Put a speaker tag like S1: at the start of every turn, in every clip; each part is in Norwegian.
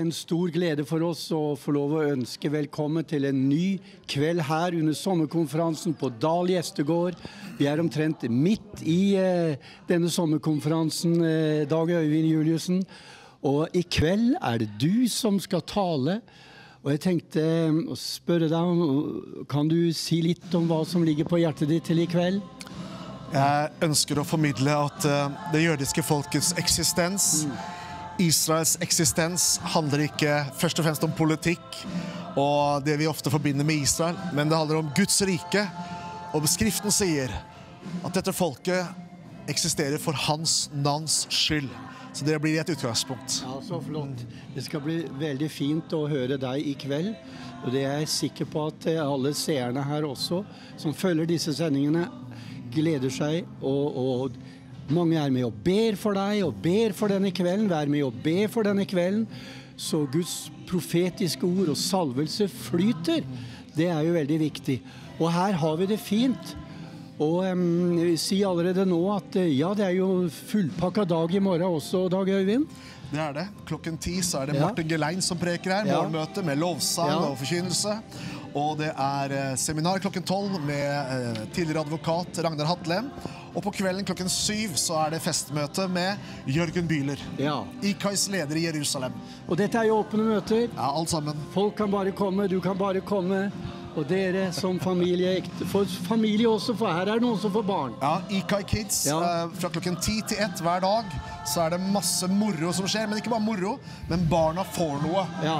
S1: en stor glede for oss å få lov å ønske velkommen til en ny kveld her under sommerkonferansen på Dal Gjestegård. Vi omtrent midt i denne sommerkonferansen, Dag Øyvind Juliussen. Og i kveld det du som skal tale. Og jeg tenkte å spørre deg, kan du si litt om hva som ligger på hjertet ditt til i kveld?
S2: Jeg ønsker å formidle at det jødiske folkets eksistens, Israels eksistens, handler ikke først og fremst om politikk og det vi ofte forbinder med Israel, men det handler om Guds rike. Og Skriften sier at dette folket eksisterer for hans navns skyld. Så det blir et utgangspunkt.
S1: Ja, så flott. Det skal bli veldig fint å høre deg i kveld. Og det jeg sikker på at alle seerne her også, som følger disse sendingene, gleder seg. Og mange med og ber for deg, og ber for denne kvelden. Vær med og be for denne kvelden. Så Guds profetiske ord og salvelse flyter. Det jo veldig viktig. Og her har vi det fint. Og jeg sier allerede nå at ja, det jo fullpakket dag i morgen også, Dag Øyvind.
S2: Det det. Klokken 10 så det Martin Gelein som preker her, morgenmøte med lovsang og forkynnelse. Og det seminar klokken 12 med tidligere advokat Ragnar Hatlem. Og på kvelden klokken 7 så det festmøte med Jørgen Bühler, IKAIs leder i Jerusalem.
S1: Og dette jo åpne møter.
S2: Ja, alt sammen.
S1: Folk kan bare komme, du kan bare komme. Og dere som familie, for familie også, for her det noen som får barn.
S2: Ja, IKAI Kids, fra klokken 10 til 1 hver dag, så det masse moro som skjer, men ikke bare moro, men barna får noe.
S1: Ja.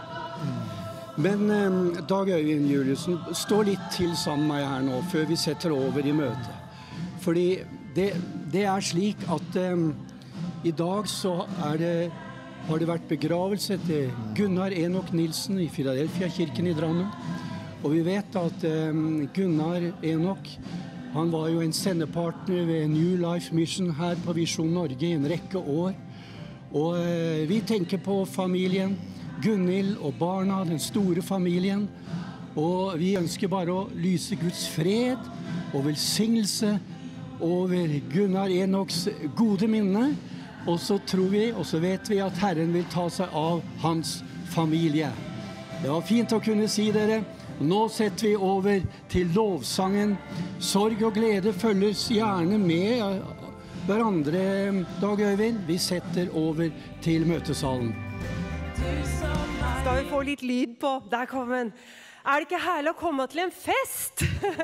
S1: Men Dag Øyvind Juliussen, stå litt til sammen med meg her nå, før vi setter over i møte. Fordi det slik at i dag så har det vært begravelse til Gunnar Enok Nilsen i Philadelphia-kirken i Drammen. Og vi vet at Gunnar Enok, han var jo en sendepartner ved New Life Mission her på Visjon Norge i en rekke år. Og vi tenker på familien, Gunhild og barna, den store familien. Og vi ønsker bare å lyse Guds fred og velsignelse over Gunnar Enoks gode minne. Og så tror vi, og så vet vi at Herren vil ta seg av hans familie. Det var fint å kunne si dere. Nå setter vi over til lovsangen. Sorg og glede følges gjerne med hverandre, Dag Øyvind. Vi setter over til møtesalen.
S3: Skal vi få litt lyd på? Der kom den. Det ikke herlig å komme til en fest?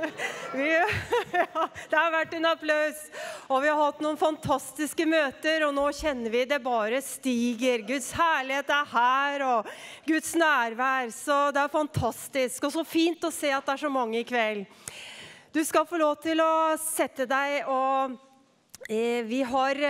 S3: Det har vært en applaus. Og vi har hatt noen fantastiske møter, og nå kjenner vi det bare stiger. Guds herlighet her, og Guds nærvær. Så det fantastisk. Og så fint å se at det så mange i kveld. Du skal få lov til å sette deg, og vi har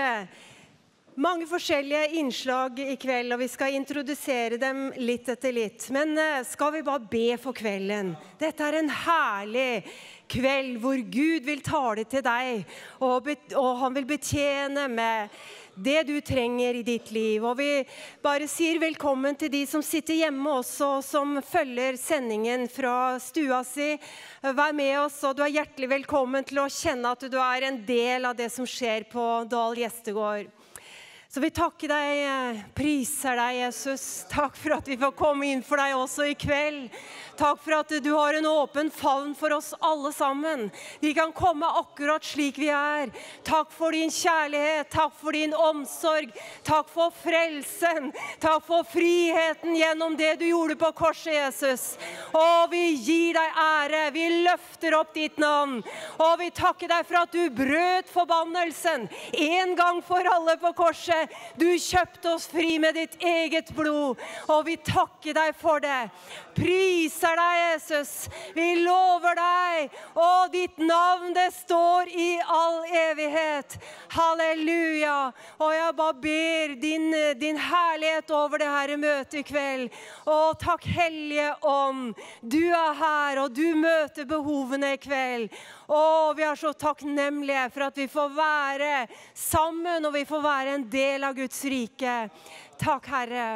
S3: mange forskjellige innslag i kveld, og vi skal introdusere dem litt etter litt. Men skal vi bare be for kvelden? Dette en herlig kveld hvor Gud vil tale til deg, og han vil betjene med det du trenger i ditt liv. Og vi bare sier velkommen til de som sitter hjemme også, som følger sendingen fra stua si. Vær med oss, og du hjertelig velkommen til å kjenne at du en del av det som skjer på Dal Gjestegård. Så vi takker deg, priser deg, Jesus. Takk for at vi får komme inn for deg også i kveld. Takk for at du har en åpen favn for oss alle sammen. Vi kan komme akkurat slik vi Takk for din kjærlighet, takk for din omsorg, takk for frelsen, takk for friheten gjennom det du gjorde på korset, Jesus. Og vi gir deg ære, vi løfter opp ditt navn, og vi takker deg for at du brøt forbannelsen en gang for alle på korset. Du kjøpte oss fri med ditt eget blod, og vi takker deg for det. Priser deg, Jesus. Vi lover deg, og ditt navn det står i all evighet. Halleluja. Og jeg bare ber din herlighet over det her møtet i kveld. Og takk Hellige Ånd. Du her, og du møter behovene i kveld. Og vi så takknemlige for at vi får være sammen, og vi får være en del av Guds rike. Takk, Herre.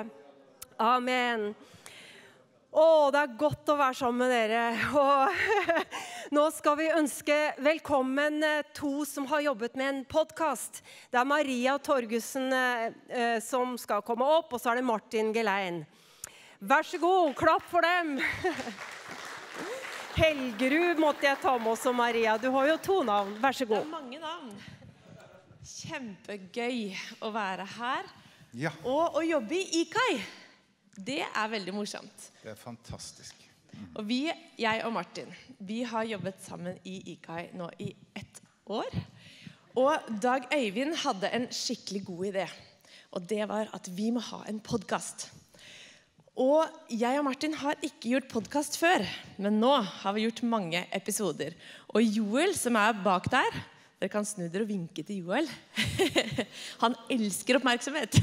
S3: Amen. Det godt å være sammen med dere. Og Nå skal vi ønske velkommen to som har jobbet med en podcast. Det Maria Torgussen som skal komme opp, og så det Martin Gelein. Vær så god, klapp for dem. Helgerud måtte jeg ta med oss, og Maria. Du har jo 2 navn. Vær så god.
S4: Det mange navn. Kjempegøy å være her.
S5: Ja.
S4: Og å jobbe i IKAI. Det veldig morsomt.
S5: Det fantastisk.
S4: Og jeg og Martin, vi har jobbet sammen i IKAI nå i 1 år. Og Dag Øyvind hadde en skikkelig god idé. Og det var at vi må ha en podcast. Og jeg og Martin har ikke gjort podcast før, men nå har vi gjort mange episoder. Og Joel, som bak der, dere kan snu dere og vinke til Joel. Han elsker oppmerksomhet.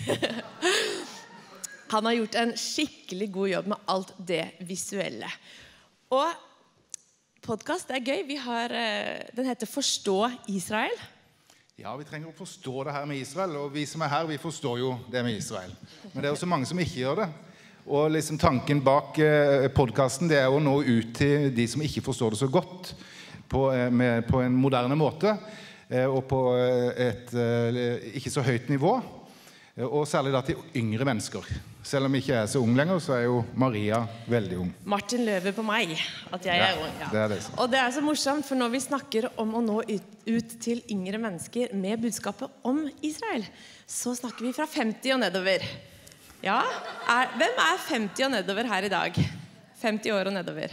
S4: Han har gjort en skikkelig god jobb med alt det visuelle. Og podcast gøy. Den heter Forstå Israel.
S5: Ja, vi trenger å forstå det her med Israel, og vi som her, vi forstår jo det med Israel. Men det også mange som ikke gjør det. Og liksom tanken bak podcasten, det å nå ut til de som ikke forstår det så godt, på en moderne måte, og på et ikke så høyt nivå, og særlig da til yngre mennesker. Selv om jeg ikke så ung lenger, så jo Maria veldig ung.
S4: Martin løver på meg, at jeg ung. Ja.
S5: Det det.
S4: Og det så morsomt, for når vi snakker om å nå ut til yngre mennesker med budskapet om Israel, så snakker vi fra 50 og nedover. Ja, hvem 50 og nedover her i dag? 50 år og nedover.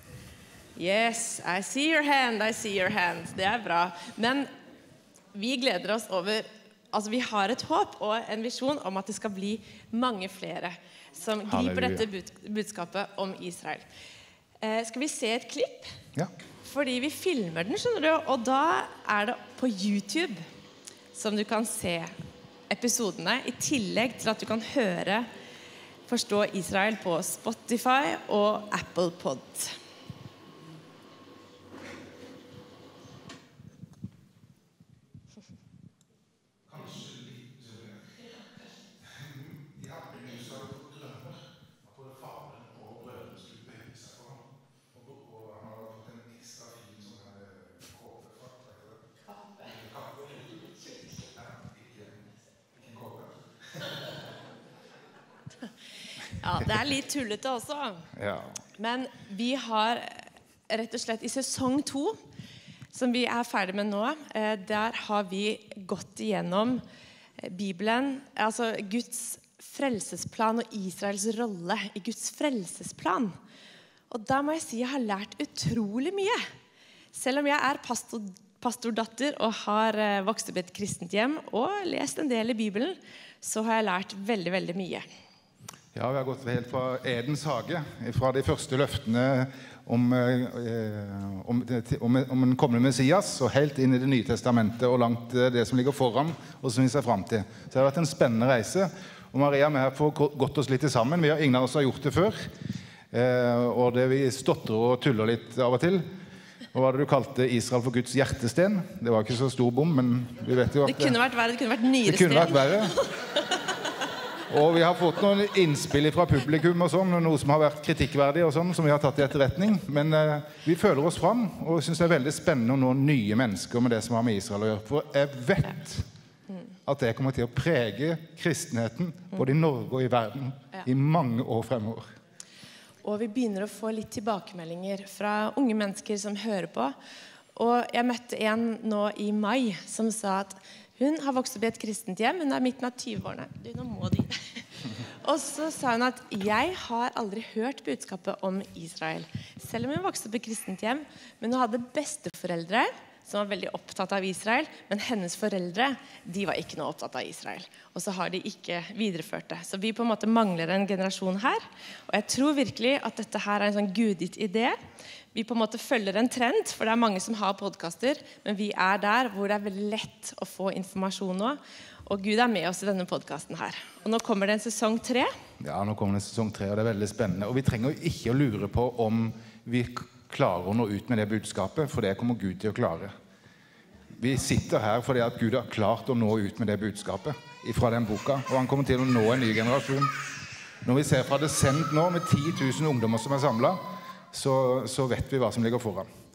S4: Yes, I see your hand, I see your hand. Det bra. Men vi gleder oss over... Altså, vi har et håp og en visjon om at det skal bli mange flere som griper dette budskapet om Israel. Skal vi se et klipp?
S5: Ja.
S4: Fordi vi filmer den, skjønner du, og da det på YouTube som du kan se episodene, i tillegg til at du kan høre Forstå Israel på Spotify og Apple Pod. Ja, det litt tullete også.
S5: Ja.
S4: Men vi har rett og slett i sesong 2, som vi ferdig med nå, der har vi gått igjennom Bibelen, altså Guds frelsesplan og Israels rolle i Guds frelsesplan. Og da må jeg si jeg har lært utrolig mye. Selv om jeg pastordatter og har vokst opp i et kristent hjem og lest en del i Bibelen, så har jeg lært veldig, veldig mye.
S5: Ja, vi har gått helt fra Edens hage, fra de første løftene om en kommende Messias, og helt inn i det nye testamentet, og langt det som ligger foran, og som vi ser frem til. Så det har vært en spennende reise, og Maria og jeg får gått oss litt sammen. Ingen av oss har gjort det før, og vi stotrer og tuller litt av og til. Og hva det du kalte Israel for Guds hjertesten? Det var ikke så stor bom, men vi vet jo at...
S4: Det kunne vært verre, det kunne vært nyresten.
S5: Det kunne vært verre. Og vi har fått noen innspill fra publikum og sånn, noe som har vært kritikkverdig og sånn, som vi har tatt i etterretning. Men vi føler oss fram, og synes det veldig spennende å nå nye mennesker med det som har med Israel å gjøre. For jeg vet at det kommer til å prege kristenheten, både i Norge og i verden, i mange år fremover.
S4: Og vi begynner å få litt tilbakemeldinger fra unge mennesker som hører på. Og jeg møtte en nå i mai som sa at hun har vokst opp i et kristent hjem, hun midten av 20-årene. Du, nå må de. Og så sa hun at jeg har aldri hørt budskapet om Israel. Selv om hun vokste opp i kristent hjem, men hun hadde besteforeldre som var veldig opptatt av Israel, men hennes foreldre, de var ikke noe opptatt av Israel. Og så har de ikke videreført det. Så vi på en måte mangler en generasjon her. Og jeg tror virkelig at dette her en sånn guditt idé. Vi på en måte følger en trend, for det mange som har podcaster, men vi der hvor det veldig lett å få informasjon nå. Og Gud med oss i denne podcasten her. Og nå kommer det en sesong 3.
S5: Ja, nå kommer det en sesong 3, og det veldig spennende. Og vi trenger jo ikke å lure på om vi klarer å nå ut med det budskapet, for det kommer Gud til å klare. Vi sitter her fordi at Gud har klart å nå ut med det budskapet fra den boka, og han kommer til å nå en ny generasjon. Når vi ser fra Descent nå, med 10 000 ungdommer som samlet, så vet vi hva som ligger foran.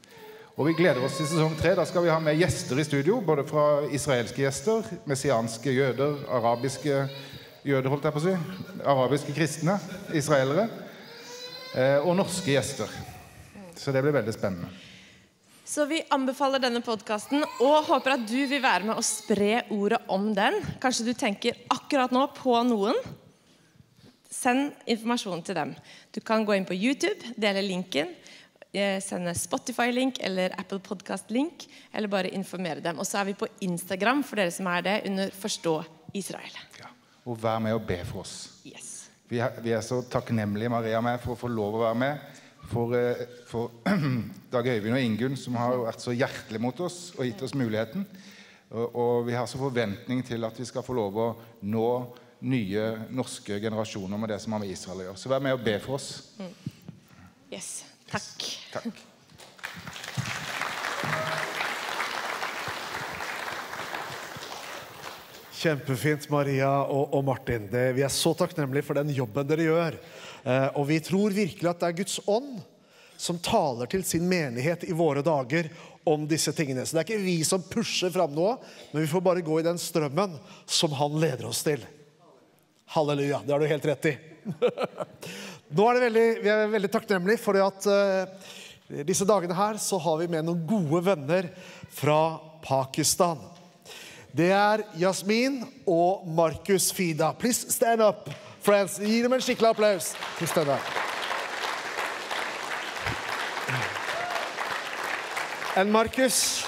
S5: Og vi gleder oss til sesong 3. Da skal vi ha med gjester i studio, både fra israelske gjester, messianske jøder, arabiske jøder, holdt jeg på å si, arabiske kristne, israelere, og norske gjester. Så det blir veldig spennende.
S4: Så vi anbefaler denne podcasten, og håper at du vil være med og spre ordet om den. Kanskje du tenker akkurat nå på noen. Send informasjon til dem. Du kan gå inn på YouTube, dele linken, sende Spotify-link eller Apple Podcast-link, eller bare informere dem. Og så vi på Instagram, for dere som det, under Forstå Israel.
S5: Ja, og vær med og be for oss.
S4: Yes.
S5: Vi så takknemlige, Maria og meg, for å få lov å være med. For Dag Øyvind og Ingunn, som har vært så hjertelig mot oss og gitt oss muligheten. Og vi har så forventning til at vi skal få lov å nå nye norske generasjoner med det som har med Israel å gjøre. Så vær med og be for oss.
S4: Yes. Takk.
S5: Takk.
S2: Kjempefint, Maria og Martin. Vi så takknemlige for den jobben dere gjør. Og vi tror virkelig at det Guds ånd som taler til sin menighet i våre dager om disse tingene. Så det ikke vi som pusher frem nå, men vi får bare gå i den strømmen som han leder oss til. Halleluja, det har du helt rett i. Nå vi veldig takknemlige for at disse dagene her så har vi med noen gode venner fra Pakistan. Det Yasmin og Markus Fida. Please stand up, friends. Gi dem en skikkelig applaus. Please stand up. And Markus.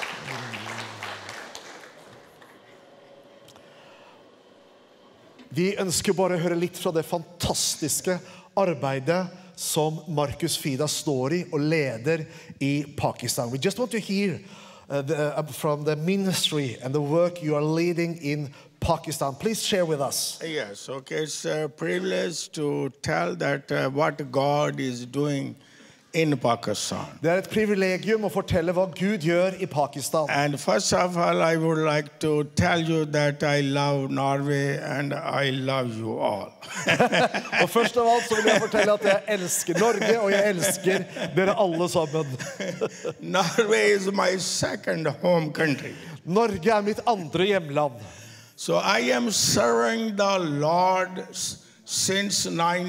S2: Vi ønsker bare å høre litt fra det fantastiske arbeidet som Markus Fida står i og leder i Pakistan. We just want to hear from the ministry and the work you are leading in Pakistan. Please share with us.
S6: Yes, okay. It's a privilege to tell that what God is doing in Pakistan.
S2: Det et privilegium å fortelle hva Gud gjør i Pakistan.
S6: And first of all, I would like to tell you that I love Norway and I love you all.
S2: Og først av alt så vil jeg fortelle at jeg elsker Norge og jeg elsker dere alle sammen.
S6: Norway is my second home country.
S2: Norge mitt andre hjemland.
S6: So I am serving the Lord since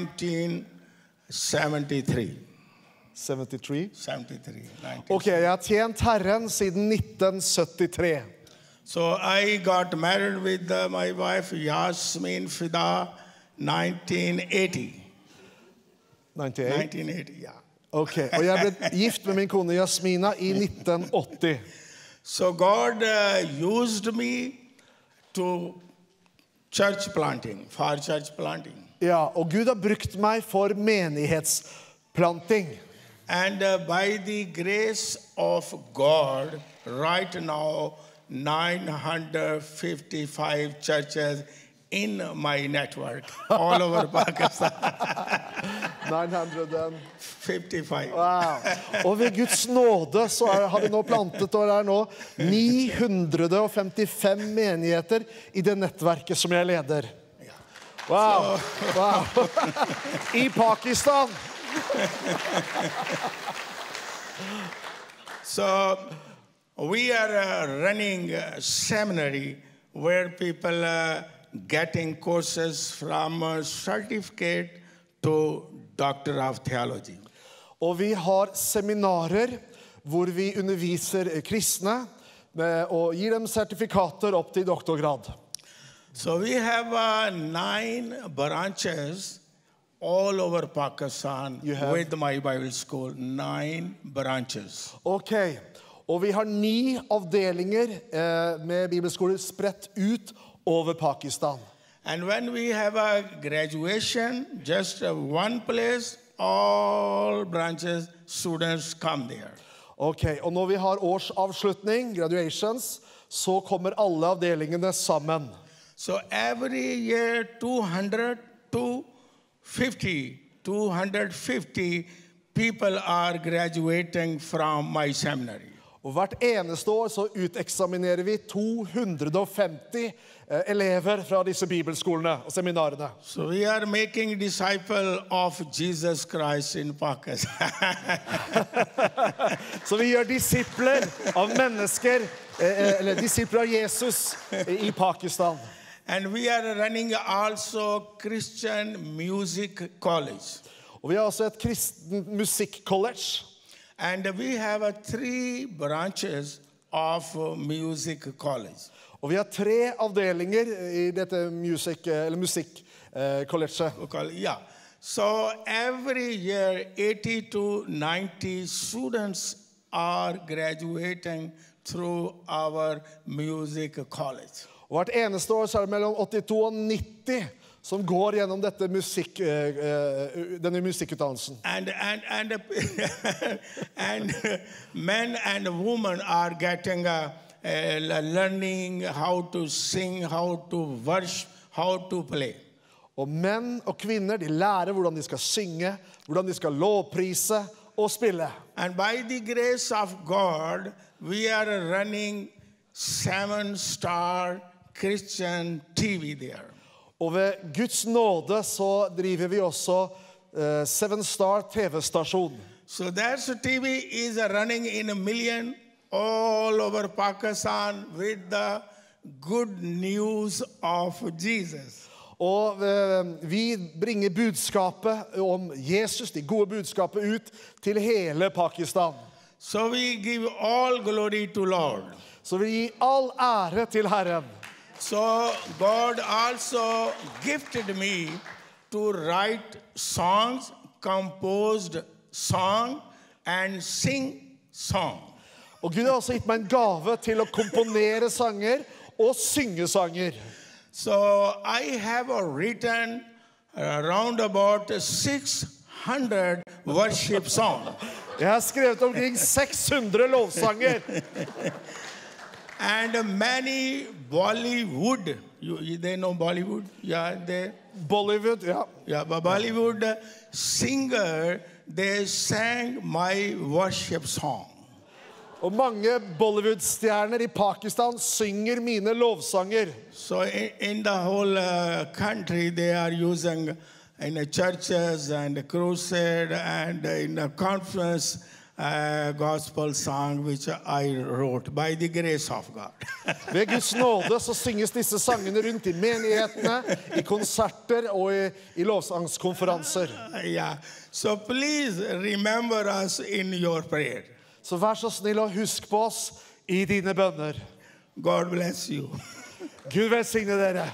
S6: 1973.
S2: 73?
S6: 73.
S2: Ok, jeg har tjent Herren siden 1973.
S6: So I got married with my wife Yasmin Fida 1980. 1980, yeah.
S2: Ok, og jeg ble gift med min kone Yasmina i 1980.
S6: So God used me to church planting, for church planting.
S2: Ja, og Gud har brukt meg for menighetsplanting.
S6: And by the grace of God, right now, 955 churches in my network, all over Pakistan.
S2: 955. Wow. Og ved Guds nåde så har vi nå plantet, og nå 955 menigheter i det nettverket som jeg leder. Wow. Wow. I Pakistan.
S6: So we are running a seminary where people getting courses from certificate to Doctor of Theology.
S2: Og vi har seminarer hvor vi underviser kristne og gir dem sertifikater opp til doktorgrad.
S6: So we have 9 branches all over Pakistan with my Bible school. 9 branches.
S2: Okay. Og vi har 9 avdelinger med bibelskoler spredt ut over Pakistan.
S6: And when we have a graduation, just one place, all branches, students come there.
S2: Okay, og når vi har årsavslutning, graduations, så kommer alle avdelingene sammen.
S6: So every year 250 people are graduating from my seminary.
S2: Og hvert eneste år så uteksaminerer vi 250 elever fra disse bibelskolene og seminarene.
S6: So we are making disciple of Jesus Christ in Pakistan.
S2: Så vi gjør disipler av mennesker, eller disipler av Jesus i Pakistan.
S6: And we are running also Christian Music College.
S2: Og vi har også et kristen musikkollege.
S6: And we have 3 branches of music college.
S2: Og vi har 3 avdelinger i dette musikkolleget.
S6: Yeah. So every year 80 to 90 students are graduating through our music college.
S2: Og hvert eneste år så det mellom 82 og 90 som går gjennom dette denne musikkutdannelsen.
S6: And men and women are getting learning how to sing, how to worship, how to play.
S2: Og menn og kvinner, de lærer hvordan de skal synge, hvordan de skal lovprise og spille.
S6: And by the grace of God, we are running 7-star Christian TV there.
S2: Og ved Guds nåde så driver vi også 7-star TV-stasjon.
S6: So that TV is running in a million all over Pakistan with the good news of Jesus.
S2: Og vi bringer budskapet om Jesus, de gode budskapet ut til hele Pakistan.
S6: So we give all glory to Lord.
S2: Så vi gir all ære til Herren.
S6: So God also gifted me to write songs, composed song and sing song.
S2: Og Gud har også gitt meg en gave til å komponere sanger og synge sanger.
S6: So I have written around about 600 worship songs.
S2: Jeg har skrevet omkring 600 lovsanger.
S6: And many Bollywood, they know Bollywood? Yeah,
S2: Bollywood, ja.
S6: Yeah, but Bollywood singer, they sang my worship song.
S2: Og mange Bollywood-stjerner i Pakistan synger mine lovsanger.
S6: So in the whole country, they are using in the churches and the crusade and in the conference gospel song which I wrote by the grace of God.
S2: Ved Guds nåde så synges disse sangene rundt i menighetene, i konserter og i lovsangskonferanser.
S6: Yeah. So please remember us in your prayer.
S2: Så vær så snill og husk på oss i dine bønner.
S6: God bless you.
S2: Gud velsigne dere.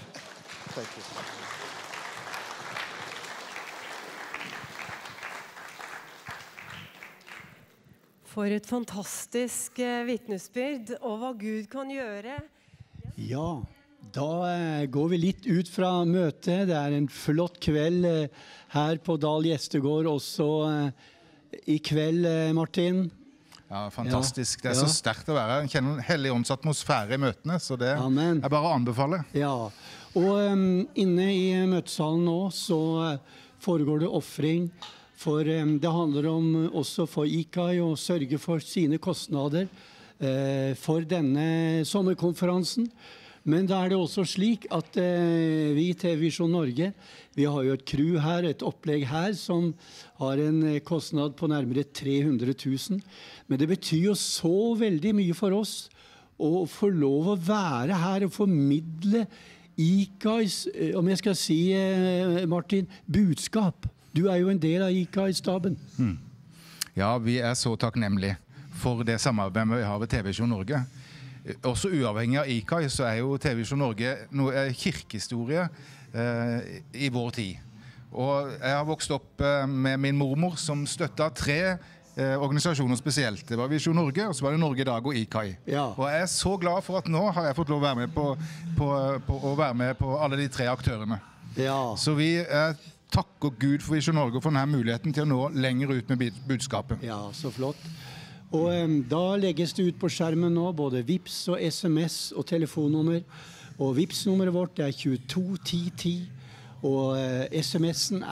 S3: For et fantastisk vitnesbyrd og hva Gud kan gjøre.
S1: Ja, da går vi litt ut fra møtet. Det en flott kveld her på Dal Gjestegård også i kveld, Martin.
S5: Ja, fantastisk. Det så sterkt å være. Jeg kjenner en hellig åndsatmosfære i møtene, så det bare å anbefale.
S1: Ja, og inne i møtesalen nå så foregår det offring. For det handler om også for IKAI å sørge for sine kostnader for denne sommerkonferansen. Men da det også slik at vi i TV Visjon Norge, vi har jo et crew her, et opplegg her, som har en kostnad på nærmere 300 000. Men det betyr jo så veldig mye for oss å få lov å være her og formidle IKAIs, om jeg skal si, Martin, budskap. Du jo en del av IKAI-staben.
S5: Ja, vi så takknemlige for det samarbeidet vi har ved TV Visjon Norge. Også uavhengig av IKAI så jo TV Visjon Norge noe kirkehistorie i vår tid. Og jeg har vokst opp med min mormor som støttet 3 organisasjoner spesielt. Det var Visjon Norge, og så var det Norge i dag og IKAI.
S1: Ja.
S5: Og jeg så glad for at nå har jeg fått lov å være med på alle de 3 aktørene.
S1: Ja.
S5: Så vi takker Gud for Visjon Norge for denne muligheten til å nå lenger ut med budskapet.
S1: Ja, så flott. Og da legges det ut på skjermen nå både Vips og SMS og telefonnummer. Og Vips-nummeret vårt 221010. Og SMS-en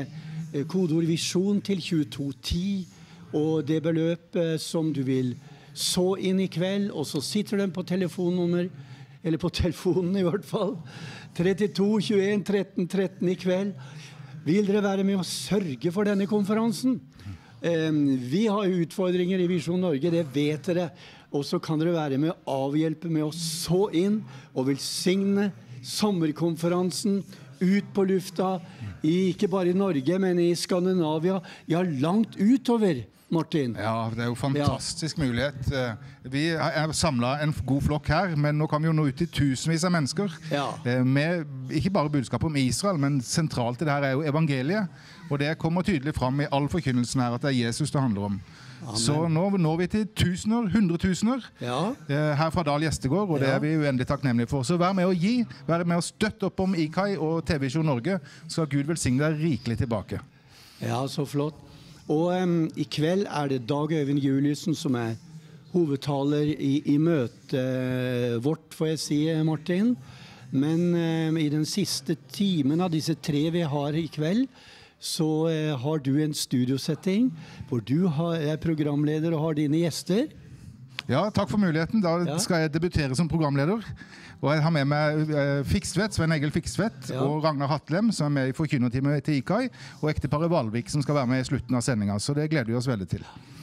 S1: kodeord Visjon til 2210. Og det beløp som du vil så inn i kveld, og så sitter de på telefonnummer, eller på telefonen i hvert fall, 32 21 13 13 i kveld. Vil dere være med å sørge for denne konferansen? Vi har utfordringer i Visjon Norge, det vet dere. Og så kan dere være med å avhjelpe med å så inn og velsigne sommerkonferansen ut på lufta, ikke bare i Norge, men i Skandinavia. Ja, langt utover, Martin.
S5: Ja, det er jo fantastisk mulighet. Vi er samlet en god flokk her, men nå kan vi jo nå ut til tusenvis av mennesker.
S1: Ja.
S5: Med ikke bare budskap om Israel, men sentralt i det her er jo evangeliet. Og det kommer tydelig fram i all forkynnelsen her at det er Jesus det handler om. Amen. Så nå når vi til tusener, hundretusener her fra Dal Gjestegård, og det er vi uendelig takknemlige for. Så vær med å gi, vær med å støtte opp om IKAI og TV Visjon Norge, så skal Gud velsigne deg rikelig tilbake.
S1: Ja, så flott. Og i kveld er det Dag Øyvind Juliussen som er hovedtaler i møtet vårt, får jeg si, Martin. Men i den siste timen av disse 3 vi har i kveld, så har du en studiosetting hvor du er programleder og har dine gjester.
S5: Ja, takk for muligheten. Da skal jeg debutere som programleder. Og jeg har med meg Fiksvedt, Svein Egil Fiksvedt, og Ragnar Hatlem, som er med i forkynnerteamet til IKAI, og ekteparet Valvik, som skal være med i slutten av sendingen. Så det gleder vi oss veldig til.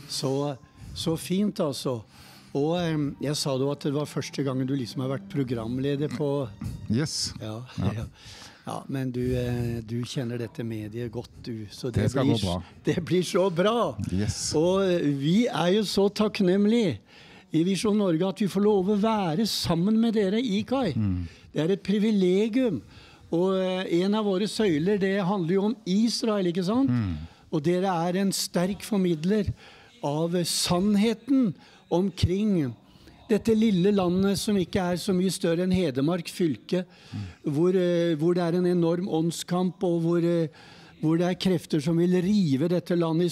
S1: Så fint, altså. Og jeg sa da at det var første gangen du liksom har vært programleder på...
S5: Yes.
S1: Ja, men du kjenner dette mediet godt, du. Så det
S5: skal gå bra.
S1: Det blir så bra.
S5: Yes.
S1: Og vi er jo så takknemlige i Visjon Norge at vi får lov å være sammen med dere i IKAI. Det er et privilegium. Og en av våre søyler, det handler jo om Israel, ikke sant? Og dere er en sterk formidler av sannheten omkring dette lille landet som ikke er så mye større enn Hedmark fylke, hvor det er en enorm åndskamp, og hvor det er krefter som vil rive dette landet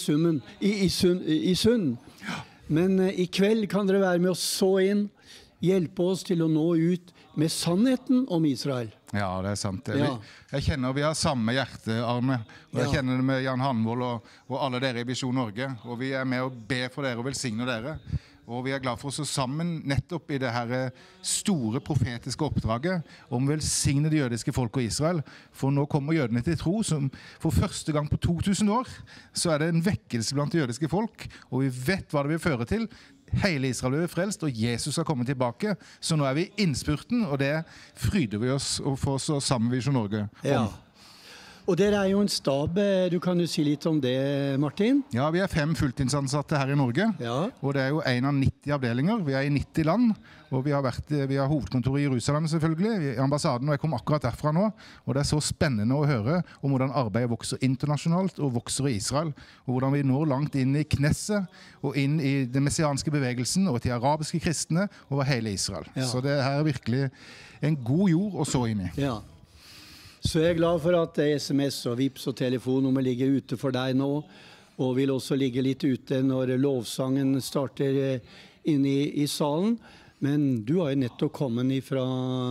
S1: i sund. Men i kveld kan dere være med å så inn, hjelpe oss til å nå ut med sannheten om Israel.
S5: Ja, det er sant. Jeg kjenner vi har samme hjertearme, og jeg kjenner det med Jan Hanvold og alle dere i Visjon Norge, og vi er med å be for dere og velsigne dere. Og vi er glad for oss sammen nettopp i det her store profetiske oppdraget om å velsigne det jødiske folk og Israel. For nå kommer jødene til tro, som for første gang på 2000 år, så er det en vekkelse blant det jødiske folk, og vi vet hva det vil føre til. Hele Israel blir frelst, og Jesus har kommet tilbake. Så nå er vi i innspurten, og det fryder vi oss å få oss sammen med Visjon Norge om.
S1: Ja. Og dere er jo en stab, du kan jo si litt om det, Martin?
S5: Ja, vi er 5 fulltidsansatte her i Norge, og det er jo en av 90 avdelinger. Vi er i 90 land, og vi har hovedkontor i Jerusalem selvfølgelig, i ambassaden, og jeg kom akkurat derfra nå. Og det er så spennende å høre om hvordan arbeidet vokser internasjonalt og vokser i Israel, og hvordan vi når langt inn i Knesset, og inn i den messianske bevegelsen, og til arabiske kristne over hele Israel. Så det her er virkelig en god jord å så inn i.
S1: Ja. Så jeg er glad for at SMS og Vips og telefonnummer ligger ute for deg nå, og vil også ligge litt ute når lovsangen starter inn i salen. Men du har jo nettopp kommet fra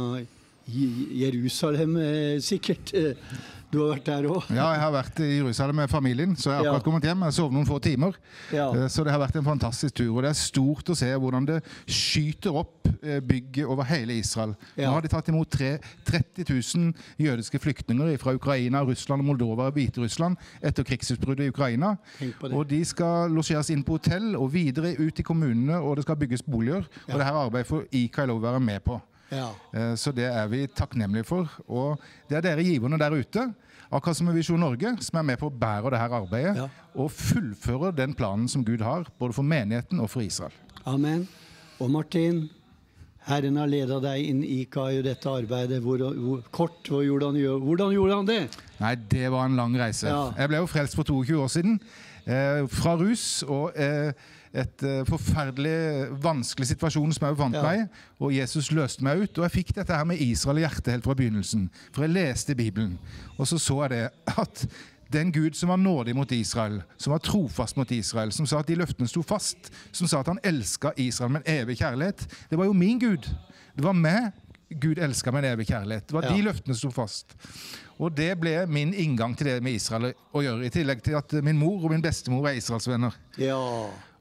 S1: Jerusalem, sikkert. Du har vært der også.
S5: Ja, jeg har vært i Jerusalem med familien, så jeg har akkurat kommet hjem. Jeg sovet noen få timer, så det har vært en fantastisk tur. Og det er stort å se hvordan det skyter opp bygget over hele Israel. Nå har de tatt imot 30 000 jødiske flyktninger fra Ukraina, Russland, Moldova og Hviterussland etter krigsutbruddet i Ukraina. Og de skal losjeres inn på hotell og videre ut i kommunene, og det skal bygges boliger. Og det her arbeidet for IKAI lov å være med på. Så det er vi takknemlige for, og det er dere giverne der ute, akkurat som med Visjon Norge, som er med på å bære det her arbeidet, og fullføre den planen som Gud har, både for menigheten og for Israel.
S1: Amen. Og Martin, Herren har ledet deg inn i IKAI og dette arbeidet. Hvordan gjorde han det?
S5: Nei, det var en lang reise. Jeg ble jo frelst for 22 år siden, fra rus og et forferdelig vanskelig situasjon som jeg vant meg, og Jesus løste meg ut, og jeg fikk dette her med Israel i hjertet helt fra begynnelsen, for jeg leste i Bibelen, og så jeg det at den Gud som var nådig mot Israel, som var trofast mot Israel, som sa at de løftene sto fast, som sa at han elsket Israel med en evig kjærlighet, det var jo min Gud. Det var meg Gud elsket med en evig kjærlighet. Det var de løftene som sto fast. Og det ble min inngang til det med Israel å gjøre, i tillegg til at min mor og min bestemor er Israels venner.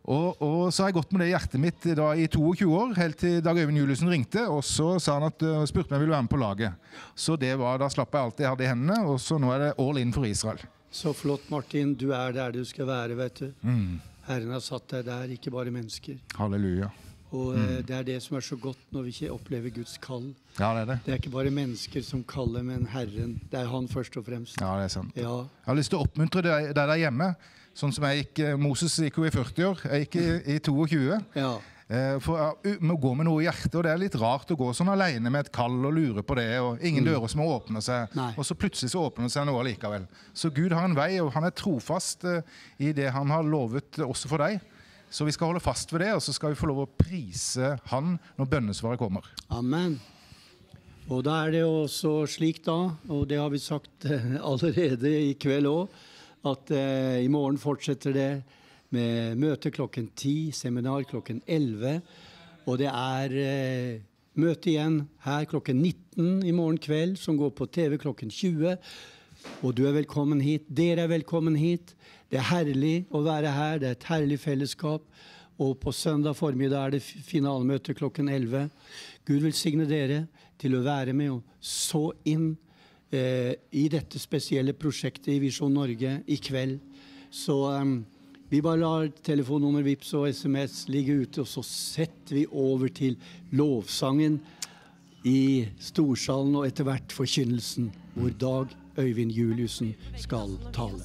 S5: Og så har jeg gått med det i hjertet mitt da i 22 år, helt til Dag Øyvind Juliussen ringte, og så sa han spurte meg om jeg ville være med på laget. Så da slapp jeg alt jeg hadde i hendene, og så nå det all in for Israel.
S1: Så flott, Martin. Du der du skal være, vet du. Herren har satt deg der, ikke bare mennesker.
S5: Halleluja.
S1: Og det det som så godt når vi ikke opplever Guds kall.
S5: Ja, det det.
S1: Det ikke bare mennesker som kaller, men Herren. Det han først og fremst.
S5: Ja, det sant.
S1: Ja.
S5: Jeg har lyst til å oppmuntre deg der hjemme. Sånn som Moses gikk jo i 40 år, jeg gikk i 22.
S1: Ja.
S5: For jeg må gå med noe i hjertet, og det litt rart å gå sånn alene med et kall og lure på det, og ingen dører som må åpne seg, og så plutselig så åpner det seg noe likevel. Så Gud har en vei, og han trofast i det han har lovet også for deg. Så vi skal holde fast ved det, og så skal vi få lov å prise han når bønnesvaret kommer.
S1: Amen. Og da det også slik da, og det har vi sagt allerede i kveld også, at i morgen fortsetter det med møte klokken 10, seminar klokken 11, og det møte igjen her klokken 19 i morgen kveld, som går på TV klokken 20, og du velkommen hit, dere velkommen hit. Det herlig å være her, det et herlig fellesskap, og på søndag formiddag det finalemøte klokken 11. Gud vil signe dere til å være med og så inn i dette spesielle prosjektet i Visjon Norge i kveld. Så vi bare lar telefonnummer, Vips og SMS ligge ute, og så setter vi over til lovsangen i storsalen og etter hvert forkynnelsen, hvor Dag Øyvind Juliussen skal tale.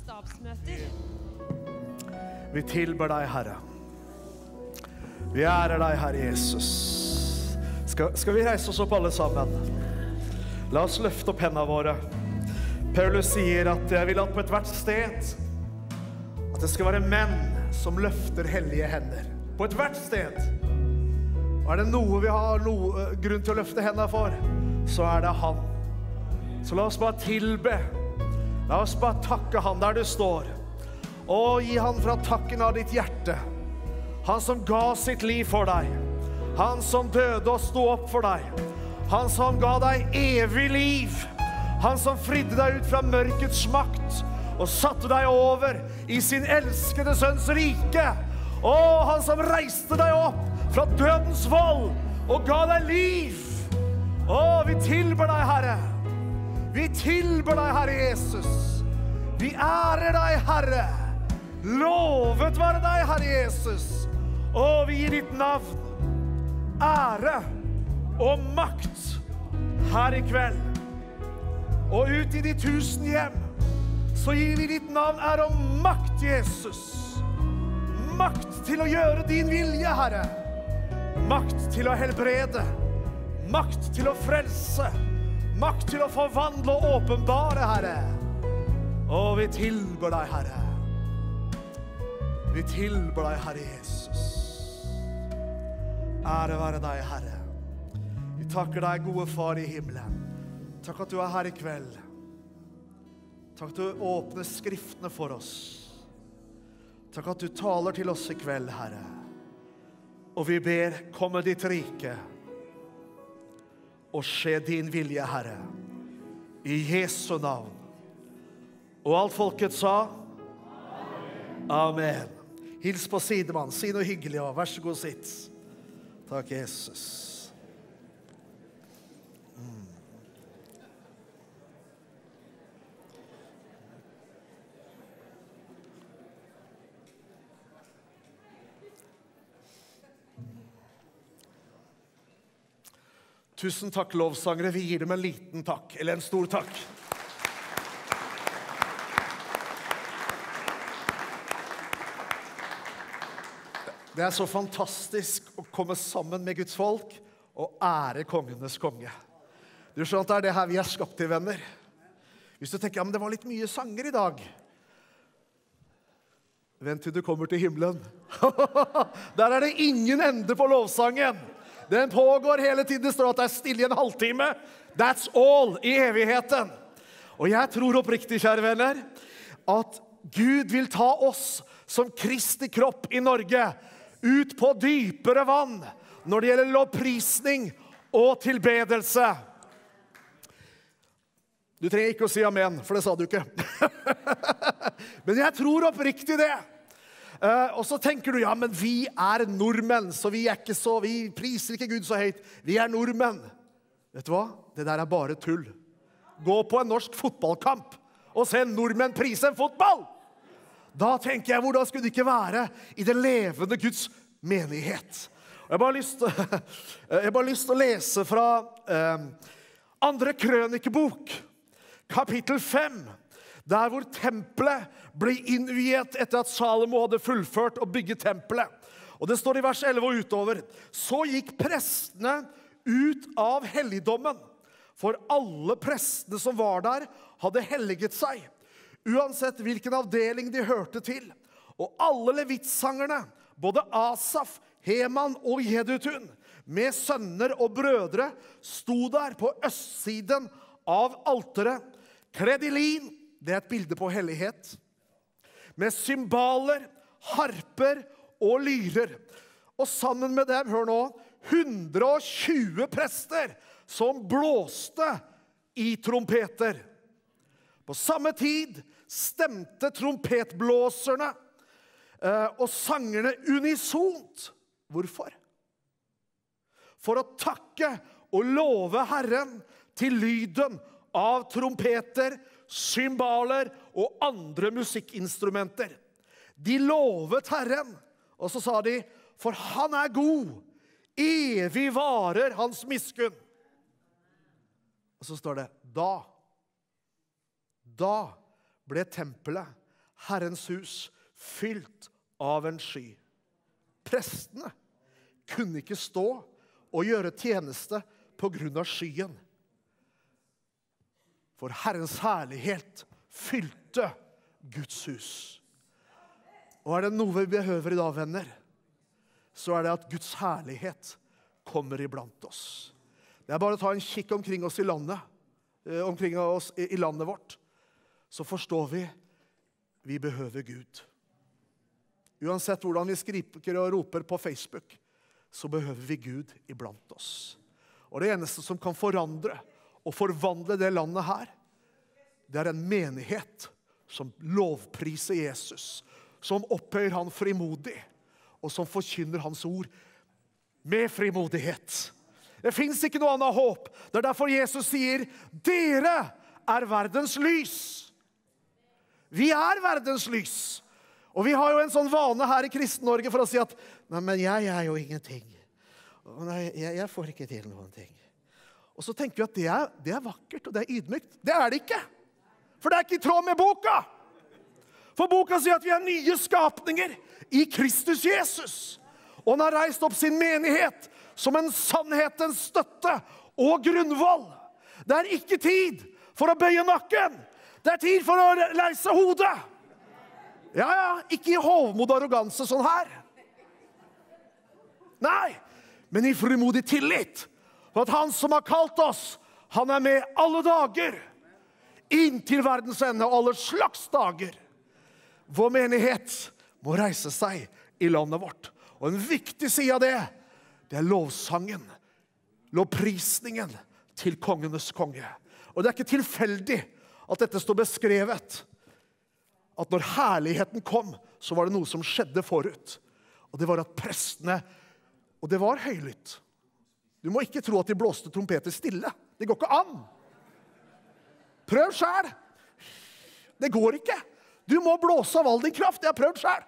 S2: Vi tilber deg, Herre. Vi ærer deg, Herre Jesus. Skal vi reise oss opp alle sammen? La oss løfte opp hendene våre. Paulus sier at jeg vil at på et hvert sted at det skal være menn som løfter hellige hender. På et hvert sted. Og det noe vi har grunn til å løfte hendene for, så det han. Så la oss bare tilbe. La oss bare takke han der du står. Og gi han fra takken av ditt hjerte. Han som ga sitt liv for deg. Han som døde og sto opp for deg. Han som ga deg evig liv. Han som fridde deg ut fra mørkets makt og satte deg over i sin elskede sønns rike. Og han som reiste deg opp fra dødens vold og ga deg liv. Vi tilber deg, Herre. Vi tilber deg, Herre Jesus. Vi ærer deg, Herre. Lovet være deg, Herre Jesus. Vi gir ditt navn ære og makt her i kveld. Og ut i de 1000 hjem så gir vi ditt navn ære og makt, Jesus. Makt til å gjøre din vilje, Herre. Makt til å helbrede. Makt til å frelse. Makt til å forvandle og åpenbare, Herre. Vi tilber deg, Herre. Vi tilber deg, Herre Jesus. Ære være deg, Herre. Vi takker deg, gode far i himmelen. Takk at du her i kveld. Takk at du åpner skriftene for oss. Takk at du taler til oss i kveld, Herre. Og vi ber, komme ditt rike. Og skje din vilje, Herre. I Jesu navn. Og alt folket sa? Amen. Hils på sidemann. Si noe hyggelig, og vær så god sitt. Takk, Jesus. Tusen takk, lovsangere. Vi gir dem en liten takk, eller en stor takk. Det så fantastisk å komme sammen med Guds folk og ære kongenes konge. Du skjønner at det her vi skapt til, venner. Hvis du tenker, ja, men det var litt mye sanger i dag. Vent til du kommer til himmelen. Der det ingen ende på lovsangen. Den pågår hele tiden. Det står at det stille i en halvtime. That's all i evigheten. Og jeg tror oppriktig, kjære venner, at Gud vil ta oss som Kristi kropp i Norge ut på dypere vann når det gjelder lovprisning og tilbedelse. Du trenger ikke å si amen, for det sa du ikke. Men jeg tror oppriktig det. Og så tenker du, ja, men vi nordmenn, så vi priser ikke Gud så høyt. Vi nordmenn. Vet du hva? Det der bare tull. Gå på en norsk fotballkamp og se nordmenn prise en fotball. Da tenker jeg, hvordan skulle det ikke være i det levende Guds menighet? Jeg har bare lyst til å lese fra andre krønikebok, kapittel 5, der hvor tempelet ble innviet etter at Salomo hadde fullført å bygge tempelet. Og det står i vers 11 og utover. Så gikk prestene ut av helligdommen, for alle prestene som var der hadde helliget seg, uansett hvilken avdeling de hørte til. Og alle levittsangerne, både Asaf, Heman og Jedutun, med sønner og brødre, sto der på østsiden av alteret, kledd i lin, det et bilde på hellighet, med cymbaler, harper og lyrer. Og sammen med dem, hør nå, 120 prester som blåste i trompeter. På samme tid stemte trompetblåserne og sangerne unisont. Hvorfor? For å takke og love Herren til lyden av trompeter, cymbaler og andre musikkinstrumenter. De lovet Herren, og så sa de, for han god, evig varer hans miskunn. Og så står det, da ble tempelet, Herrens hus, fylt av en sky. Prestene kunne ikke stå og gjøre tjeneste på grunn av skyen. For Herrens herlighet fylte Guds hus. Og det noe vi behøver i dag, venner, så det at Guds herlighet kommer iblant oss. Det bare å ta en kikk omkring oss i landet, vårt, så forstår vi behøver Gud. Uansett hvordan vi skriker og roper på Facebook, så behøver vi Gud iblant oss. Og det eneste som kan forandre og forvandle det landet her, det en menighet som lovpriser Jesus, som opphøyer han frimodig, og som forkynner hans ord med frimodighet. Det finnes ikke noe annet håp. Det derfor Jesus sier, dere verdens lys. Vi verdens lys. Og vi har jo en sånn vane her i Kristen-Norge for å si at, nei, men jeg jo ingenting. Nei, jeg får ikke til noen ting. Og så tenker vi at det vakkert, og det ydmykt. Det det ikke. For det ikke i tråd med boka. For boka sier at vi nye skapninger i Kristus Jesus. Og han har reist opp sin menighet som en sannhetens støtte og grunnvoll. Det ikke tid for å bøye nakken. Det tid for å leise hodet. Ja, ikke i hovmod og arroganse sånn her. Nei, men i frimodig tillit. For at han som har kalt oss, han med alle dager, inntil verdens ende og alle slags dager. Vår menighet må reise seg i landet vårt. Og en viktig side av det lovsangen, lovprisningen til kongenes konge. Og det ikke tilfeldig at dette står beskrevet, at når herligheten kom, så var det noe som skjedde forut. Og det var at prestene, og det var høylytt. Du må ikke tro at de blåste trompeter stille. Det går ikke an. Prøv selv. Det går ikke. Du må blåse av all din kraft. Det har prøvd selv.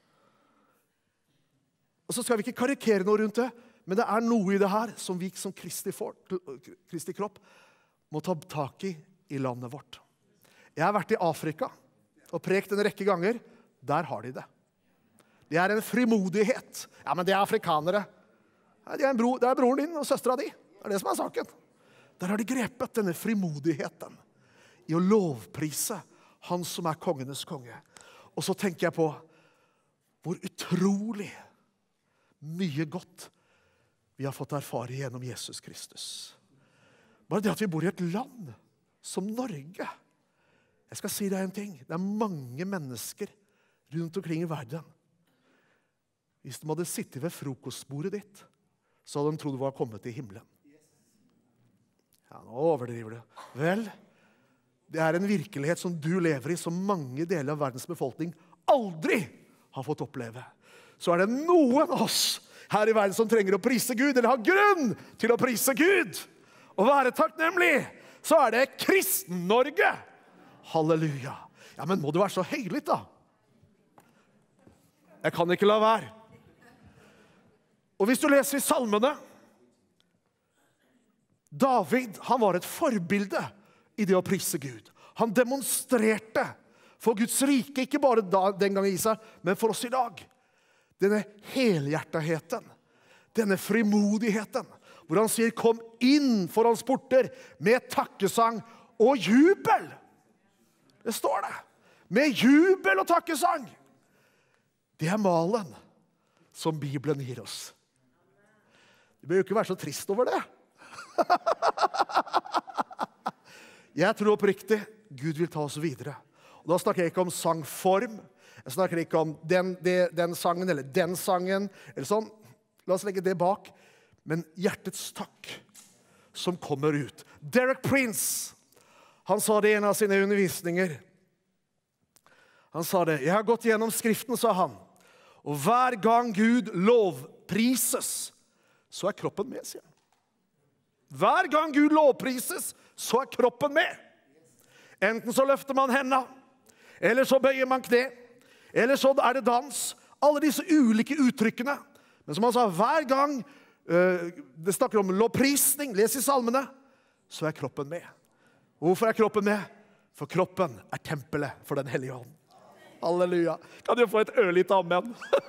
S2: Og så skal vi ikke karikere noe rundt det, men det noe i det her som vi som Kristi kropp må ta tak i landet vårt. Jeg har vært i Afrika og prekt en rekke ganger. Der har de det. Det en frimodighet. Ja, men det afrikanere. Det broren din og søstera di. Det det som saken. Der har de grepet denne frimodigheten i å lovprise han som kongenes konge. Og så tenker jeg på hvor utrolig mye godt vi har fått erfare gjennom Jesus Kristus. Bare det at vi bor i et land som Norge. Jeg skal si deg en ting. Det mange mennesker rundt omkring i verden. Hvis de hadde sittet ved frokostbordet ditt, så hadde de trodd du var kommet til himmelen. Ja, nå overdriver du. Vel, det en virkelighet som du lever i, som mange deler av verdens befolkning aldri har fått oppleve. Så det noen av oss her i verden som trenger å prise Gud, eller har grunn til å prise Gud, og være takknemlig, så det Kristen-Norge. Halleluja. Ja, men må du være så høylytt da? Jeg kan ikke la være. Og hvis du leser i salmene, David, han var et forbilde i det å prise Gud. Han demonstrerte for Guds rike, ikke bare den gang i Israel, men for oss i dag. Denne helhjertigheten, denne frimodigheten, hvor han sier, kom inn for hans porter med takkesang og jubel. Det står det. Med jubel og takkesang. Det malen som Bibelen gir oss. Det bør jo ikke være så trist over det. Jeg tror oppriktig, Gud vil ta oss videre. Og da snakker jeg ikke om sangform. Jeg snakker ikke om den sangen eller den sangen. Eller sånn. La oss legge det bak. Men hjertets takk som kommer ut. Derek Prince, han sa det i en av sine undervisninger. Han sa det, jeg har gått gjennom skriften, sa han. Og hver gang Gud lovprises, så kroppen med, sier han. Hver gang Gud lovprises, så kroppen med. Enten så løfter man hendene, eller så bøyer man kne, eller så det dans. Alle disse ulike uttrykkene. Men som han sa, hver gang det snakker om lovprisning, les i salmene, så kroppen med. Hvorfor kroppen med? For kroppen tempelet for den hellige ånd. Halleluja. Kan du få et ørlitt amen?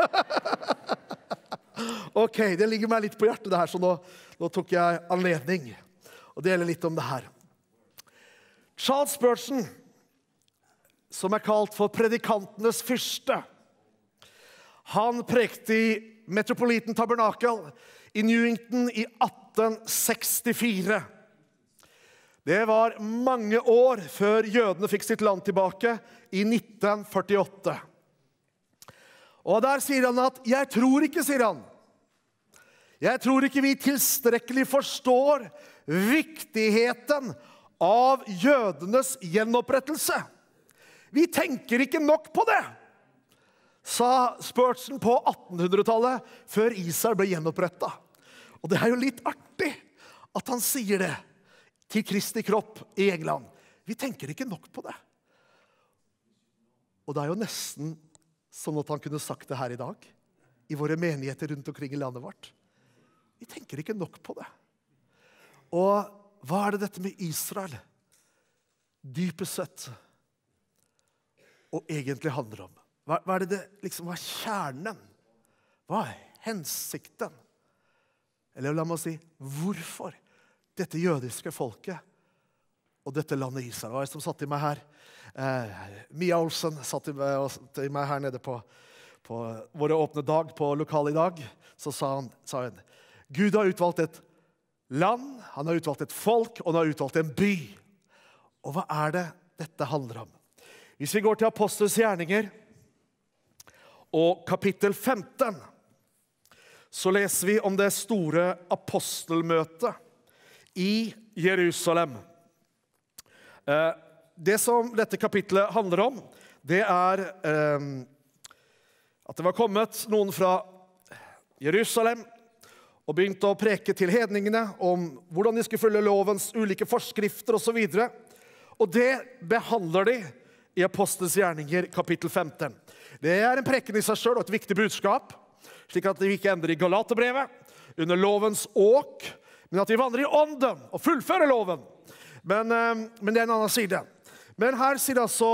S2: Ok, det ligger meg litt på hjertet det her, så nå tok jeg anledning. Og det gjelder litt om det her. Charles Spurgeon, som kalt for predikantenes fyrste, han prekte i Metropolitan Tabernacle i Newington i 1864. Det var mange år før jødene fikk sitt land tilbake i 1948. Og der sier han at, jeg tror ikke, sier han. Jeg tror ikke vi tilstrekkelig forstår viktigheten av jødenes gjenopprettelse. Vi tenker ikke nok på det, sa Spurgeon på 1800-tallet, før Israel ble gjenopprettet. Og det jo litt artig at han sier det til Kristi kropp i England. Vi tenker ikke nok på det. Og det jo nesten sånn at han kunne sagt det her i dag, i våre menigheter rundt omkring i landet vårt. Vi tenker ikke nok på det. Og hva det dette med Israel dypest sett og egentlig handler om? Hva det liksom var kjernen? Hva hensikten? Eller la meg si, hvorfor dette jødiske folket og dette landet Israel? Hva det som satt i meg her? Mia Olsen satt i meg her nede på våre åpne dag, på lokal i dag. Så sa hun, Gud har utvalgt et land, han har utvalgt et folk, og han har utvalgt en by. Og hva det dette handler om? Hvis vi går til Apostels gjerninger, og kapittel 15, så leser vi om det store apostelmøtet i Jerusalem. Det som dette kapittelet handler om, det at det var kommet noen fra Jerusalem og begynte å preke til hedningene om hvordan de skulle følge lovens ulike forskrifter og så videre. Og det behandler de i Apostels gjerninger kapittel 15. Det en preken i seg selv og et viktig budskap, slik at de ikke ender i Galaterbrevet under lovens åk, men at de vandrer i ånden og fullfører loven. Men det en annen side. Men her sier altså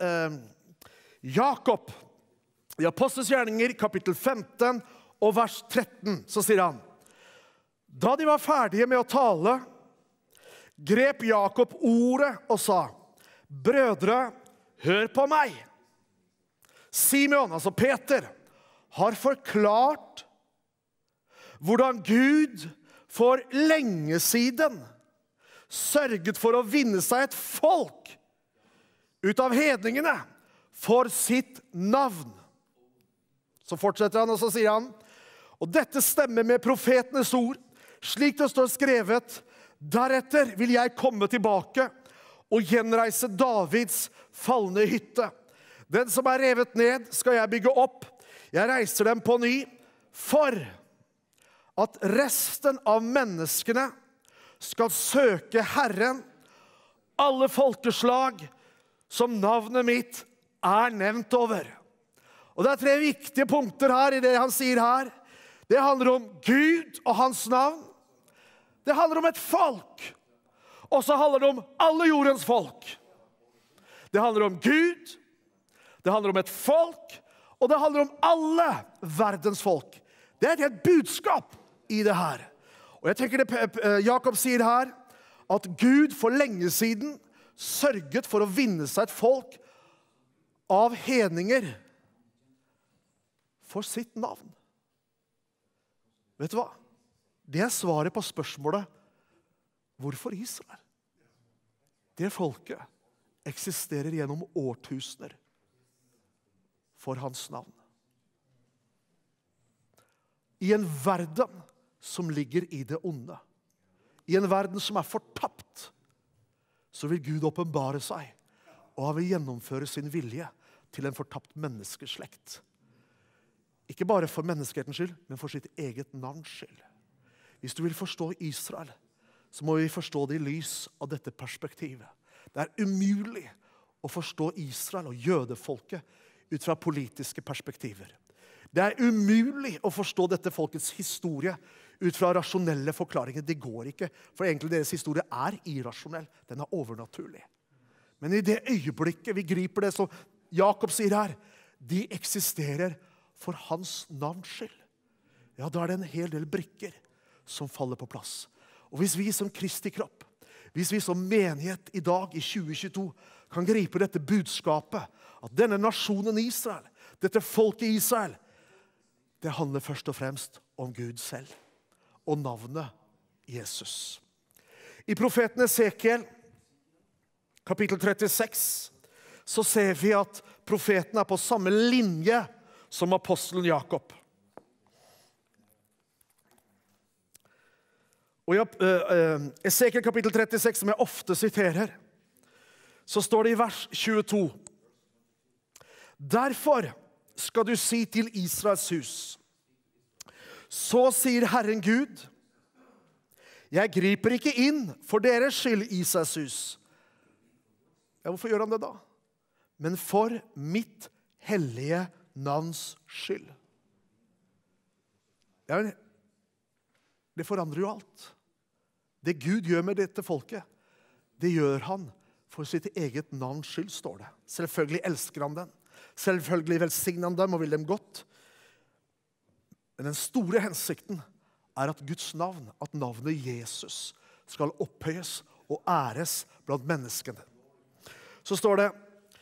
S2: Jakob i Apostels gjerninger kapittel 15 og vers 13, så sier han, da de var ferdige med å tale, grep Jakob ordet og sa, brødre, hør på meg. Simeon, altså Peter, har forklart hvordan Gud for lenge siden sørget for å vinne seg et folk ut av hedningene for sitt navn. Så fortsetter han, og så sier han, og dette stemmer med profetenes ord, slik det står skrevet, deretter vil jeg komme tilbake og gjenreise Davids falne hytte. Den som revet ned skal jeg bygge opp. Jeg reiser dem på ny for at resten av menneskene skal søke Herren, alle folkeslag som navnet mitt nevnt over. Og det 3 viktige punkter her i det han sier her. Det handler om Gud og hans navn. Det handler om et folk. Og så handler det om alle jordens folk. Det handler om Gud. Det handler om et folk. Og det handler om alle verdens folk. Det et helt budskap i det her. Og jeg tenker det Jakob sier her, at Gud for lenge siden sørget for å vinne seg et folk av hedninger for sitt navn. Vet du hva? Det svaret på spørsmålet, hvorfor Israel? Det folket eksisterer gjennom årtusener for hans navn. I en verden som ligger i det onde, i en verden som fortapt, så vil Gud åpenbare seg, og han vil gjennomføre sin vilje til en fortapt menneskeslekt. Ikke bare for menneskehetens skyld, men for sitt eget navns skyld. Hvis du vil forstå Israel, så må vi forstå det i lys av dette perspektivet. Det umulig å forstå Israel og jødefolket ut fra politiske perspektiver. Det umulig å forstå dette folkets historie ut fra rasjonelle forklaringer. Det går ikke, for egentlig deres historie irrasjonell. Den overnaturlig. Men i det øyeblikket vi griper det som Jakob sier her, de eksisterer for hans navns skyld. Ja, da det en hel del brikker som faller på plass. Og hvis vi som Kristi kropp, hvis vi som menighet i dag i 2022 kan gripe dette budskapet, at denne nasjonen Israel, dette folket Israel, det handler først og fremst om Gud selv og navnet Jesus. I profeten Esekiel, kapittel 36, så ser vi at profeten på samme linje som apostelen Jakob. Og i Esekiel kapittel 36, som jeg ofte siterer, så står det i vers 22. Derfor skal du si til Israels hus, så sier Herren Gud, jeg griper ikke inn for deres skyld, Israels hus. Ja, hvorfor gjør han det da? Men for mitt hellige navns skyld. Ja, det forandrer jo alt. Det Gud gjør med dette folket, det gjør han for sitt eget navns skyld, står det. Selvfølgelig elsker han den. Selvfølgelig velsigner han dem og vil dem godt. Men den store hensikten at Guds navn, at navnet Jesus skal opphøyes og æres blant menneskene. Så står det,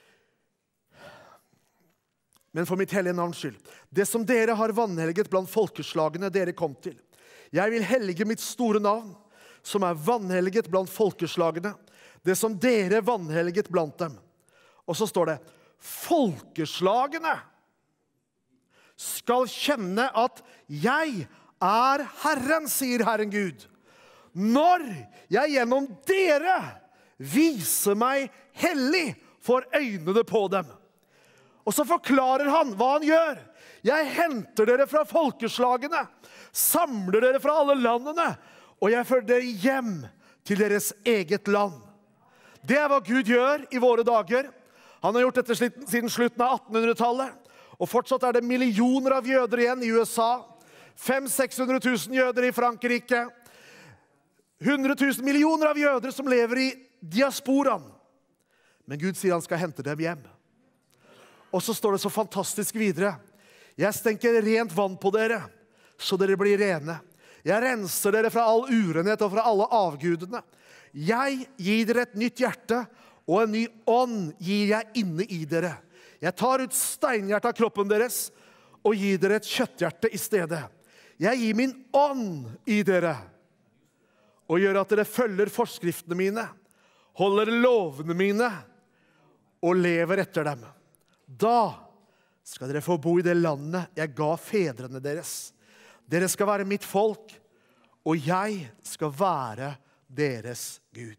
S2: men for mitt hellige navns skyld, det som dere har vanhelget blant folkeslagene dere kom til, jeg vil hellige mitt store navn, som vanhelget blant folkeslagene, det som dere vanhelget blant dem. Og så står det, folkeslagene skal kjenne at jeg Herren, sier Herren Gud, når jeg gjennom dere viser meg hellig for øynene på dem. Og så forklarer han hva han gjør. Jeg henter dere fra folkeslagene, samler dere fra alle landene, og jeg fører dere hjem til deres eget land. Det hva Gud gjør i våre dager. Han har gjort dette siden slutten av 1800-tallet, og fortsatt det millioner av jøder igjen i USA, 500 000-600 000 jøder i Frankrike, 100 000 millioner av jøder som lever i diasporaen. Men Gud sier han skal hente dem hjem. Og så står det så fantastisk videre. Jeg stenker rent vann på dere, så dere blir rene. Jeg renser dere fra all urenhet og fra alle avgudene. Jeg gir dere et nytt hjerte, og en ny ånd gir jeg inne i dere. Jeg tar ut steinhjertet av kroppen deres, og gir dere et kjøtthjerte i stedet. Jeg gir min ånd i dere, og gjør at dere følger forskriftene mine, holder lovene mine, og lever etter dem. Da skal dere få bo i det landet jeg ga fedrene deres. Dere skal være mitt folk, og jeg skal være deres Gud.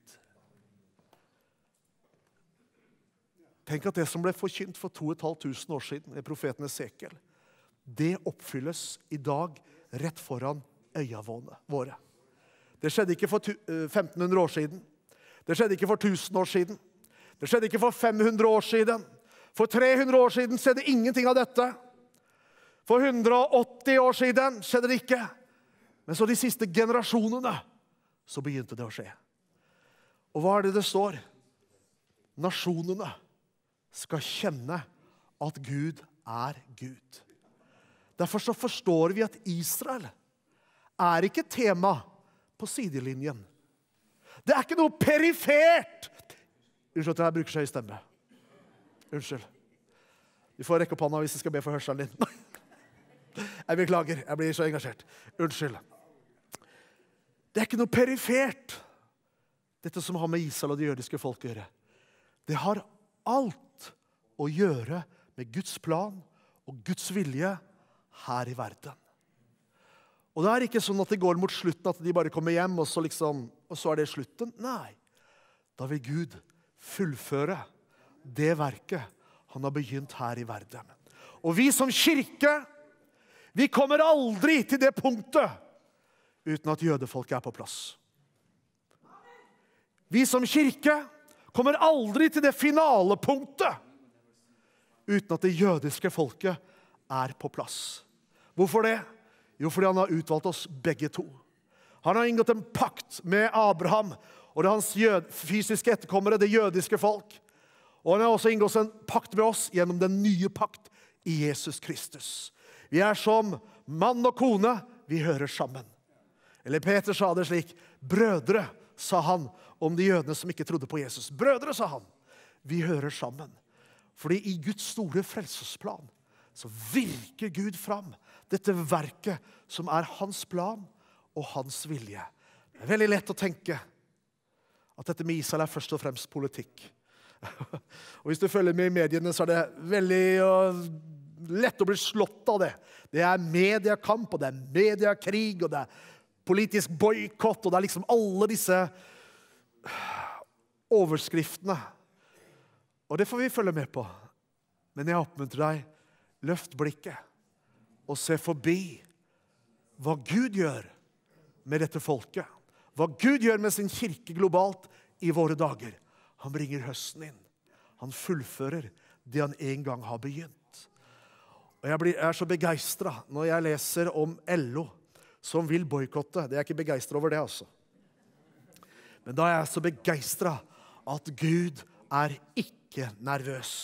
S2: Tenk at det som ble forkynt for 2500 år siden i profeten Esekiel, det oppfylles i dag rett foran øynene våre. Det skjedde ikke for 1500 år siden. Det skjedde ikke for 1000 år siden. Det skjedde ikke for 500 år siden. For 300 år siden skjedde ingenting av dette. For 180 år siden skjedde det ikke. Men så de siste generasjonene, så begynte det å skje. Og hva er det står? Nasjonene skal kjenne at Gud er Gud. Derfor så forstår vi at Israel er ikke tema på sidelinjen. Det er ikke noe perifert. Unnskyld at jeg bruker så høy stemme. Unnskyld. Vi får rekke opp hånda hvis jeg skal be for hørselen din. Jeg beklager, jeg blir så engasjert. Unnskyld. Det er ikke noe perifert, dette som har med Israel og det jødiske folk å gjøre. Det har alt å gjøre med Guds plan og Guds vilje her i verden. Og det er ikke sånn at det går mot slutten, at de bare kommer hjem, og så er det slutten. Nei, da vil Gud fullføre det verket han har begynt her i verden. Og vi som kirke, vi kommer aldri til det punktet uten at jødefolket er på plass. Vi som kirke kommer aldri til det finalepunktet uten at det jødiske folket er på plass. Hvorfor det? Jo, fordi han har utvalgt oss begge to. Han har inngått en pakt med Abraham og det hans fysiske etterkommere, det jødiske folk. Og han har også inngått en pakt med oss gjennom den nye pakt i Jesus Kristus. Vi er som mann og kone, vi hører sammen. Eller Peter sa det slik: brødre, sa han om de jødene som ikke trodde på Jesus. Brødre, sa han, vi hører sammen. Fordi i Guds store frelsesplan så virker Gud fram dette verket som er hans plan og hans vilje. Det er veldig lett å tenke at dette med Israel er først og fremst politikk. Og hvis du følger med i mediene, så er det veldig lett å bli slått av det. Det er mediekamp, og det er mediekrig, og det er politisk boykott, og det er liksom alle disse overskriftene. Og det får vi følge med på. Men jeg oppmuntrer deg, løft blikket og se forbi hva Gud gjør med dette folket. Hva Gud gjør med sin kirke globalt i våre dager. Han bringer høsten inn. Han fullfører det han en gang har begynt. Og jeg er så begeistret når jeg leser om LO som vil boykotte. Det er ikke begeistret over det, altså. Men da er jeg så begeistret at Gud er ikke nervøs.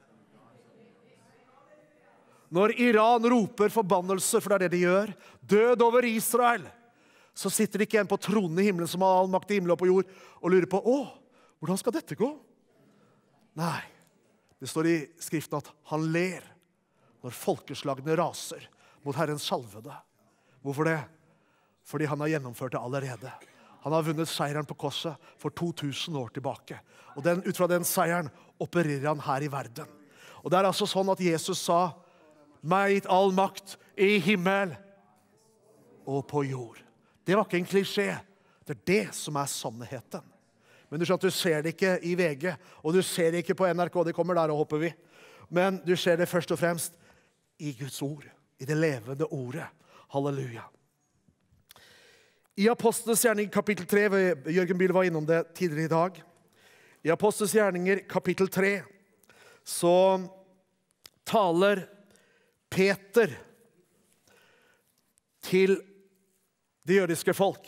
S2: Når Iran roper forbannelse, for det er det de gjør, død over Israel, så sitter det ikke en på tronen i himmelen som har all makt i himmelen og på jord, og lurer på, hvordan skal dette gå? Nei, det står i skriften at han ler når folkeslagene raser mot Herrens salvede. Hvorfor det? Fordi han har gjennomført det allerede. Han har vunnet seieren på korset for 2000 år tilbake. Og ut fra den seieren opererer han her i verden. Og det er altså sånn at Jesus sa, meg gitt all makt i himmel og på jord. Det var ikke en klisjé. Det er det som er sannheten. Men du skjønner at du ser det ikke i VG, og du ser det ikke på NRK, det kommer der og hopper vi. Men du ser det først og fremst i Guds ord, i det levende ordet. Halleluja. I Apostlenes gjerning kapittel 3, Jørgen Biel var innom det tidligere i dag. I Apostlenes gjerninger kapittel 3, så taler Peter til det jødiske folk.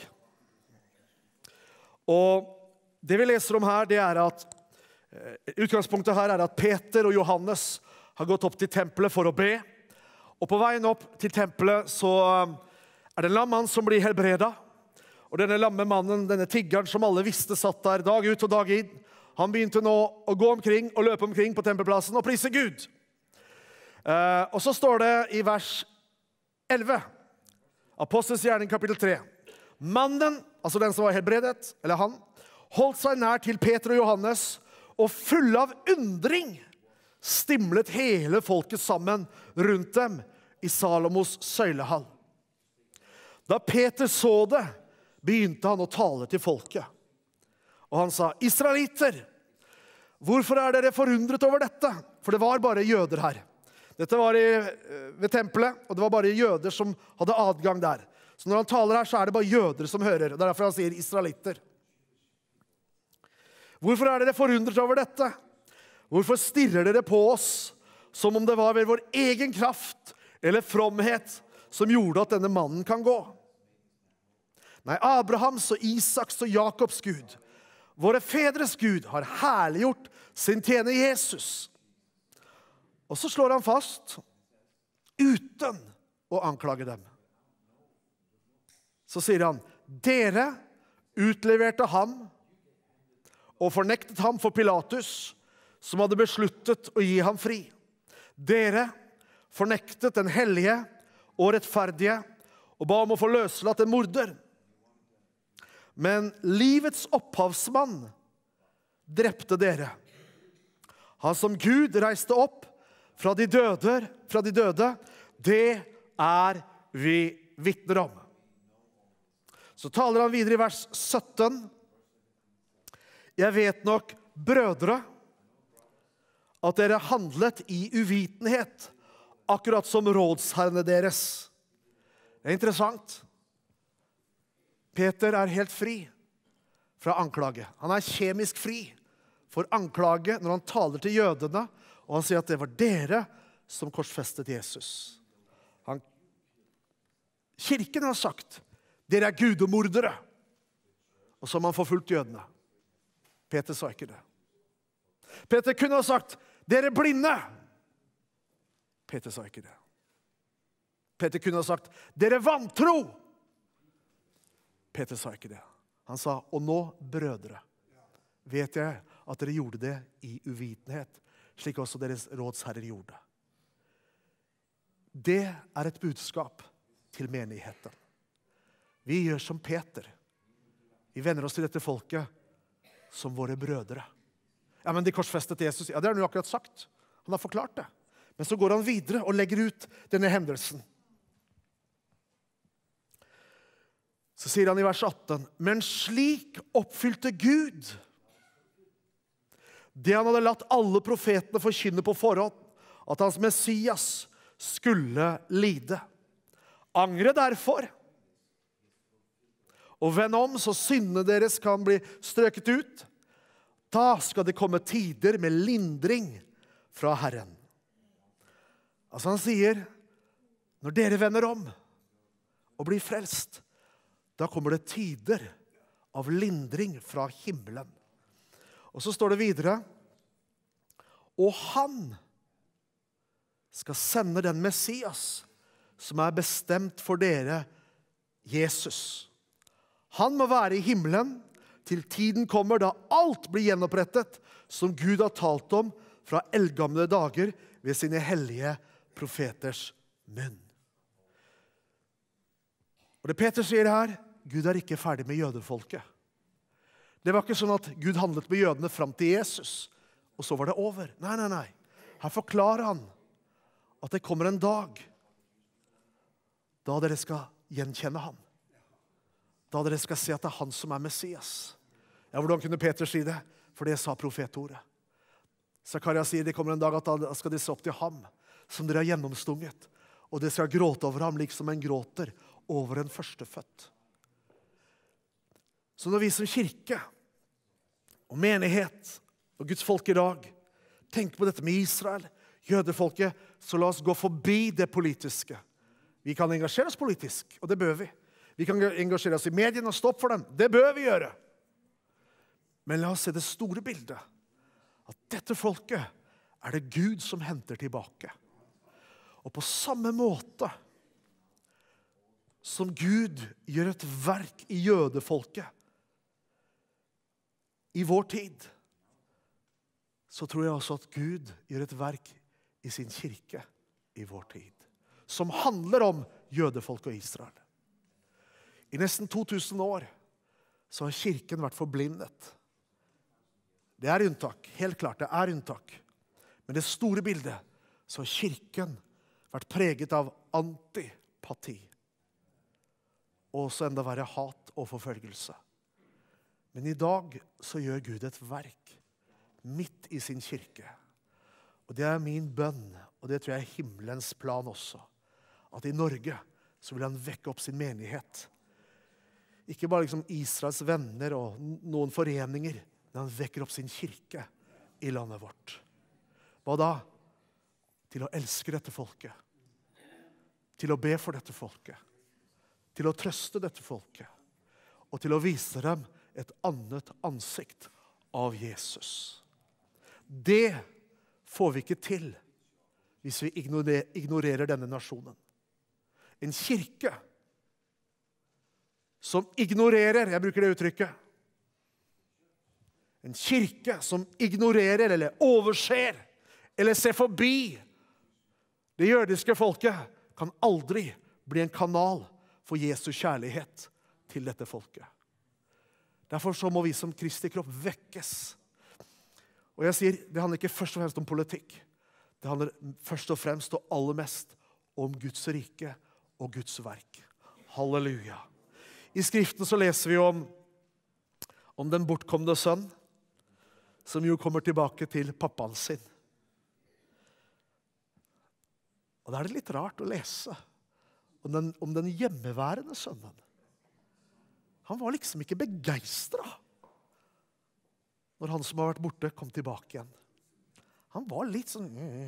S2: Og det vi leser om her, det er at utgangspunktet her er at Peter og Johannes har gått opp til tempelet for å be. Og på veien opp til tempelet så er det en lam mann som blir helbredet. Og denne lamme mannen, denne tiggeren som alle visste satt der dag ut og dag inn, han begynte nå å gå omkring og løpe omkring på tempelplassen og prise Gud. Og så står det i vers 11, Apostlenes gjerning kapittel 3. Mannen, altså den som var helbredet, eller han, holdt seg nær til Peter og Johannes, og full av undring stimlet hele folket sammen rundt dem i Salomos søylehall. Da Peter så det, begynte han å tale til folket. Og han sa, Israelitter, hvorfor er dere forundret over dette? For det var bare jøder her. Dette var ved tempelet, og det var bare jøder som hadde adgang der. Så når han taler her, så det bare jøder som hører. Det derfor han sier israelitter. Hvorfor dere forundret over dette? Hvorfor stirrer dere på oss som om det var ved vår egen kraft eller fromhet som gjorde at denne mannen kan gå? Nei, Abrahams og Isaks og Jakobs Gud, våre fedres Gud, har herliggjort sin tjener Jesus. Og så slår han fast, uten å anklage dem. Så sier han, dere utleverte ham og fornektet ham for Pilatus, som hadde besluttet å gi ham fri. Dere fornektet den hellige og rettferdige og ba om å få løslatt en morder. Men livets opphavsmann drepte dere. Han som Gud reiste opp fra de døde, det vi vitner om. Så taler han videre i vers 17. Jeg vet nok, brødre, at dere handlet i uvitenhet, akkurat som rådsherrene deres. Det interessant. Peter helt fri fra anklage. Han kjemisk fri for anklage når han taler til jødene, og han sier at det var dere som korsfestet Jesus. Kirken har sagt, dere gudemordere, og så har man forfulgt jødene. Peter sa ikke det. Peter kunne ha sagt, dere blinde. Peter sa ikke det. Peter kunne ha sagt, dere vantro. Peter sa ikke det. Han sa, og nå, brødre, vet jeg at dere gjorde det i uvitenhet, slik også deres rådsherrer gjorde. Det et budskap til menigheten. Vi gjør som Peter. Vi venner oss til dette folket som våre brødre. Ja, men de korsfestet Jesus. Ja, det har han jo akkurat sagt. Han har forklart det. Men så går han videre og legger ut denne hendelsen. Så sier han i vers 18, men slik oppfylte Gud det han hadde latt alle profetene forkynne på forhånd, at hans Messias skulle lide. Angre derfor, og vend om så syndene deres kan bli strøket ut. Da skal det komme tider med lindring fra Herren. Altså han sier, når dere vender om og blir frelst, da kommer det tider av lindring fra himmelen. Og så står det videre, og han skal sende den Messias som bestemt for dere, Jesus. Han må være i himmelen til tiden kommer da alt blir gjenopprettet som Gud har talt om fra eldgamle dager ved sine hellige profeters munn. Og det Peter sier her, Gud ikke ferdig med jødefolket. Det var ikke sånn at Gud handlet med jødene frem til Jesus, og så var det over. Nei. Her forklarer han at det kommer en dag da dere skal gjenkjenne ham. Da dere skal se at det han som Messias. Ja, hvordan kunne Peter si det? For det sa profetordet. Zakaria sier det kommer en dag at da skal de se opp til ham, som dere har gjennomstunget, og dere skal gråte over ham, liksom en gråter over en førstefødt. Så når vi som kirke og menighet og Guds folk i dag tenker på dette med Israel, jødefolket, så la oss gå forbi det politiske. Vi kan engasjere oss politisk, og det bør vi. Vi kan engasjere oss i mediene og stå opp for dem. Det bør vi gjøre. Men la oss se det store bildet. At dette folket det Gud som henter tilbake. Og på samme måte som Gud gjør et verk i jødefolket i vår tid, så tror jeg også at Gud gjør et verk i sin kirke i vår tid, som handler om jødefolk og Israel. I nesten 2000 år så har kirken vært forblindet. Det unntak, helt klart, det unntak. Men det store bildet, så har kirken vært preget av antipati, og også enda verre hat og forfølgelse. Men i dag så gjør Gud et verk midt i sin kirke. Og Og det min bønn, og det tror jeg himmelens plan også, at i Norge så vil han vekke opp sin menighet. Ikke bare liksom Israels venner og noen foreninger, men han vekker opp sin kirke i landet vårt. Hva da? Til å elske dette folket. Til å be for dette folket. Til å trøste dette folket. Og til å vise dem et annet ansikt av Jesus. Det får vi ikke til hvis vi ignorerer denne nasjonen. En kirke som ignorerer, jeg bruker det uttrykket, en kirke som ignorerer eller overser eller ser forbi det jødiske folket, kan aldri bli en kanal for Jesu kjærlighet til dette folket. Derfor så må vi som Kristi kropp vekkes. Og jeg sier, det handler ikke først og fremst om politikk. Det handler først og fremst og aller mest om Guds rike og Guds verk. Halleluja. I Skriften så leser vi om den bortkomne sønn, som jo kommer tilbake til pappaen sin. Og da er det litt rart å lese om den hjemmeværende sønnen. Han var liksom ikke begeistret når han som har vært borte kom tilbake igjen. Han var litt sånn...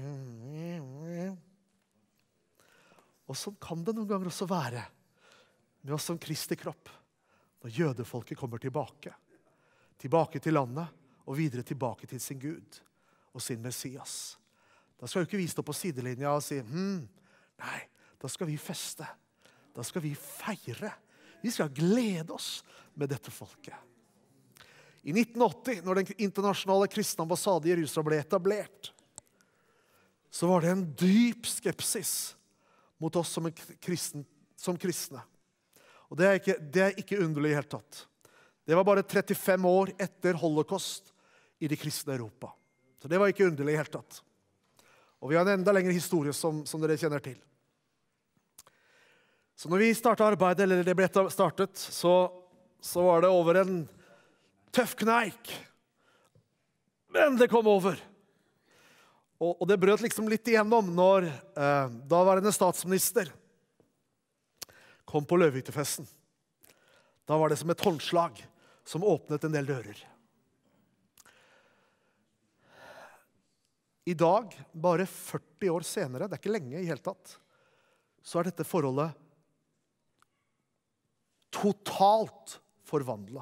S2: Og sånn kan det noen ganger også være med oss som Kristi kropp, når jødefolket kommer tilbake til landet, og videre tilbake til sin Gud og sin Messias. Da skal jo ikke vi stå på sidelinja og si, nei, da skal vi feste. Da skal vi feire. Vi skal glede oss med dette folket. I 1980, når den internasjonale kristne ambassade i Jerusalem ble etablert, så var det en dyp skepsis mot oss som kristne. Og det er ikke underlig i hele tatt. Det var bare 35 år etter holocaust i det kristne Europa. Så det var ikke underlig i hele tatt. Og vi har en enda lengre historie som dere kjenner til. Så når vi startet arbeidet, eller det ble startet, så var det over en tøff kneik. Men det kom over. Og det brøt liksom litt igjennom når daværende statsminister kom på løvehyttefesten. Da var det som et håndslag som åpnet en del dører. I dag, bare 40 år senere, det er ikke lenge i hele tatt, så er dette forholdet totalt forvandlet.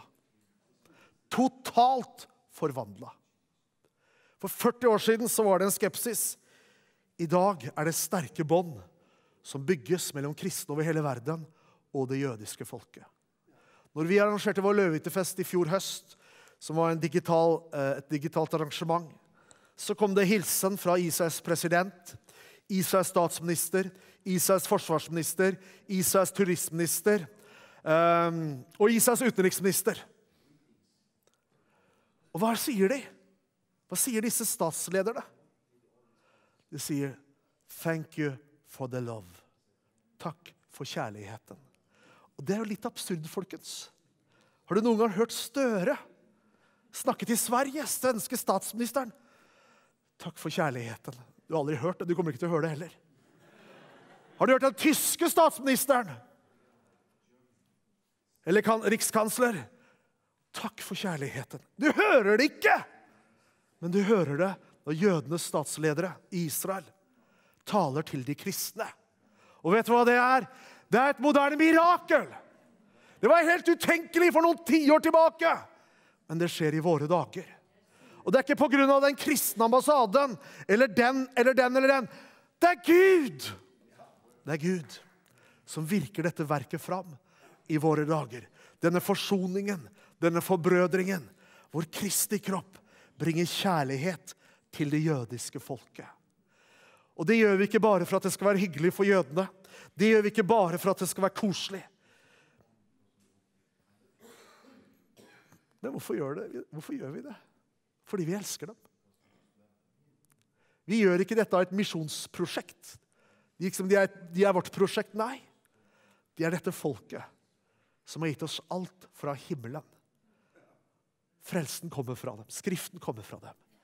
S2: Totalt forvandlet. For 40 år siden så var det en skepsis. I dag er det sterke bånd som bygges mellom kristne over hele verden og det jødiske folket. Når vi arrangerte vår løvehyttefest i fjor høst, som var et digitalt arrangement, så kom det hilsen fra Israels president, Israels statsminister, Israels forsvarsminister, Israels turistminister og Israels utenriksminister. Og hva sier de? Hva sier disse statslederne? De sier, thank you for the love. Takk for kjærligheten. Og det er jo litt absurd, folkens. Har du noen gang hørt Støre snakke til Sverige, svenske statsministeren? Takk for kjærligheten. Du har aldri hørt det, du kommer ikke til å høre det heller. Har du hørt den tyske statsministeren? Eller rikskansler? Takk for kjærligheten. Du hører det ikke! Men du hører det når jødenes statsledere i Israel taler til de kristne. Og vet du hva det er? Det er et moderne mirakel! Det var helt utenkelig for noen 10 år tilbake. Men det skjer i våre dager. Og det er ikke på grunn av den kristne ambassaden, eller den, eller den, eller den. Det er Gud! Det er Gud som virker dette verket fram i våre dager. Denne forsoningen, denne forbrødringen, hvor Kristi kropp bringer kjærlighet til det jødiske folket. Og det gjør vi ikke bare for at det skal være hyggelig for jødene. Det gjør vi ikke bare for at det skal være koselig. Men hvorfor gjør vi det? Fordi vi elsker dem. Vi gjør ikke dette av et misjonsprosjekt. De er vårt prosjekt, nei. De er dette folket som har gitt oss alt fra himmelen. Frelsen kommer fra dem. Skriften kommer fra dem.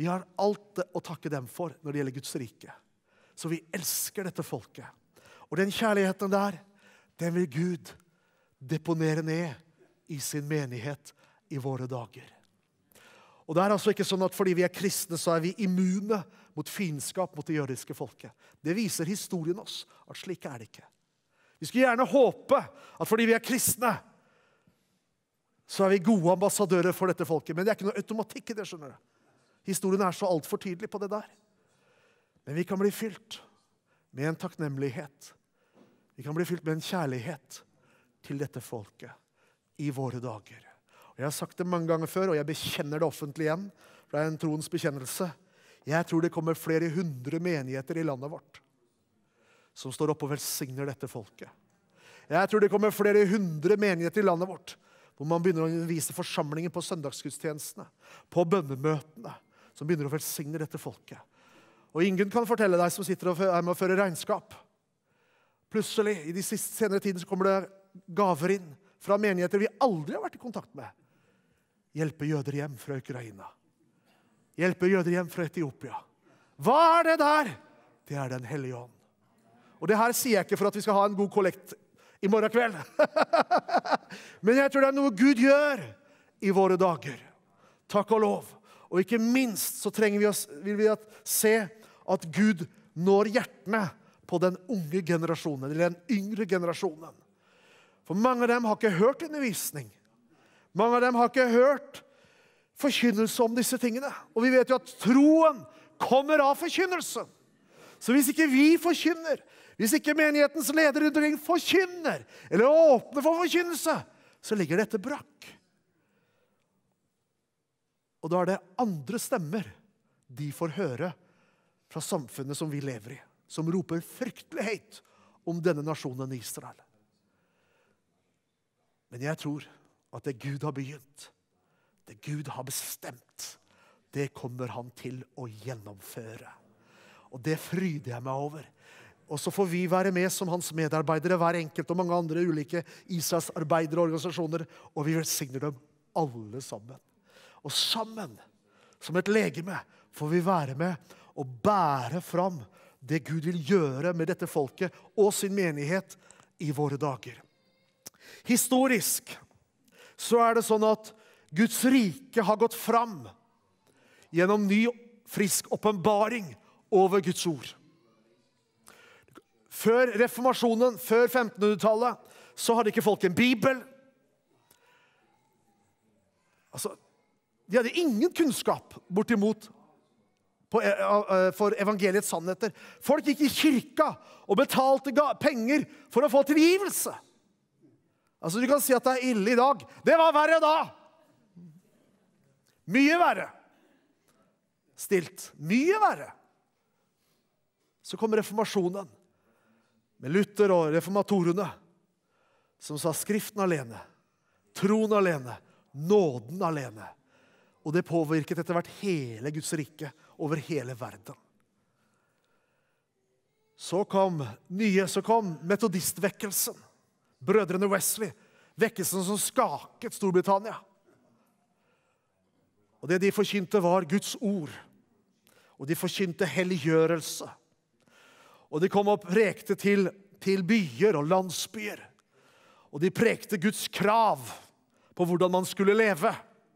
S2: Vi har alt å takke dem for når det gjelder Guds rike. Så vi elsker dette folket. Og den kjærligheten der, den vil Gud deponere ned i sin menighet i våre dager. Og det er altså ikke sånn at fordi vi er kristne, så er vi immune mot fiendskap mot det jødiske folket. Det viser historien oss, at slik er det ikke. Vi skulle gjerne håpe at fordi vi er kristne, så er vi gode ambassadører for dette folket. Men det er ikke noe automatikk i det, skjønner du. Historien er så alt for tydelig på det der. Men vi kan bli fylt med en takknemlighet. Vi kan bli fylt med en kjærlighet til dette folket i våre dager. Og jeg har sagt det mange ganger før, og jeg bekjenner det offentlig igjen, for det er en troens bekjennelse. Jeg tror det kommer flere 100 menigheter i landet vårt som står opp og velsigner dette folket. Jeg tror det kommer flere 100 menigheter i landet vårt hvor man begynner å vise forsamlinger på søndagsgudstjenestene, på bønnemøtene, som begynner å velsigne dette folket. Og ingen kan fortelle deg som sitter og er med å føre regnskap. Plutselig, i de senere tiden, så kommer det gaver inn fra menigheter vi aldri har vært i kontakt med. Hjelpe jøder hjem fra Ukraina. Hjelpe jøder hjem fra Etiopia. Hva er det der? Det er Den hellige ånd. Og det her sier jeg ikke for at vi skal ha en god kollekt i morgen kveld. Men jeg tror det er noe Gud gjør i våre dager. Takk og lov. Og ikke minst så vil vi se at Gud når hjertene på den unge generasjonen, eller den yngre generasjonen. For mange av dem har ikke hørt undervisning. Mange av dem har ikke hørt forkynnelse om disse tingene. Og vi vet jo at troen kommer av forkynnelse. Så hvis ikke vi forkynner, hvis ikke menighetens leder rundt omkring forkynner, eller åpner for forkynnelse, så ligger dette brakk. Og da er det andre stemmer de får høre fra samfunnet som vi lever i, som roper fryktelig høyt om denne nasjonen Israel. Men jeg tror at det Gud har begynt, det Gud har bestemt, det kommer han til å gjennomføre. Og det fryder jeg meg over. Og så får vi være med som hans medarbeidere, hver enkelt og mange andre ulike Israels arbeidere og organisasjoner, og vi velsigner dem alle sammen. Og sammen, som et legeme, får vi være med og bære fram det Gud vil gjøre med dette folket og sin menighet i våre dager. Historisk så er det sånn at Guds rike har gått fram gjennom ny, frisk åpenbaring over Guds ord. Før reformasjonen, før 1500-tallet, så hadde ikke folk en bibel. Altså, de hadde ingen kunnskap bortimot for evangeliets sannheter. Folk gikk i kirka og betalte penger for å få tilgivelse. Altså, du kan si at det er ille i dag. Det var verre da. Mye verre. Stilt. Mye verre. Så kom reformasjonen med Luther og reformatorene som sa skriften alene, troen alene, nåden alene. Og det påvirket etter hvert hele Guds rike over hele verden. Så kom metodistvekkelsen, brødrene Wesley, vekkelsen som skaket Storbritannia. Og det de forkynte var Guds ord, og de forkynte helliggjørelse. Og de kom og prekte til byer og landsbyer. Og de prekte Guds krav på hvordan man skulle leve.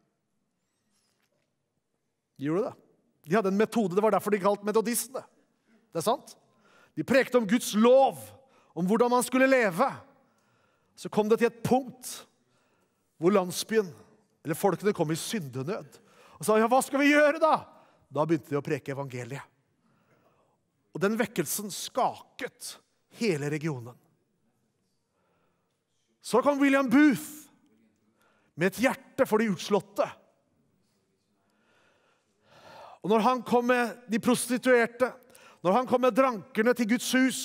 S2: De gjorde det. De hadde en metode, det var derfor de kalt metodistene. Det er sant? De prekte om Guds lov, om hvordan man skulle leve. Så kom det til et punkt hvor landsbyen, eller folkene kom i syndenød. Og sa, ja, hva skal vi gjøre da? Da begynte de å preke evangeliet. Og den vekkelsen skaket hele regionen. Så kom William Booth med et hjerte for de utslåtte. Og når han kom med de prostituerte, når han kom med drankerne til Guds hus,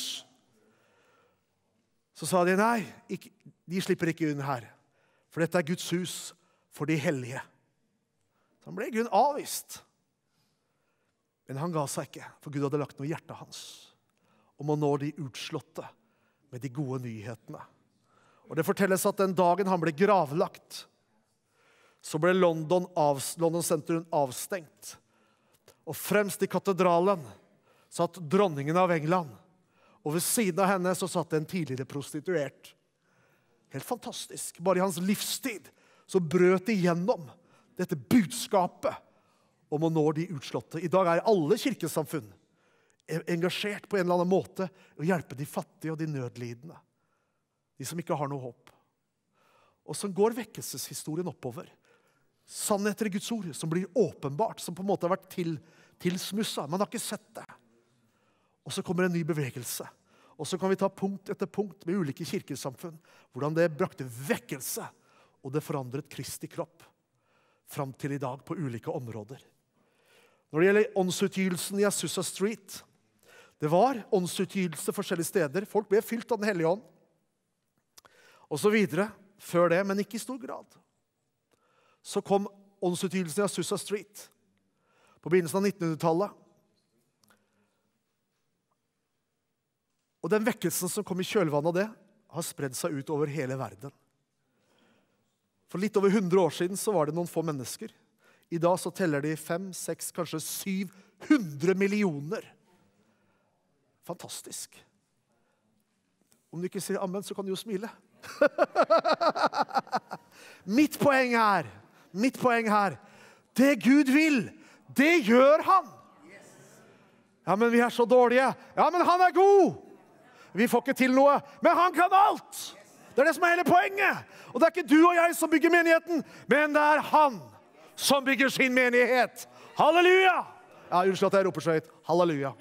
S2: så sa de, nei, de slipper ikke unna her. For dette er Guds hus for de hellige. Så han ble i grunnen avvist. Men han ga seg ikke, for Gud hadde lagt noe i hjertet hans om å nå de utslåtte med de gode nyhetene. Og det fortelles at den dagen han ble gravlagt, så ble London sentrum avstengt. Og fremst i katedralen satt dronningen av England. Og ved siden av henne så satt en tidligere prostituert. Helt fantastisk. Bare i hans livstid så brøt de gjennom dette budskapet om å nå de utslåtte. I dag er alle kirkesamfunn engasjert på en eller annen måte å hjelpe de fattige og de nødlidende. De som ikke har noe håp. Og så går vekkelseshistorien oppover. Sannheter i Guds ord som blir åpenbart, som på en måte har vært tilsmusset. Man har ikke sett det. Og så kommer en ny bevegelse. Og så kan vi ta punkt etter punkt med ulike kirkesamfunn, hvordan det brakte vekkelse, og det forandret Kristi kropp, fram til i dag på ulike områder. Når det gjelder åndsutgytelsen i Azusa Street, det var åndsutgytelse forskjellige steder. Folk ble fylt av den hellige ånd, og så videre, før det, men ikke i stor grad. Så kom åndsutgytelsen i Azusa Street, på begynnelsen av 1900-tallet. Og den vekkelsen som kom i kjølvannet av det, har spredd seg ut over hele verden. For litt over 100 år siden så var det noen få mennesker. I dag så teller de 5, 6, kanskje 700 millioner. Fantastisk. Om du ikke sier amen, så kan du jo smile. Mitt poeng her, det Gud vil, det gjør han. Ja, men vi er så dårlige. Ja, men han er god. Vi får ikke til noe, men han kan alt. Det er det som er hele poenget. Og det er ikke du og jeg som bygger menigheten, men det er han som bygger sin menighet. Halleluja! Ja, unnskyld at jeg roper så høyt. Halleluja.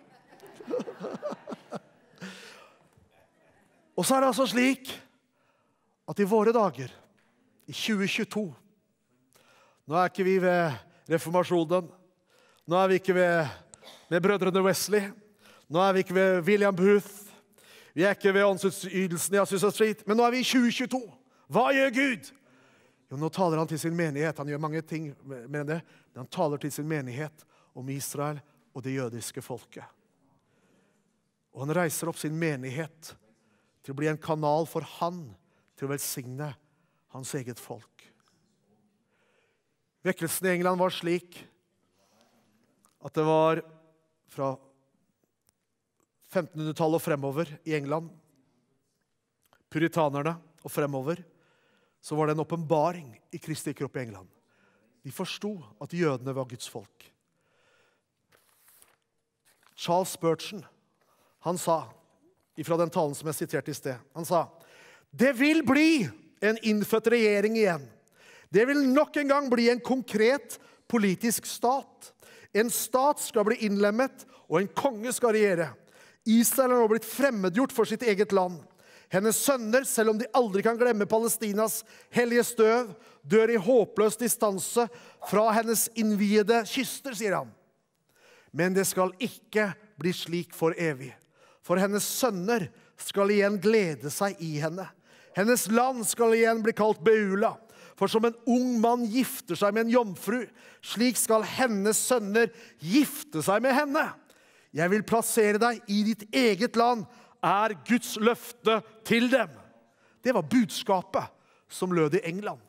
S2: Og så er det altså slik at i våre dager, i 2022, nå er ikke vi ved reformasjonen, nå er vi ikke med brødrene Wesley, nå er vi ikke ved William Booth, vi er ikke ved åndsutgytelsen i Azusa Street, men nå er vi i 2022. Hva gjør Gud? Jo, nå taler han til sin menighet. Han gjør mange ting med det. Men han taler til sin menighet om Israel og det jødiske folket. Og han reiser opp sin menighet til å bli en kanal for han til å velsigne hans eget folk. Vekkelsen i England var slik at det var fra 1500-tallet og fremover i England, puritanerne og fremover, så var det en åpenbaring i Kristi kropp i England. De forstod at jødene var Guds folk. Charles Spurgeon, han sa, ifra den talen som jeg siterte i sted, han sa, det vil bli en innfødt regjering igjen. Det vil nok en gang bli en konkret politisk stat. En stat skal bli innlemmet, og en konge skal regjere. Israel har nå blitt fremmedgjort for sitt eget land. Hennes sønner, selv om de aldri kan glemme Palestinas hellige støv, dør i håpløs distanse fra hennes innviede kyster, sier han. Men det skal ikke bli slik for evig. For hennes sønner skal igjen glede seg i henne. Hennes land skal igjen bli kalt Beula. For som en ung mann gifter seg med en jomfru, slik skal hennes sønner gifte seg med henne. Jeg vil plassere deg i ditt eget land, er Guds løfte til dem. Det var budskapet som lød i England.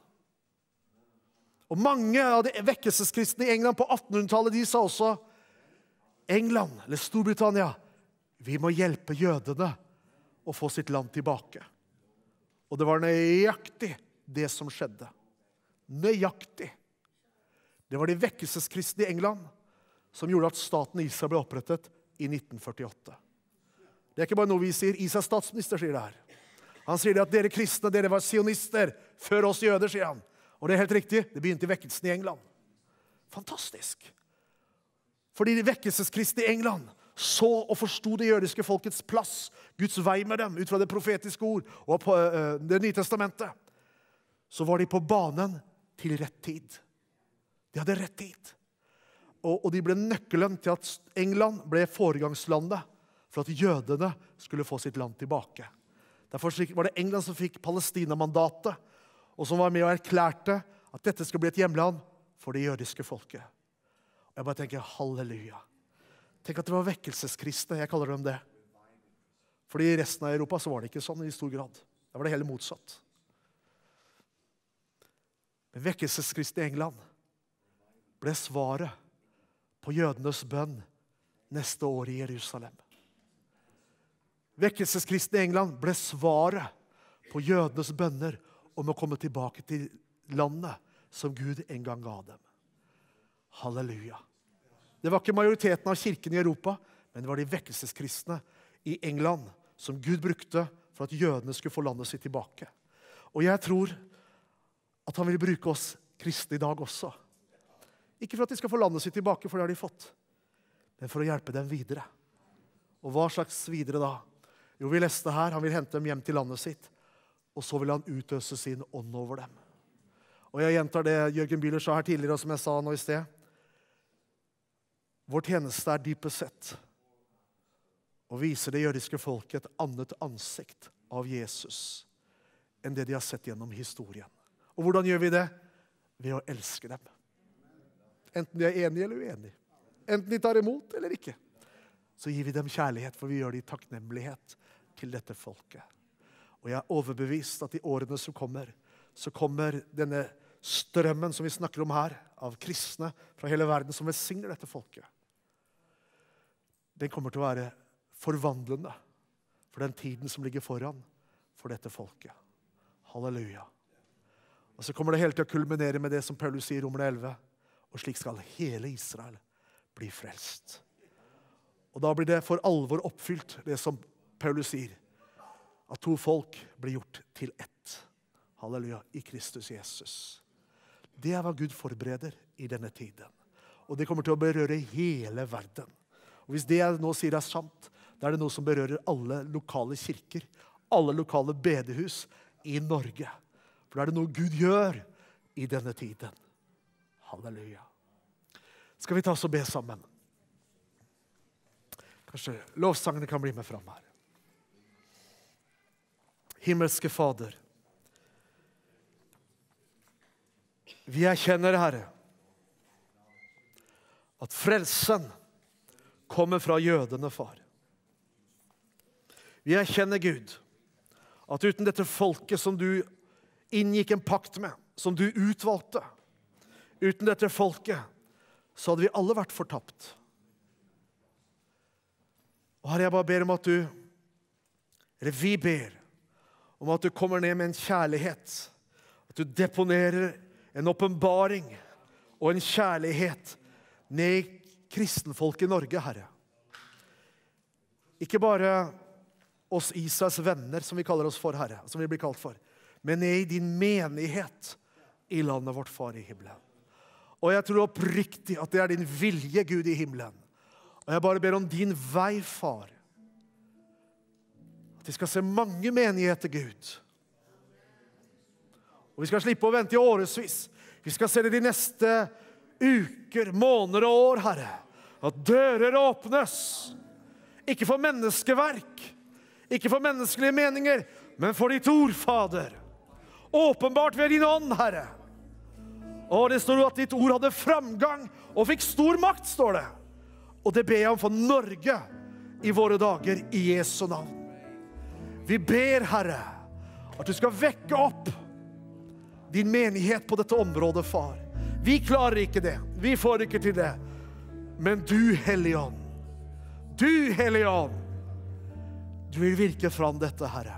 S2: Og mange av de vekkelseskristne i England på 1800-tallet, de sa også, England, eller Storbritannia, vi må hjelpe jødene å få sitt land tilbake. Og det var nøyaktig det som skjedde. Nøyaktig. Det var de vekkelseskristne i England som gjorde at staten Israel ble opprettet i 1948. Det er ikke bare noe vi sier. Israels statsminister sier det her. Han sier det at dere kristne, dere var sionister før oss jøder, sier han. Og det er helt riktig. Det begynte i vekkelsen i England. Fantastisk. Fordi de vekkelseskristne i England så og forstod det jødiske folkets plass, Guds vei med dem, ut fra det profetiske ord og på det nye testamentet, så var de på banen til rett tid. De hadde rett tid. Og de ble nøkkelen til at England ble foregangslandet for at jødene skulle få sitt land tilbake. Derfor var det England som fikk Palestina-mandatet, og som var med og erklærte at dette skulle bli et hjemland for det jødiske folket. Og jeg bare tenker, halleluja. Tenk at det var vekkelseskristne, jeg kaller dem det. Fordi i resten av Europa så var det ikke sånn i stor grad. Da var det hele motsatt. Men vekkelseskristne i England ble svaret på jødenes bønn neste år i Jerusalem. Vekkelseskristne i England ble svaret på jødenes bønner om å komme tilbake til landet som Gud en gang ga dem. Halleluja. Det var ikke majoriteten av kirken i Europa, men det var de vekkelseskristne i England som Gud brukte for at jødene skulle få landet sitt tilbake. Og jeg tror at han vil bruke oss kristne i dag også. Ikke for at de skal få landet sitt tilbake, for det har de fått, men for å hjelpe dem videre. Og hva slags videre da? Jo, vi leste her, han vil hente dem hjem til landet sitt, og så vil han utøse sin ånd over dem. Og jeg gjentar det Jørgen Bühler sa her tidligere, og som jeg sa nå i sted. Vår tjeneste er dypest sett å vise det jødiske folket et annet ansikt av Jesus enn det de har sett gjennom historien. Og hvordan gjør vi det? Ved å elske dem. Enten de er enige eller uenige. Enten de tar imot eller ikke. Så gir vi dem kjærlighet, for vi gjør det i takknemlighet til dette folket. Og jeg er overbevist at i årene som kommer, så kommer denne strømmen som vi snakker om her, av kristne fra hele verden som velsigner dette folket. Den kommer til å være forvandlende for den tiden som ligger foran for dette folket. Halleluja. Og så kommer det hele til å kulminere med det som Paulus sier i Romerne 11. Og slik skal hele Israel bli frelst. Og da blir det for alvor oppfylt det som Paulus sier. At to folk blir gjort til ett. Halleluja, i Kristus Jesus. Det er hva Gud forbereder i denne tiden. Og det kommer til å berøre hele verden. Og hvis det jeg nå sier er sant, da er det noe som berører alle lokale kirker, alle lokale bedehus i Norge. For da er det noe Gud gjør i denne tiden. Halleluja. Skal vi ta oss og be sammen? Kanskje lovsangene kan bli med fram her. Himmelske Fader, vi erkjenner, Herre, at frelsen kommer fra jødene, far. Vi erkjenner, Gud, at uten dette folket som du inngikk en pakt med, som du utvalgte, uten dette folket, så hadde vi alle vært fortapt. Og Herre, jeg bare ber om at du, eller vi ber, om at du kommer ned med en kjærlighet, at du deponerer en åpenbaring og en kjærlighet ned i kristenfolk i Norge, Herre. Ikke bare oss Israels venner, som vi kaller oss for, Herre, som vi blir kalt for, men ned i din menighet i landet vårt, Far i himmelen. Og jeg tror oppriktig at det er din vilje, Gud i himmelen. Og jeg bare ber om din vei, Far. At vi skal se mange menigheter, Gud. Og vi skal slippe å vente i årevis. Vi skal se det de neste uker, måneder og år, Herre. At dører åpnes. Ikke for menneskeverk. Ikke for menneskelige meninger, men for ditt ord, Fader. Åpenbart ved din ånd, Herre. Og det står at ditt ord hadde framgang og fikk stor makt, står det. Og det ber jeg om for Norge i våre dager i Jesu navn. Vi ber, Herre, at du skal vekke opp din menighet på dette området, Far. Vi klarer ikke det. Vi får ikke til det. Men du, Hellige Ånd, du vil virke fram dette, Herre.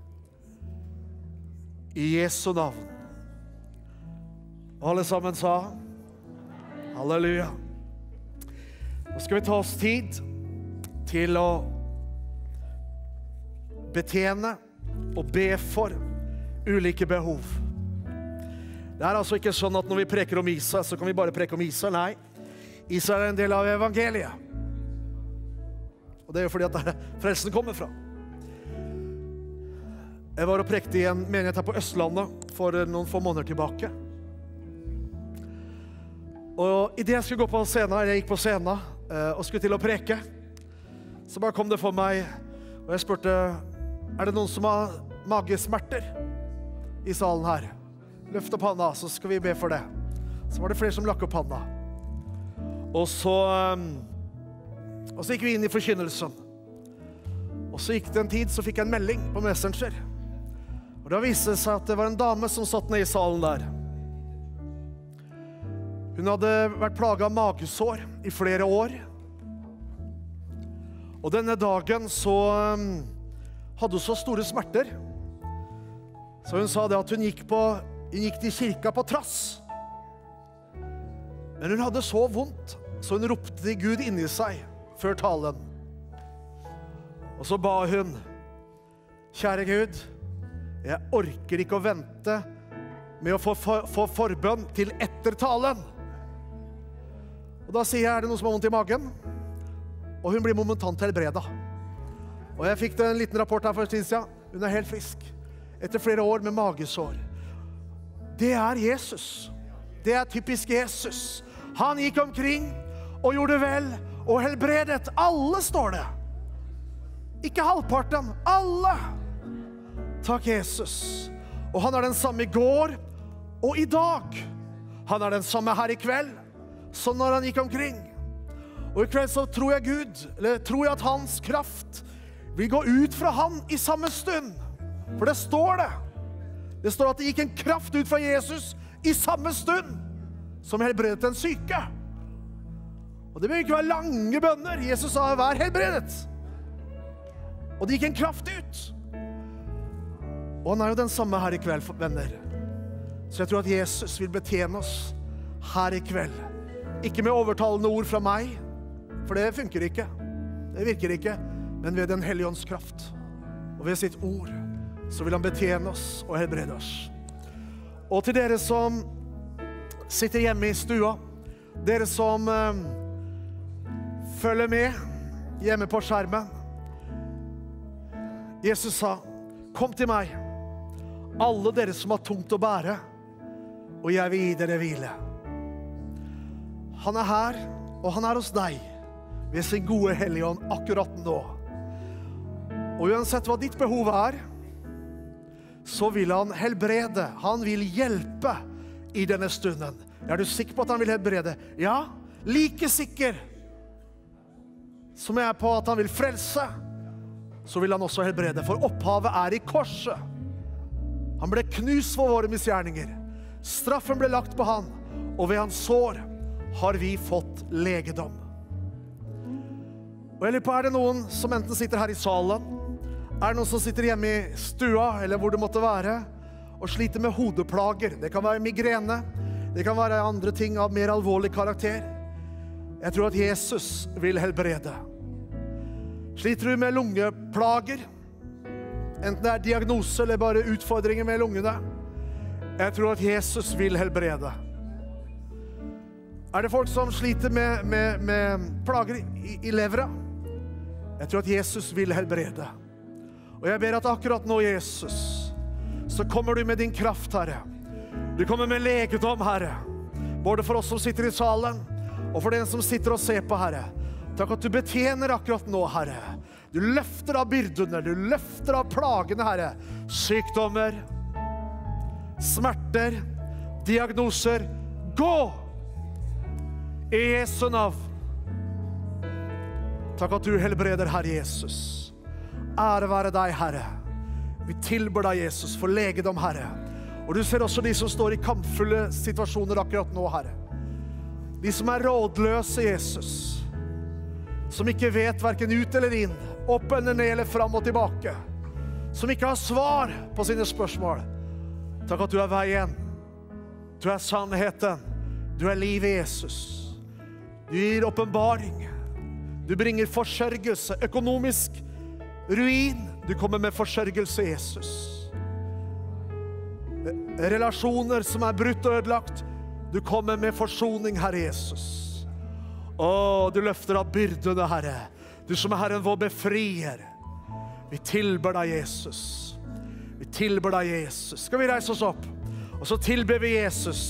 S2: I Jesu navn. Og alle sammen sa, halleluja. Nå skal vi ta oss tid til å betjene og be for ulike behov. Det er altså ikke sånn at når vi preker om Israel, så kan vi bare preke om Israel. Nei, Israel er en del av evangeliet. Og det er jo fordi at der frelsen kommer fra. Jeg var og prekte i en menighet her på Østlandet for noen få måneder tilbake. Og i det jeg skulle gå på scenen, eller jeg gikk på scenen og skulle til å preke, så bare kom det for meg, og jeg spurte, er det noen som har magesmerter i salen her? Løft opp handa, så skal vi be for det. Så var det flere som lakk opp handa. Og så gikk vi inn i forkynnelsen. Og så gikk det en tid, så fikk jeg en melding på Messenger. Og da viste det seg at det var en dame som satt nede i salen der. Hun hadde vært plaget av magesår I flere år. Og denne dagen så hadde hun så store smerter. Så hun sa det at hun gikk til kirka på trass. Men hun hadde så vondt, så hun ropte til Gud inni seg før talen. Og så ba hun, kjære Gud, jeg orker ikke å vente med å få forbønn til etter talen. Og da sier jeg, er det noe som har vondt I magen? Og hun blir momentant helbredet. Og jeg fikk en liten rapport her for en tid siden. Hun helt frisk. Etter flere år med magesår. Det Jesus. Det typisk Jesus. Han gikk omkring og gjorde vel og helbredet. Alle står det. Ikke halvparten. Alle. Takk Jesus. Og han den samme I går og I dag. Han den samme her I kveld. Som når han gikk omkring. Og I kveld så tror jeg Gud, eller tror jeg at hans kraft vil gå ut fra han I samme stund. For det står det. Det står at det gikk en kraft ut fra Jesus I samme stund som helbredet den syke. Og det vil ikke være lange bønner. Jesus sa, vær helbredet. Og det gikk en kraft ut. Og han jo den samme her I kveld, venner. Så jeg tror at Jesus vil betjene oss her I kveld. Ikke med overtalende ord fra meg, for det funker ikke. Det virker ikke, men ved den hellige ånds kraft. Og ved sitt ord, så vil han betjene oss og helbrede oss. Og til dere som sitter hjemme I stua, dere som følger med hjemme på skjermen. Jesus sa, kom til meg, alle dere som har tungt å bære, og jeg vil gi dere hvile. Han her, og han hos deg, ved sin gode hellige ånd akkurat nå. Og uansett hva ditt behov så vil han helbrede. Han vil hjelpe I denne stunden. Er du sikker på at han vil helbrede? Ja, like sikker som jeg på at han vil frelse, så vil han også helbrede. For opphavet I korset. Han ble knust for våre misgjerninger. Straffen ble lagt på han, og ved hans sår har vi fått legedom. Og jeg lurer på, det noen som enten sitter her I salen, det noen som sitter hjemme I stua, eller hvor det måtte være, og sliter med hodeplager. Det kan være migrene, det kan være andre ting av mer alvorlig karakter. Jeg tror at Jesus vil helbrede. Sliter du med lungeplager, enten det diagnose eller bare utfordringer med lungene, jeg tror at Jesus vil helbrede. Det folk som sliter med plager I levera? Jeg tror at Jesus vil helbrede. Og jeg ber at akkurat nå, Jesus, så kommer du med din kraft, Herre. Du kommer med legedom, Herre. Både for oss som sitter I salen, og for den som sitter og ser på, Herre. Takk at du betjener akkurat nå, Herre. Du løfter av byrdene, du løfter av plagene, Herre. Sykdommer, smerter, diagnoser. Gå! I Jesu navn. Takk at du helbreder, Herre Jesus. Ære være deg, Herre. Vi tilber deg, Jesus, for legedom, Herre. Og du ser også de som står I kampfulle situasjoner akkurat nå, Herre. De som rådløse, Jesus. Som ikke vet hverken ut eller inn, opp eller ned eller fram og tilbake. Som ikke har svar på sine spørsmål. Takk at du veien. Du sannheten. Du livet, Jesus. Du gir åpenbaring. Du bringer forsørgelse, økonomisk ruin. Du kommer med forsørgelse, Jesus. Relasjoner som brutt og ødelagt. Du kommer med forsoning, Herre Jesus. Du løfter av byrdene, Herre. Du som Herren vår befrier. Vi tilber deg, Jesus. Vi tilber deg, Jesus. Skal vi reise oss opp? Og så tilber vi Jesus.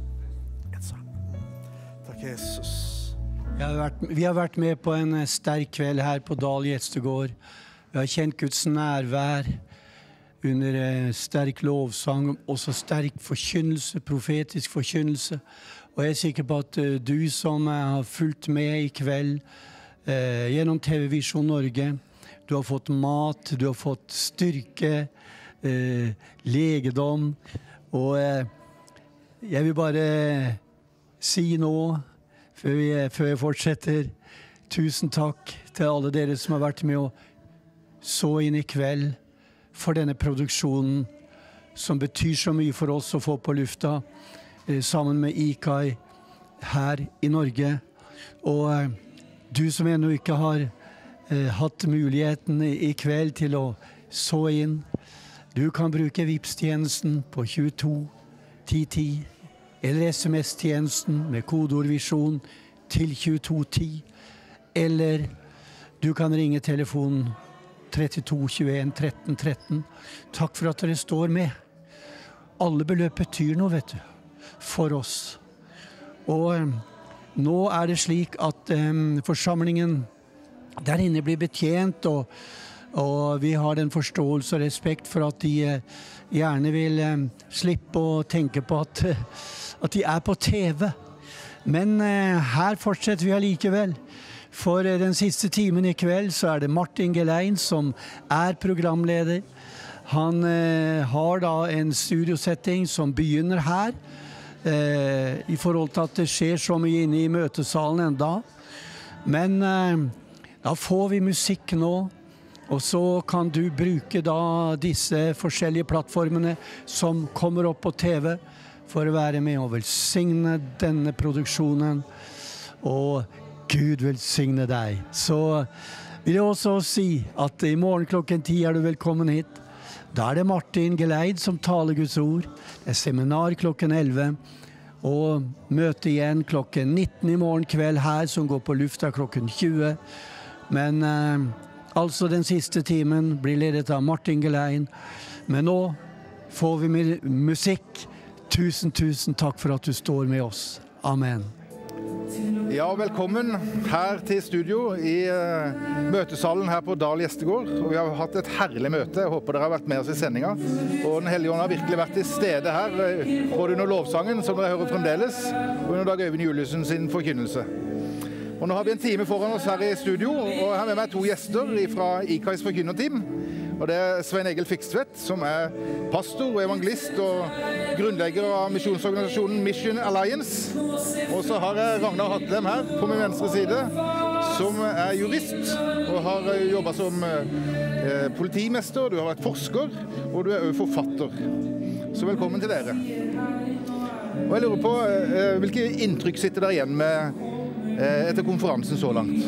S2: Takk, Jesus.
S1: Vi har vært med på en sterk kveld her på Dal Gjestegård. Vi har kjent Guds nærvær under sterk lovsang, også sterk forkynnelse, profetisk forkynnelse. Og jeg sikker på at du som har fulgt med I kveld gjennom TV Vision Norge, du har fått mat, du har fått styrke, legedom, og jeg vil bare si nå, før jeg fortsetter, tusen takk til alle dere som har vært med og så inn i kveld for denne produksjonen som betyr så mye for oss å få på lufta sammen med IKAI her i Norge. Og du som ennå ikke har hatt muligheten i kveld til å så inn, du kan bruke Vipps-tjenesten på 22 1010 eller SMS-tjenesten med kodeordvisjon til 2210, eller du kan ringe telefonen 32 21 13 13. Takk for at dere står med. Alle beløp betyr noe, vet du, for oss. Og nå det slik at forsamlingen der inne blir betjent, og vi har den forståelse og respekt for at de gjerne vil slippe å tenke på at de på TV. Men her fortsetter vi allikevel. For den siste timen i kveld så det Martin Gelein som programleder. Han har da en studiosetting som begynner her, i forhold til at det skjer så mye inne i møtesalen enda. Men da får vi musikk nå, og så kan du bruke da disse forskjellige plattformene som kommer opp på TV for å være med og velsigne denne produksjonen, og Gud velsigne deg. Så vil jeg også si at i morgen klokken 10 du velkommen hit. Da det Martin Geleid som taler Guds ord. Det seminar klokken 11, og møte igjen klokken 19 i morgen kveld her, som går på lufta klokken 20. Men altså den siste timen blir ledet av Martin Geleid. Men nå får vi musikk. Tusen takk for at du står med oss. Amen.
S5: Ja, velkommen her til studio i møtesalen her på Dal Gjestegård. Og vi har hatt et herlig møte. Jeg håper dere har vært med oss i sendinga. Og Den hellige ånd har virkelig vært til stede her, både under lovsangen, som dere hører fremdeles, og under Dag Øyvind Juliussen sin forkynnelse. Og nå har vi en time foran oss her i studio, og jeg har med meg 2 gjester fra IKAIs forkynnerteam. Og det Svein Egil Fikstvedt, som pastor og evangelist og grunnlegger av misjonsorganisasjonen Mission Alliance. Og så har jeg Ragnar Hattlem her på min venstre side, som jurist og har jobbet som politimester, du har vært forsker, og du også forfatter. Så velkommen til dere. Og jeg lurer på, hvilke inntrykk sitter dere igjen med etter konferansen så langt?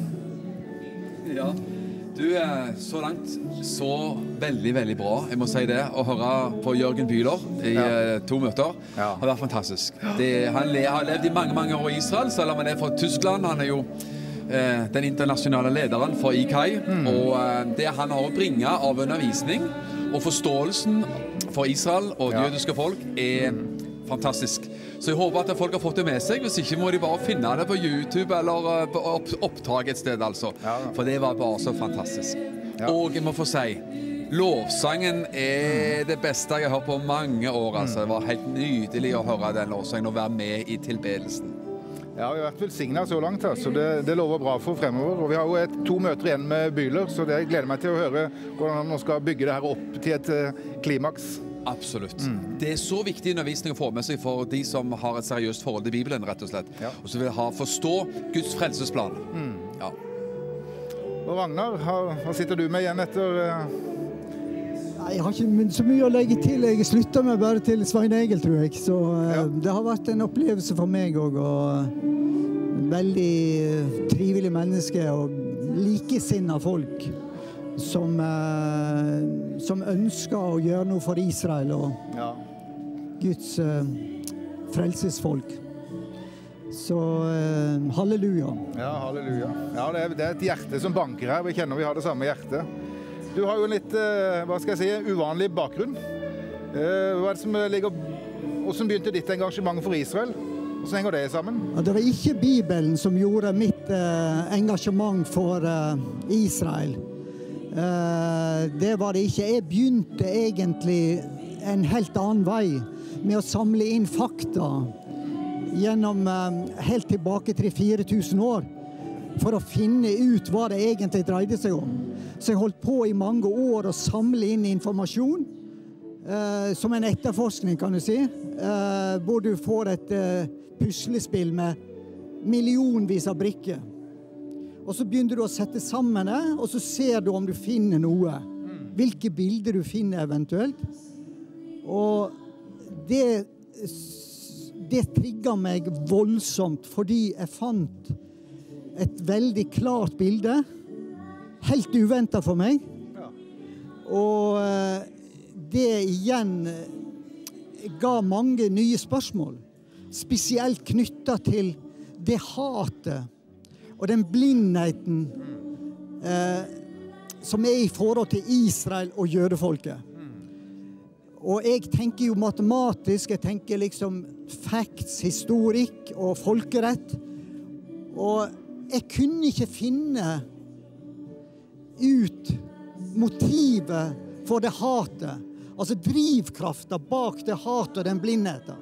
S7: Ja, du så langt så veldig bra, jeg må si det. Å høre på Jørgen Bühler i 2 møter har vært fantastisk. Han har levd i mange år i Israel, selv om han fra Tyskland. Han jo den internasjonale lederen for IKAI, og det han har å bringe av undervisning og forståelsen for Israel og det jødiske folk fantastisk. Så jeg håper at folk har fått det med seg. Hvis ikke må de bare finne det på YouTube eller på opptak et sted, altså. For det var bare så fantastisk. Og jeg må få si, lovsangen det beste jeg har hørt på mange år, altså. Det var helt nydelig å høre den lovsangen og være med i tilbedelsen.
S5: Ja, vi har vært velsignet så langt, så det lover bra for fremover. Og vi har jo 2 møter igjen med Bühler, så det gleder meg til å høre hvordan han skal bygge det her opp til et klimaks.
S7: Absolutt. Det så viktig undervisning å få med seg for de som har et seriøst forhold til Bibelen, rett og slett. Og som vil forstå Guds frelsesplan. Ja.
S5: Og Ragnar, hva sitter du med igjen etter?
S8: Jeg har ikke så mye å legge til. Jeg slutter meg bare til Svein Egil, tror jeg. Så det har vært en opplevelse for meg også, og veldig trivelig menneske og likesinnet folk. Som ønsker å gjøre noe for Israel og Guds frelsesfolk. Så halleluja. Ja, halleluja. Ja, det et hjerte som banker her. Vi kjenner vi har det samme hjertet. Du har jo en litt, hva skal jeg si, uvanlig bakgrunn. Hva det som ligger, hvordan begynte ditt engasjement for Israel? Hvordan henger det sammen? Det var ikke Bibelen som gjorde mitt engasjement for Israel. Det var det ikke. Jeg begynte egentlig en helt annen vei med å samle inn fakta gjennom helt tilbake til 4000 år for å finne ut hva det egentlig dreide seg om. Så jeg holdt på i mange år å samle inn informasjon som en etterforskning, kan du si, hvor du får et puslespill med millionvis av brikker. Og så begynner du å sette sammen det, og så ser du om du finner noe. Hvilke bilder du finner eventuelt. Og det trigget meg voldsomt, fordi jeg fant et veldig klart bilde, helt uventet for meg. Og det igjen ga mange nye spørsmål, spesielt knyttet til det hatet og den blindheten som i forhold til Israel og jødefolket. Og jeg tenker jo matematisk, jeg tenker liksom facts, historikk og folkerett. Og jeg kunne ikke finne ut motivet for det hatet. Altså drivkraften bak det hatet og den blindheten.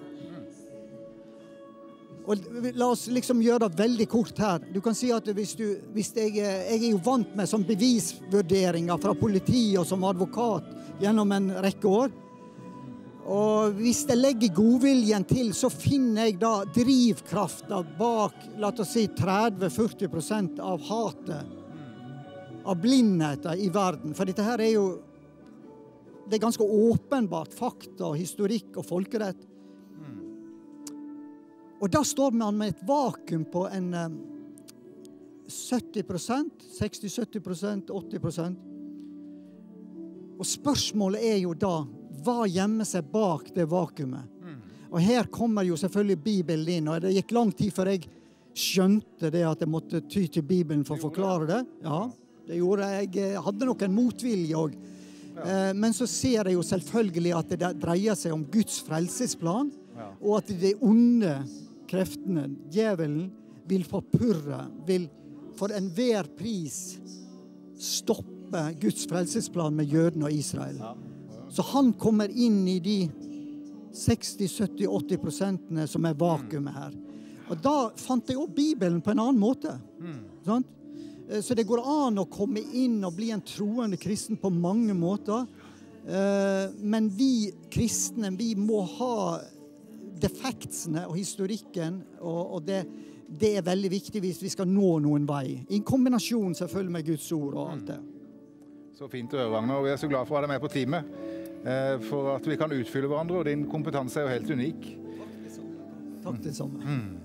S8: Og la oss liksom gjøre det veldig kort her. Du kan si at hvis jeg er jo vant med som bevisvurderinger fra politi og som advokat gjennom en rekke år. Og hvis jeg legger godviljen til, så finner jeg da drivkraften bak, la oss si 30-40% av hatet, av blindheten i verden. For dette her er jo, det er ganske åpenbart fakta, historikk og folkerett. Og da står man med et vakuum på en 70%, 60-70%, 80%. Og spørsmålet er jo da, hva gjemmer seg bak det vakuumet? Og her kommer jo selvfølgelig Bibelen inn, og det gikk lang tid før jeg skjønte det at jeg måtte ty til Bibelen for å forklare det. Ja, det gjorde jeg. Jeg hadde nok en motvilje også. Men så ser jeg jo selvfølgelig at det dreier seg om Guds frelsesplan, og at det onde kreftene, djevelen, vil forpurre, vil for enhver pris stoppe Guds frelsesplan med jødene og Israel. Så han kommer inn i de 60-70-80% som er vakuumet her. Og da fant jeg opp Bibelen på en annen måte. Sant? Så det går an å komme inn og bli en troende kristen på mange måter. Men vi kristne, vi må ha defektsene og historikken, og det er veldig viktig hvis vi skal nå noen vei. I en kombinasjon selvfølgelig med Guds ord og alt det.
S5: Så fint å høre, Ragnar, og vi er så glad for å ha deg med på teamet. For at vi kan utfylle hverandre, og din kompetanse er jo helt unik.
S8: Takk det samme.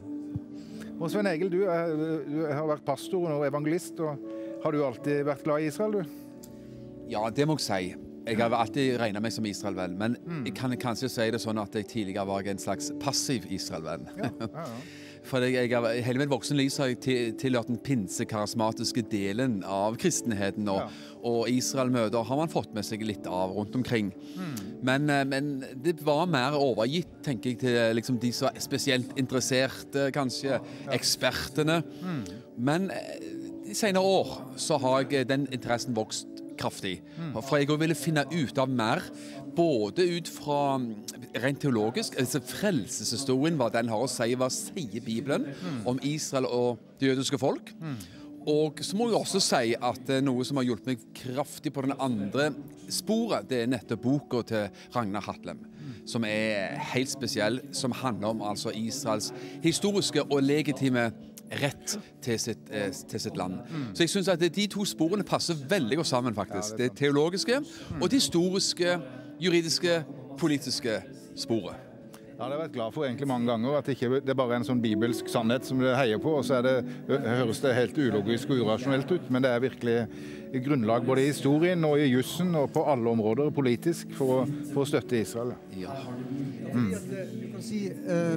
S5: Og Svein Egil, du har vært pastor og evangelist, og har du alltid vært glad i Israel, du?
S7: Ja, det må jeg si. Jeg har alltid regnet meg som Israel-venn, men jeg kan kanskje si det sånn at jeg tidligere var en slags passiv Israel-venn. For hele mitt voksenliv har jeg tilhørt den pinse-karismatiske delen av kristenheten, og Israel-møter har man fått med seg litt av rundt omkring. Men det var mer overgitt, tenker jeg, til liksom de som er spesielt interesserte, kanskje ekspertene. Men i senere år så har den interessen vokst kraftig. For jeg ville finne ut av mer, både ut fra rent teologisk, altså frelseshistorien, hva den har å si, hva sier Bibelen om Israel og det jødiske folk. Og så må jeg også si at noe som har hjulpet meg kraftig på den andre sporet, det er nettopp boka til Ragnar Hatlem, som er helt spesiell, som handler om altså Israels historiske og legitime rett til sitt land. Så jeg synes at de to sporene passer veldig godt sammen, faktisk. Det teologiske og det historiske, juridiske, politiske sporet.
S5: Ja, det har jeg vært glad for egentlig mange ganger, at ikke det bare er en sånn bibelsk sannhet som det heier på, og så høres det helt ulogisk og urasjonelt ut, men det er virkelig grunnlag både i historien og i jussen og på alle områder politisk for å støtte Israel.
S7: Ja.
S8: Du kan si...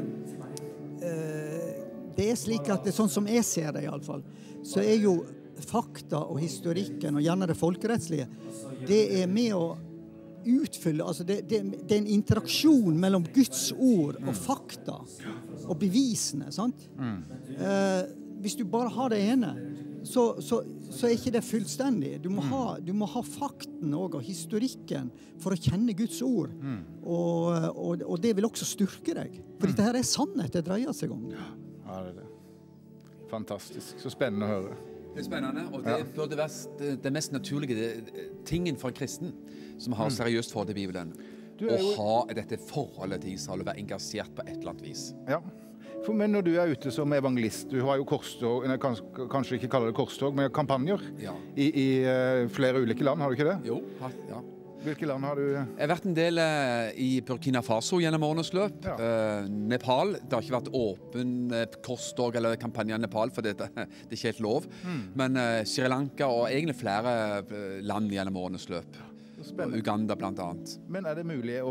S8: det er slik at det, sånn som jeg ser det i alle fall, så er jo fakta og historikken, og gjerne det folkerettslige, det er med å utfylle, altså det er en interaksjon mellom Guds ord og fakta og bevisene, sant? Hvis du bare har det ene, så er ikke det fullstendig. Du må ha fakten og historikken for å kjenne Guds ord, og det vil også styrke deg. For dette her er sannhet det dreier seg om.
S5: Ja, det er det. Fantastisk. Så spennende å høre.
S7: Det er spennende, og det burde være den mest naturlige tingen for en kristen som har seriøst forhold til Bibelen. å ha dette forholdet til Israel og være engasjert på et eller annet vis.
S5: Ja. Men når du ute som evangelist, du har jo korstog, kanskje ikke kaller det korstog, men kampanjer i flere ulike land, har du ikke det?
S7: Jo, ja.
S5: Hvilke land har du?
S7: Jeg har vært en del i Burkina Faso gjennom årenes løp. Nepal, det har ikke vært åpen korstog eller kampanje i Nepal, for det er ikke helt lov. Men Sri Lanka og egentlig flere land gjennom årenes løp. Uganda blant annet.
S5: Men er det mulig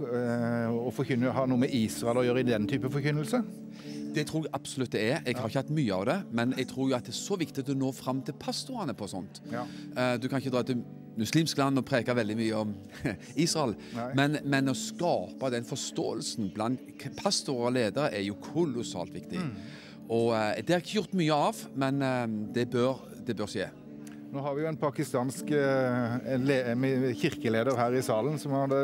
S5: å forkynne, ha noe med Israel å gjøre i den type forkynnelse?
S7: Det tror jeg absolutt det er. Jeg har ikke hatt mye av det, men jeg tror jo at det er så viktig å nå frem til pastorene på sånt. Du kan ikke dra til muslimsk land og preke veldig mye om Israel, men å skape den forståelsen blant pastorer og ledere er jo kolossalt viktig. Og det har jeg ikke gjort mye av, men det bør skje.
S5: Nå har vi jo en pakistansk kirkeleder her i salen som hadde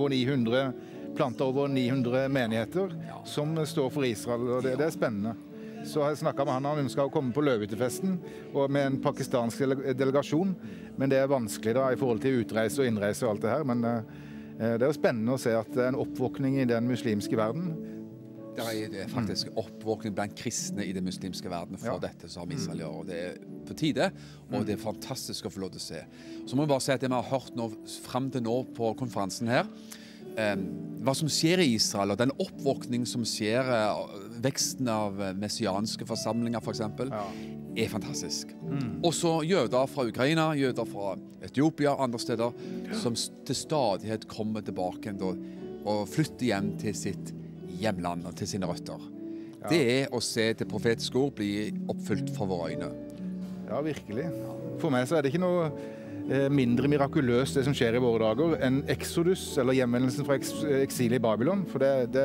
S5: plantet over 900 menigheter som står for Israel, og det er spennende. Så har jeg snakket med han ønsket å komme på Løvehyttefesten med en pakistansk delegasjon, men det er vanskelig da i forhold til utreise og innreise og alt det her, men det er jo spennende å se at det er en oppvåkning i den muslimske verden.
S7: Det er faktisk oppvåkning blant kristne i den muslimske verden for dette som Israel gjør, og det er på tide, og det er fantastisk å få lov til å se. Så må jeg bare si at det vi har hørt frem til nå på konferansen her, hva som skjer i Israel, og den oppvåkning som skjer, veksten av messianske forsamlinger for eksempel, er fantastisk. Også jøder fra Ukraina, jøder fra Etiopia og andre steder, som til stadighet kommer tilbake og flytter hjem til sitt hjemland og til sine røtter. Det er å se til profetiske ord bli oppfylt for våre øyne.
S5: Ja, virkelig. For meg så er det ikke noe mindre mirakuløst det som skjer i våre dager enn Exodus, eller hjemvendelsen fra eksil i Babylon, for det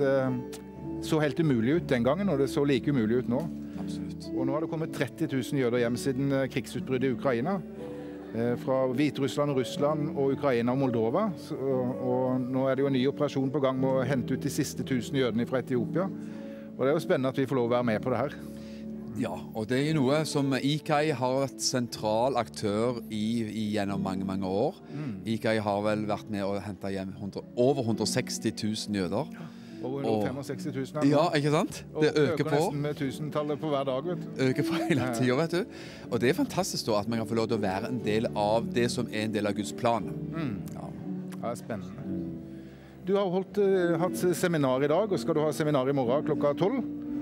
S5: så helt umulig ut den gangen, og det så like umulig ut nå.
S7: Absolutt.
S5: Og nå har det kommet 30 000 jøder hjem siden krigsutbruddet i Ukraina, fra Hviterussland, Russland og Ukraina og Moldova, og nå er det jo en ny operasjon på gang med å hente ut de siste 1000 jødene fra Etiopia, og det er jo spennende at vi får lov å være med på det her.
S7: Ja, og det er noe som IKEI har vært sentral aktør i gjennom mange år. IKEI har vel vært med å hente hjem over 160 000 jøder.
S5: Over 165 000.
S7: Ja, ikke sant? Det øker på.
S5: Nesten med 1000-tallet på hver dag, vet du.
S7: Øker på hele tiden, vet du. Og det er fantastisk da, at man kan få lov til å være en del av det som er en del av Guds plan.
S5: Ja, det er spennende. Du har hatt seminar i dag, og skal du ha seminar i morgen klokka 12.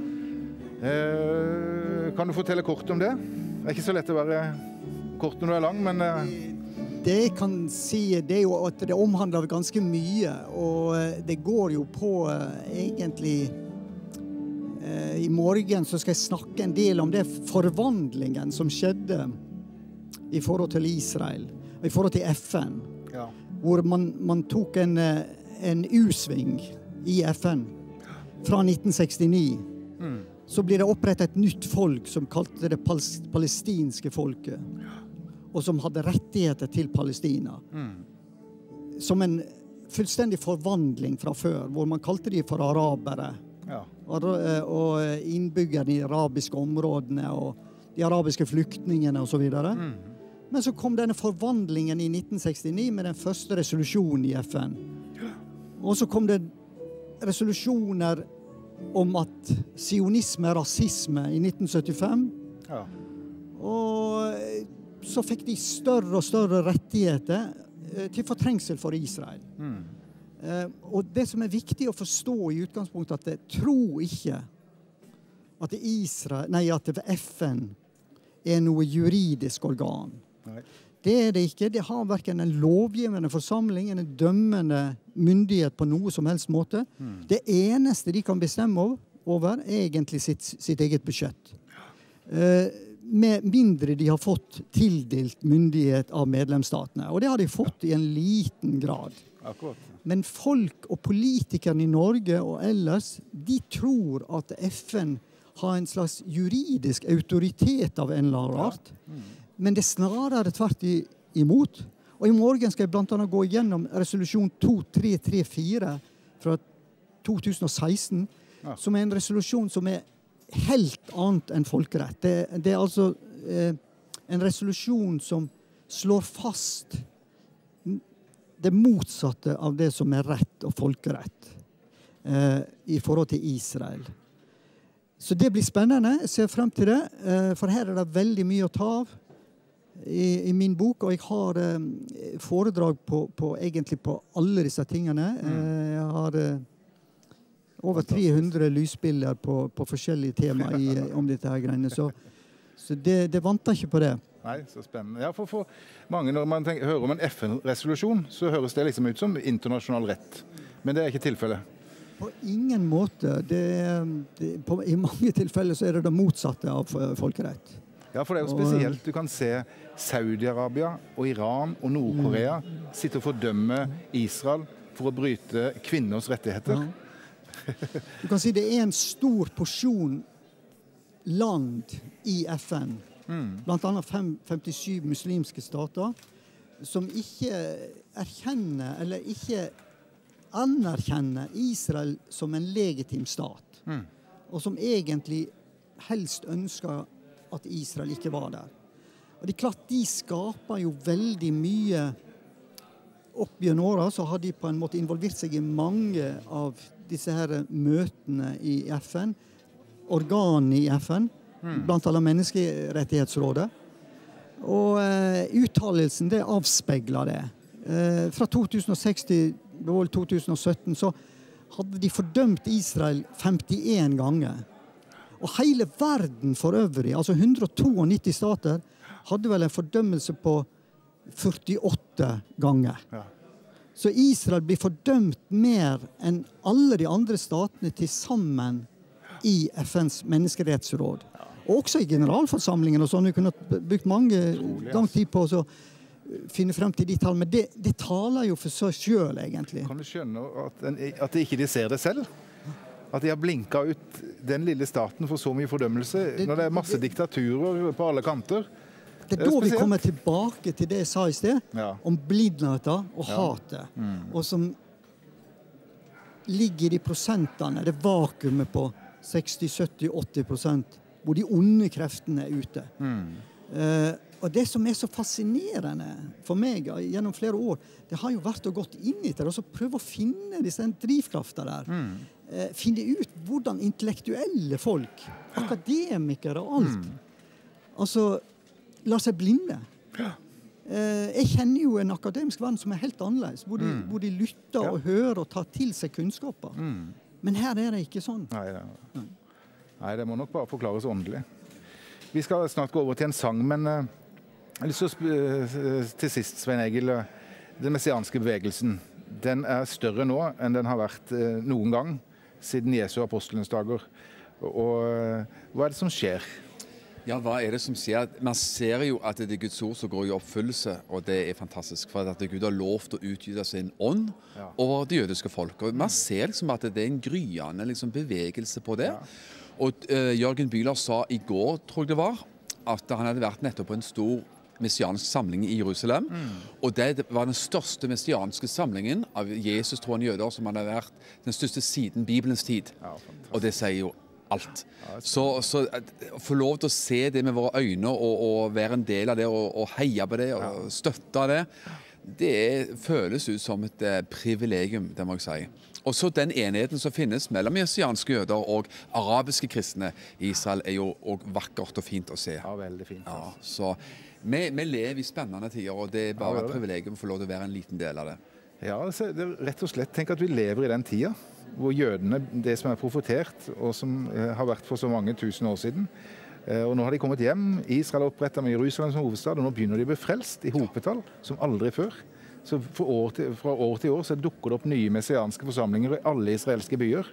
S5: Kan du fortelle kort om det? Det er ikke så lett å være kort når du er lang, men...
S8: Det jeg kan si, det er jo at det omhandler ganske mye, og det går jo på egentlig... I morgen så skal jeg snakke en del om det forvandlingen som skjedde i forhold til Israel, i forhold til FN, hvor man tok en U-sving i FN fra 1969. Så blir det opprettet et nytt folk som kalte det palestinske folket, og som hadde rettigheter til Palestina. Som en fullstendig forvandling fra før, hvor man kalte de for arabere, og innbyggerne i arabiske områdene, og de arabiske flyktningene og så videre. Men så kom denne forvandlingen i 1969 med den første resolusjonen i FN. Og så kom det resolusjoner om at sionisme er rasisme i 1975. Og så fikk de større og større rettigheter til fortrengsel for Israel. Og det som er viktig å forstå i utgangspunktet, at jeg tror ikke at FN er noe juridisk organ. Det er det ikke. Det har hverken en lovgivende forsamling, en dømmende myndighet på noe som helst måte. Det eneste de kan bestemme over er egentlig sitt eget budsjett. Med mindre de har fått tildelt myndighet av medlemsstatene. Og det har de fått i en liten grad. Men folk og politikerne i Norge og ellers, de tror at FN har en slags juridisk autoritet av en eller annen art. Men det snarere tvert imot. Og i morgen skal jeg blant annet gå gjennom resolusjon 2334 fra 2016, som er en resolusjon som er helt annet enn folkerett. Det er altså en resolusjon som slår fast det motsatte av det som rett og folkerett i forhold til Israel. Så det blir spennende. Jeg ser frem til det, for her det veldig mye å ta av i min bok, og jeg har foredrag egentlig på alle disse tingene. Jeg har over 300 lysbilder på forskjellige temaer om dette her greiene, så det vanter ikke på det.
S5: Nei, så spennende. Ja, for mange, når man hører om en FN-resolusjon, så høres det liksom ut som internasjonal rett. Men det ikke tilfellet.
S8: På ingen måte. I mange tilfeller så det motsatte av folkerett.
S5: Ja, for det jo spesielt. Du kan se Saudi-Arabia og Iran og Nord-Korea sitte og fordømme Israel for å bryte kvinners rettigheter.
S8: Ja. Du kan si det en stor porsjon land i FN, blant annet 57 muslimske stater, som ikke erkjenner eller ikke anerkjenner Israel som en legitim stat, og som egentlig helst ønsker at Israel ikke var der. Og det klart, de skaper jo veldig mye. Opp gjennom åra så har de på en måte involvert seg i mange av disse her møtene i FN, organene i FN, blant annet Menneskerettighetsrådet. Og uttalelsen, det avspegler det. Fra 2006 til 2017 så hadde de fordømt Israel 51 ganger. Og hele verden for øvrig, altså 192 stater, hadde vel en fordømmelse på 48 ganger. Ja. Så Israel blir fordømt mer enn alle de andre statene til sammen i FNs menneskerettighetsråd. Og også i generalforsamlingen og sånn. Vi kunne brukt lang tid på å finne frem til de tall, men det taler jo for seg selv, egentlig.
S5: Kan du skjønne at de ikke ser det selv? At de har blinket ut den lille staten for så mye fordømmelse, når det masse diktaturer på alle kanter?
S8: Det da vi kommer tilbake til det jeg sa i sted, om blindheten og hatet, og som ligger i prosentene, det vakuumet på 60, 70, 80%, hvor de onde kreftene ute. Og det som så fascinerende for meg gjennom flere år, det har jo vært å gått inn i det, og så prøve å finne disse drivkrafter der. Finne ut hvordan intellektuelle folk, akademikere og alt, altså la seg blinde. Jeg kjenner jo en akademisk verden som helt annerledes, hvor de lytter og hører og tar til seg kunnskaper. Men her det ikke sånn.
S5: Nei, det må nok bare forklares åndelig. Vi skal snart gå over til en sang, men jeg har lyst til sist, Svein Egil, den messianske bevegelsen, den større nå enn den har vært noen gang siden Jesu apostelens dager. Og hva det som skjer?
S7: Ja, hva det som skjer? Man ser jo at det Guds ord som går i oppfyllelse, og det fantastisk, for at Gud har lovt å utgyte sin ånd over det jødiske folk. Og man ser liksom at det en gryende liksom, bevegelse på det. Og Jørgen Bühler sa i går, tror jeg det var, at han hadde vært nettopp på en stor messiansk samling i Jerusalem. Og det var den største messianske samlingen av Jesus-troende jøder som hadde vært den største siden Bibelens tid. Og det sier jo alt. Så å få lov til å se det med våre øyne og være en del av det og heie på det og støtte det, det føles ut som et privilegium, det må jeg si. Og så den enheten som finnes mellom messianske jøder og arabiske kristne i Israel jo også vakkert og fint å se.
S5: Ja, veldig fint.
S7: Ja, så vi lever i spennende tider, og det bare et privilegium å få lov til å være en liten del av det.
S5: Ja, det rett og slett. Tenk at vi lever i den tida, hvor jødene, det som profetert, og som har vært for så mange tusen år siden, og nå har de kommet hjem, Israel opprettet med Jerusalem som hovedstad, og nå begynner de å bli frelst i hopetall, som aldri før. Så fra år til år så dukker det opp nye messianske forsamlinger i alle israelske byer.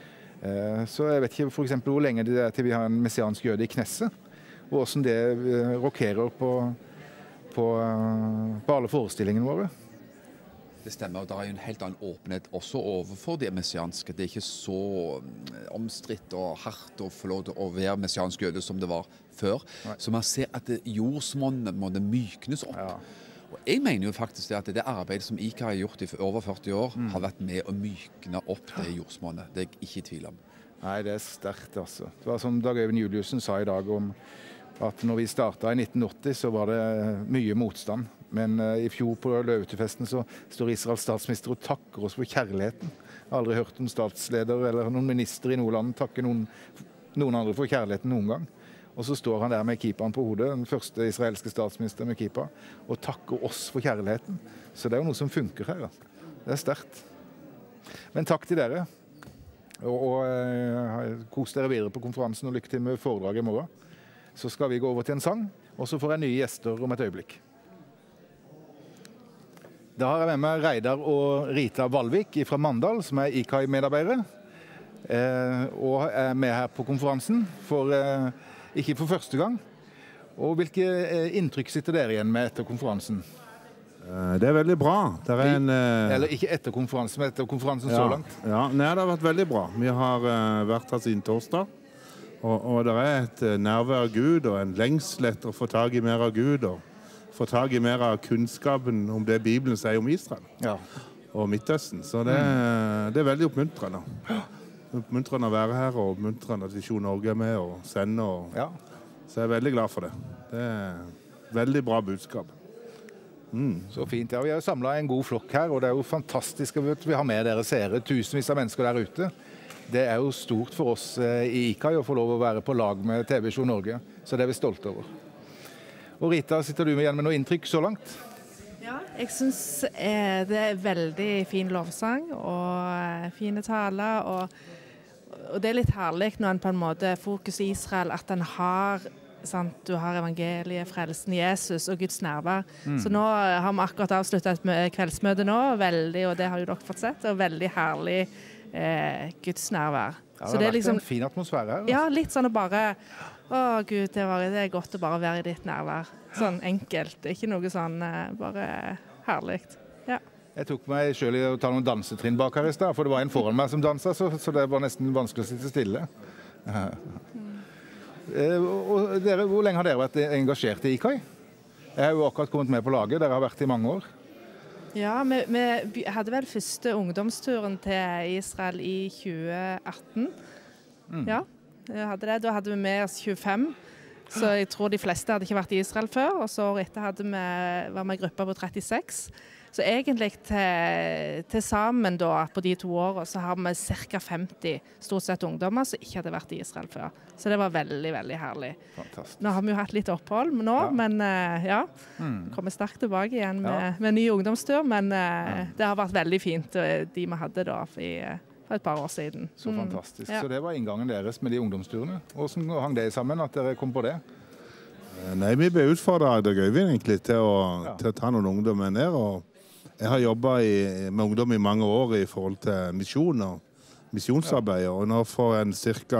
S5: Så jeg vet ikke for eksempel hvor lenge det til vi har en messiansk jøde i Knesset, og hvordan det rokerer på alle forestillingene våre.
S7: Det stemmer, og det er jo en helt annen åpenhet også overfor det messianske. Det ikke så omstridt og hardt å få lov til å være messiansk jøde som det var før. Så man ser at jordsmonnet må myknes opp. Og jeg mener jo faktisk at det arbeidet som IKA har gjort i over 40 år, har vært med å mykne opp det jordsmonnet. Det jeg ikke i tvil om.
S5: Nei, det sterkt, altså. Det var som Dag Øyvind Juliussen sa i dag om at når vi startet i 1980, så var det mye motstand Men i fjor på Løvetefesten så står Israels statsminister og takker oss for kjærligheten. Jeg har aldri hørt en statsleder eller noen minister i Nordland takke noen andre for kjærligheten noen gang. Og så står han der med kippaen på hodet, den første israelske statsminister med kippa, og takker oss for kjærligheten. Så det er jo noe som funker her. Det er sterkt. Men takk til dere. Og kos dere videre på konferansen og lykke til med foredraget i morgen. Så skal vi gå over til en sang, og så får jeg nye gjester om et øyeblikk. Da har jeg med meg Reidar og Rita Valvik fra Mandal, som er IKAI-medarbeidere, og er med her på konferansen, ikke for første gang. Og hvilke inntrykk sitter dere igjen med etter konferansen?
S9: Det er veldig bra.
S5: Eller ikke etter konferansen, men etter konferansen så langt.
S9: Ja, det har vært veldig bra. Vi har vært her siden torsdag. Og det er et nærvær av Gud og en lengsel etter å få tag i mer av Gud og få tag i mer av kunnskapen om det Bibelen sier om Israel og Midtøsten. Så det er veldig oppmuntrende. Oppmuntrende å være her og oppmuntrende at Visjon Norge er med og sender. Så jeg er veldig glad for det. Det er veldig bra budskap.
S5: Så fint. Ja, vi har samlet en god flokk her, og det er jo fantastisk at vi har med dere seere, tusenvis av mennesker der ute. Det er jo stort for oss i IKAI å få lov å være på lag med TV-Visjon Norge, så det er vi stolte over. Og Rita, sitter du igjen med noe inntrykk så langt?
S10: Ja, jeg synes det er veldig fin lovsang og fine taler, og det er litt herlig når en på en måte fokus i Israel, at en har, du har evangeliet, frelsen, Jesus og Guds nærvær. Så nå har vi akkurat avsluttet et kveldsmøte nå, og det har jo dere fått sett, og veldig herlig Guds nærvær.
S5: Ja, det har vært en fin atmosfære her.
S10: Ja, litt sånn å bare, Gud, det er godt å bare være i ditt nærvær. Sånn enkelt, ikke noe sånn, bare herligt. Ja.
S5: Jeg tok meg selv i å ta noen dansetrinn bak her i sted, for det var en foran meg som danset, så det var nesten vanskelig å sitte stille. Og dere, hvor lenge har dere vært engasjert i IKAI? Jeg har jo akkurat kommet med på laget, dere har vært i mange år.
S10: Ja, vi hadde vel første ungdomsturen til Israel i 2018. Ja, da hadde vi med oss 25, så jeg tror de fleste hadde ikke vært i Israel før, og så året etter var vi i gruppa på 36. Så egentlig til sammen da, på de 2 årene, så har vi ca. 50 stort sett ungdommer som ikke hadde vært i Israel før. Så det var veldig, veldig herlig.
S5: Fantastisk.
S10: Nå har vi jo hatt litt opphold nå, men kommer sterkt tilbake igjen med ny ungdomstur, men det har vært veldig fint, de vi hadde da for et par år siden.
S5: Så fantastisk. Så det var inngangen deres med de ungdomsturene. Hvordan hang det sammen at dere kom på det?
S9: Nei, vi ble utfordret av Øyvind egentlig til å ta noen ungdommer ned, og jeg har jobbet med ungdom i mange år i forhold til misjon og misjonsarbeid, og nå for en cirka,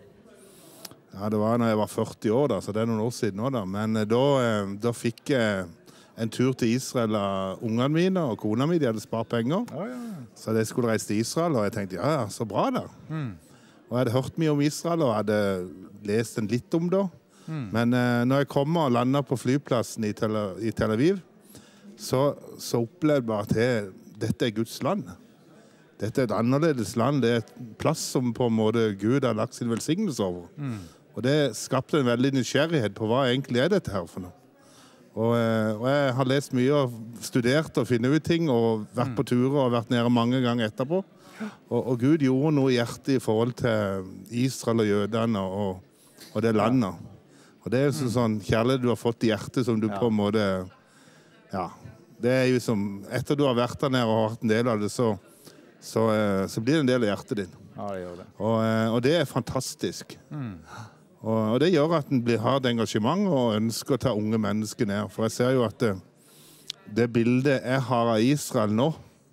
S9: det var når jeg var 40 år da, så det er noen år siden nå da, men da fikk jeg en tur til Israel av ungene mine og kona mi, de hadde spart penger, så de skulle reise til Israel, og jeg tenkte, så bra da. Og jeg hadde hørt mye om Israel, og hadde lest en litt om det, men når jeg kommer og lander på flyplassen i Tel Aviv, så opplevde jeg bare at dette er Guds land. Dette er et annerledes land. Det er et plass som på en måte Gud har lagt sin velsignelse over. Og det skapte en veldig nysgjerrighet på hva egentlig er dette her for noe. Og jeg har lest mye og studert og finnet ut ting og vært på turer og vært nede mange ganger etterpå. Og Gud gjorde noe i hjertet i forhold til Israel og jødene og det landet. Og det er sånn kjærlighet du har fått i hjertet som du på en måte... Ja, det er jo som, etter du har vært der nede og hatt en del av det, så blir det en del av hjertet din.
S5: Ja, det gjør det.
S9: Og det er fantastisk. Og det gjør at en har et engasjement og ønsker å ta unge mennesker ned. For jeg ser jo at det bildet jeg har av Israel nå,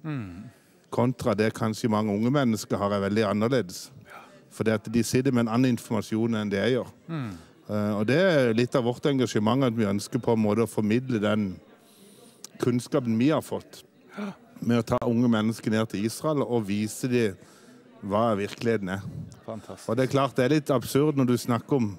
S9: kontra det kanskje mange unge mennesker har, er veldig annerledes. For de sitter med en annen informasjon enn det jeg gjør. Og det er litt av vårt engasjement at vi ønsker på en måte å formidle den kunnskapen vi har fått med å ta unge mennesker ned til Israel og vise dem hva virkeligheten er.
S5: Fantastisk.
S9: Og det er klart det er litt absurd når du snakker om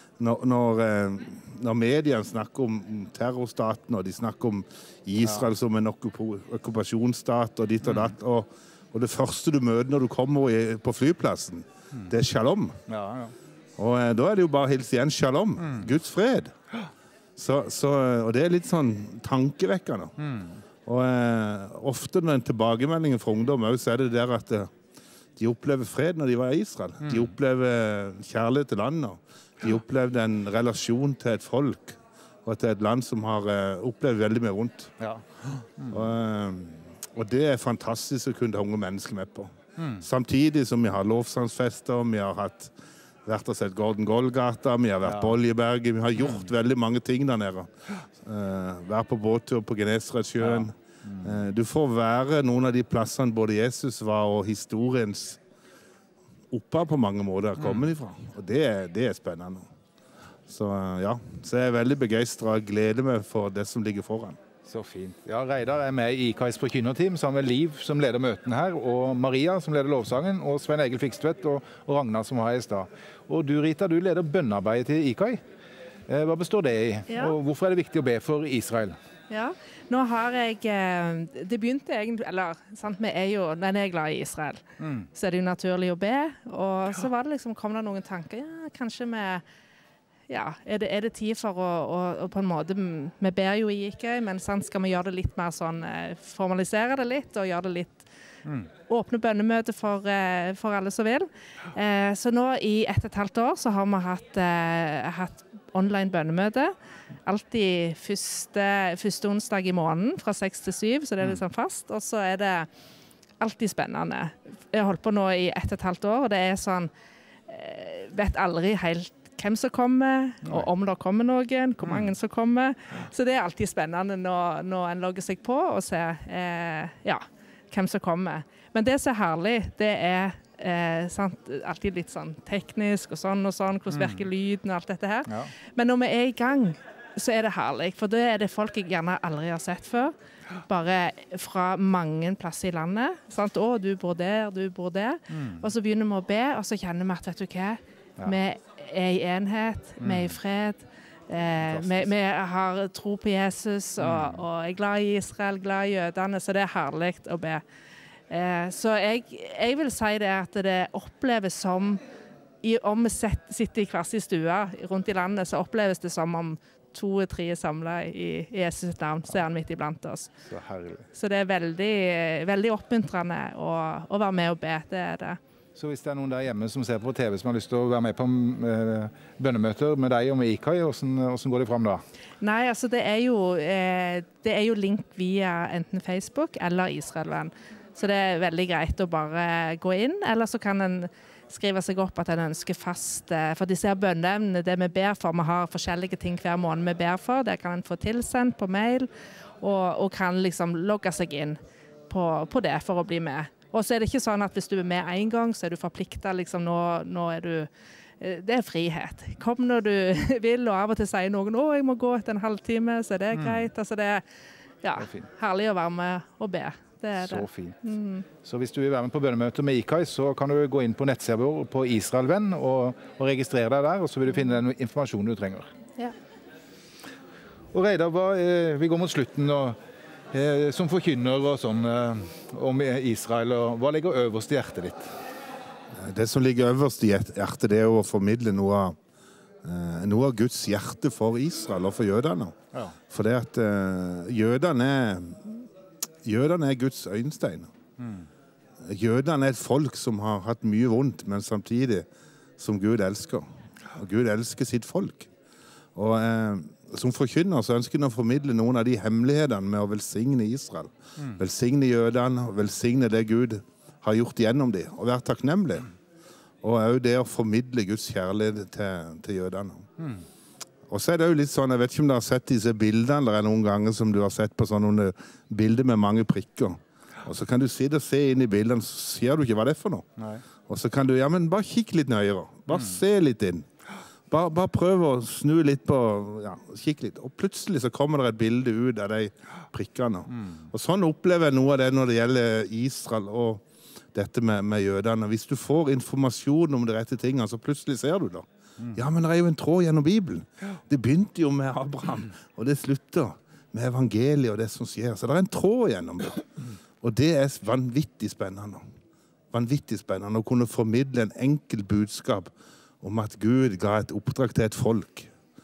S9: når mediene snakker om terrorstaten og de snakker om Israel som en okkupasjonsstat og ditt og datt og det første du møter når du kommer på flyplassen det er shalom. Og da er det jo bare å hilse igjen shalom, Guds fred. Og det litt sånn tankevekkende. Og ofte når en tilbakemelding fra ungdom også, det der at de opplever fred når de var i Israel. De opplever kjærlighet til landet. De opplevde en relasjon til et folk, og til et land som har opplevd veldig mye vondt.
S5: Ja.
S9: Og det fantastisk å kunne ta unge mennesker med på. Samtidig som vi har lovsangsfester, vi har vært og sett Gordon Golgata, vi har vært på Oljeberget, vi har gjort veldig mange ting der nede. Vært på båttur på Genesaretsjøen. Du får være noen av de plassene både Jesus var og historiens oppe på mange måter kommer ifra. Og det spennende. Så så jeg veldig begeistret og gleder meg for det som ligger foran.
S5: Så fint. Ja, Reidar med i IKAIs forkynnerteam, sammen med Liv som leder møtene her, og Maria som leder lovsangen, og Svein Egil Fikstvedt og Ragnar som var i stad. Og du, Rita, du leder bønnearbeidet til IKAI. Hva består det i?
S10: Ja.
S5: Og hvorfor det viktig å be for Israel?
S10: Ja, nå har jeg, det begynte egentlig, eller sant, vi jo, når jeg glad i Israel, så det jo naturlig å be, og så var det liksom, kom det noen tanker, kanskje det tid for å på en måte, vi ber jo i IKAI, men sant, skal vi gjøre det litt mer sånn, formalisere det litt, og gjøre det litt åpne bønnemøte for alle som vil. Så nå i 1,5 år så har vi hatt online bønnemøte, alltid første onsdag i måneden fra 6 til 7, så det liksom fast, og så det alltid spennende. Jeg har holdt på nå i 1,5 år, og det sånn, vet aldri helt hvem som kommer, og om det kommer noen, hvor mange som kommer. Så det alltid spennende når en logger seg på og ser hvem som kommer. Men det som herlig, det sant, alltid litt sånn teknisk og sånn, hvordan virker lyden og alt dette her. Ja. Men når vi i gang, så det herlig, for da det folk jeg gjerne aldri har sett før, bare fra mange plasser i landet. Sant? Å, du bor der, du bor der. Og så begynner vi å be, og så kjenner vi at, vet du hva, vi i enhet, vi i fred, vi har tro på Jesus, og glad i Israel, glad i jødene, så det herlig å be. Så jeg vil si det at det oppleves som, om vi sitter i hver sin stue rundt i landet, så oppleves det som om 2-3 samlet i Jesus navn, så han midt iblant oss.
S5: Så herlig.
S10: Så det veldig, veldig oppmuntrende å være med og be, det det.
S5: Så hvis det noen der hjemme som ser på TV som har lyst til å være med på bønnemøter med deg og med IKAI, hvordan går det frem da?
S10: Nei, altså det jo link via enten Facebook eller Israelvenn. Så det veldig greit å bare gå inn, eller så kan en skrive seg opp at en ønsker fast, for disse bønneemnene, det vi ber for, vi har forskjellige ting hver måned vi ber for, det kan en få tilsendt på mail, og kan liksom logge seg inn på det for å bli med. Og så det ikke sånn at hvis du med en gang, så du forpliktet, liksom, nå du, det frihet. Kom når du vil, og av og til sier noen, jeg må gå etter en halvtime, så det greit. Altså det herlig å være med og be. Det
S5: så fint. Så hvis du vil være med på bønnemøter med IKAI, så kan du gå inn på nettsiden vår på Israelvenn og registrere deg der, og så vil du finne den informasjonen du trenger.
S10: Ja.
S5: Og Reidar, vi går mot slutten og som forkynner og sånn om Israel, og hva ligger øverst i hjertet ditt?
S9: Det som ligger øverst i hjertet, det å formidle noe av Guds hjerte for Israel og for jødene. Ja. For det at jødene Guds øyenstein. Jødene et folk som har hatt mye vondt, men samtidig som Gud elsker. Og Gud elsker sitt folk. Og som forkynner så ønsker jeg å formidle noen av de hemmelighetene med å velsigne Israel. Velsigne jødene, velsigne det Gud har gjort gjennom dem, og være takknemlig. Og også det å formidle Guds kjærlighet til jødene. Og så det jo litt sånn, jeg vet ikke om du har sett disse bildene, eller noen ganger som du har sett på sånne bilder med mange prikker. Og så kan du sitte og se inn i bildene, så ser du ikke hva det for noe. Nei. Og så kan du, men bare kikk litt nøyere. Bare se litt inn. Bare prøv å snu litt på, kikk litt. Og plutselig så kommer det et bilde ut av de prikkene. Og sånn opplever jeg noe av det når det gjelder Israel og dette med jødene. Hvis du får informasjon om de rette tingene, så plutselig ser du det. Ja, men det jo en tråd gjennom Bibelen. Det begynte jo med Abraham, og det slutter med evangeliet og det som skjer. Så det en tråd gjennom det. Og det vanvittig spennende. Vanvittig spennende å kunne formidle en enkel budskap om at Gud ga et oppdrag til et folk.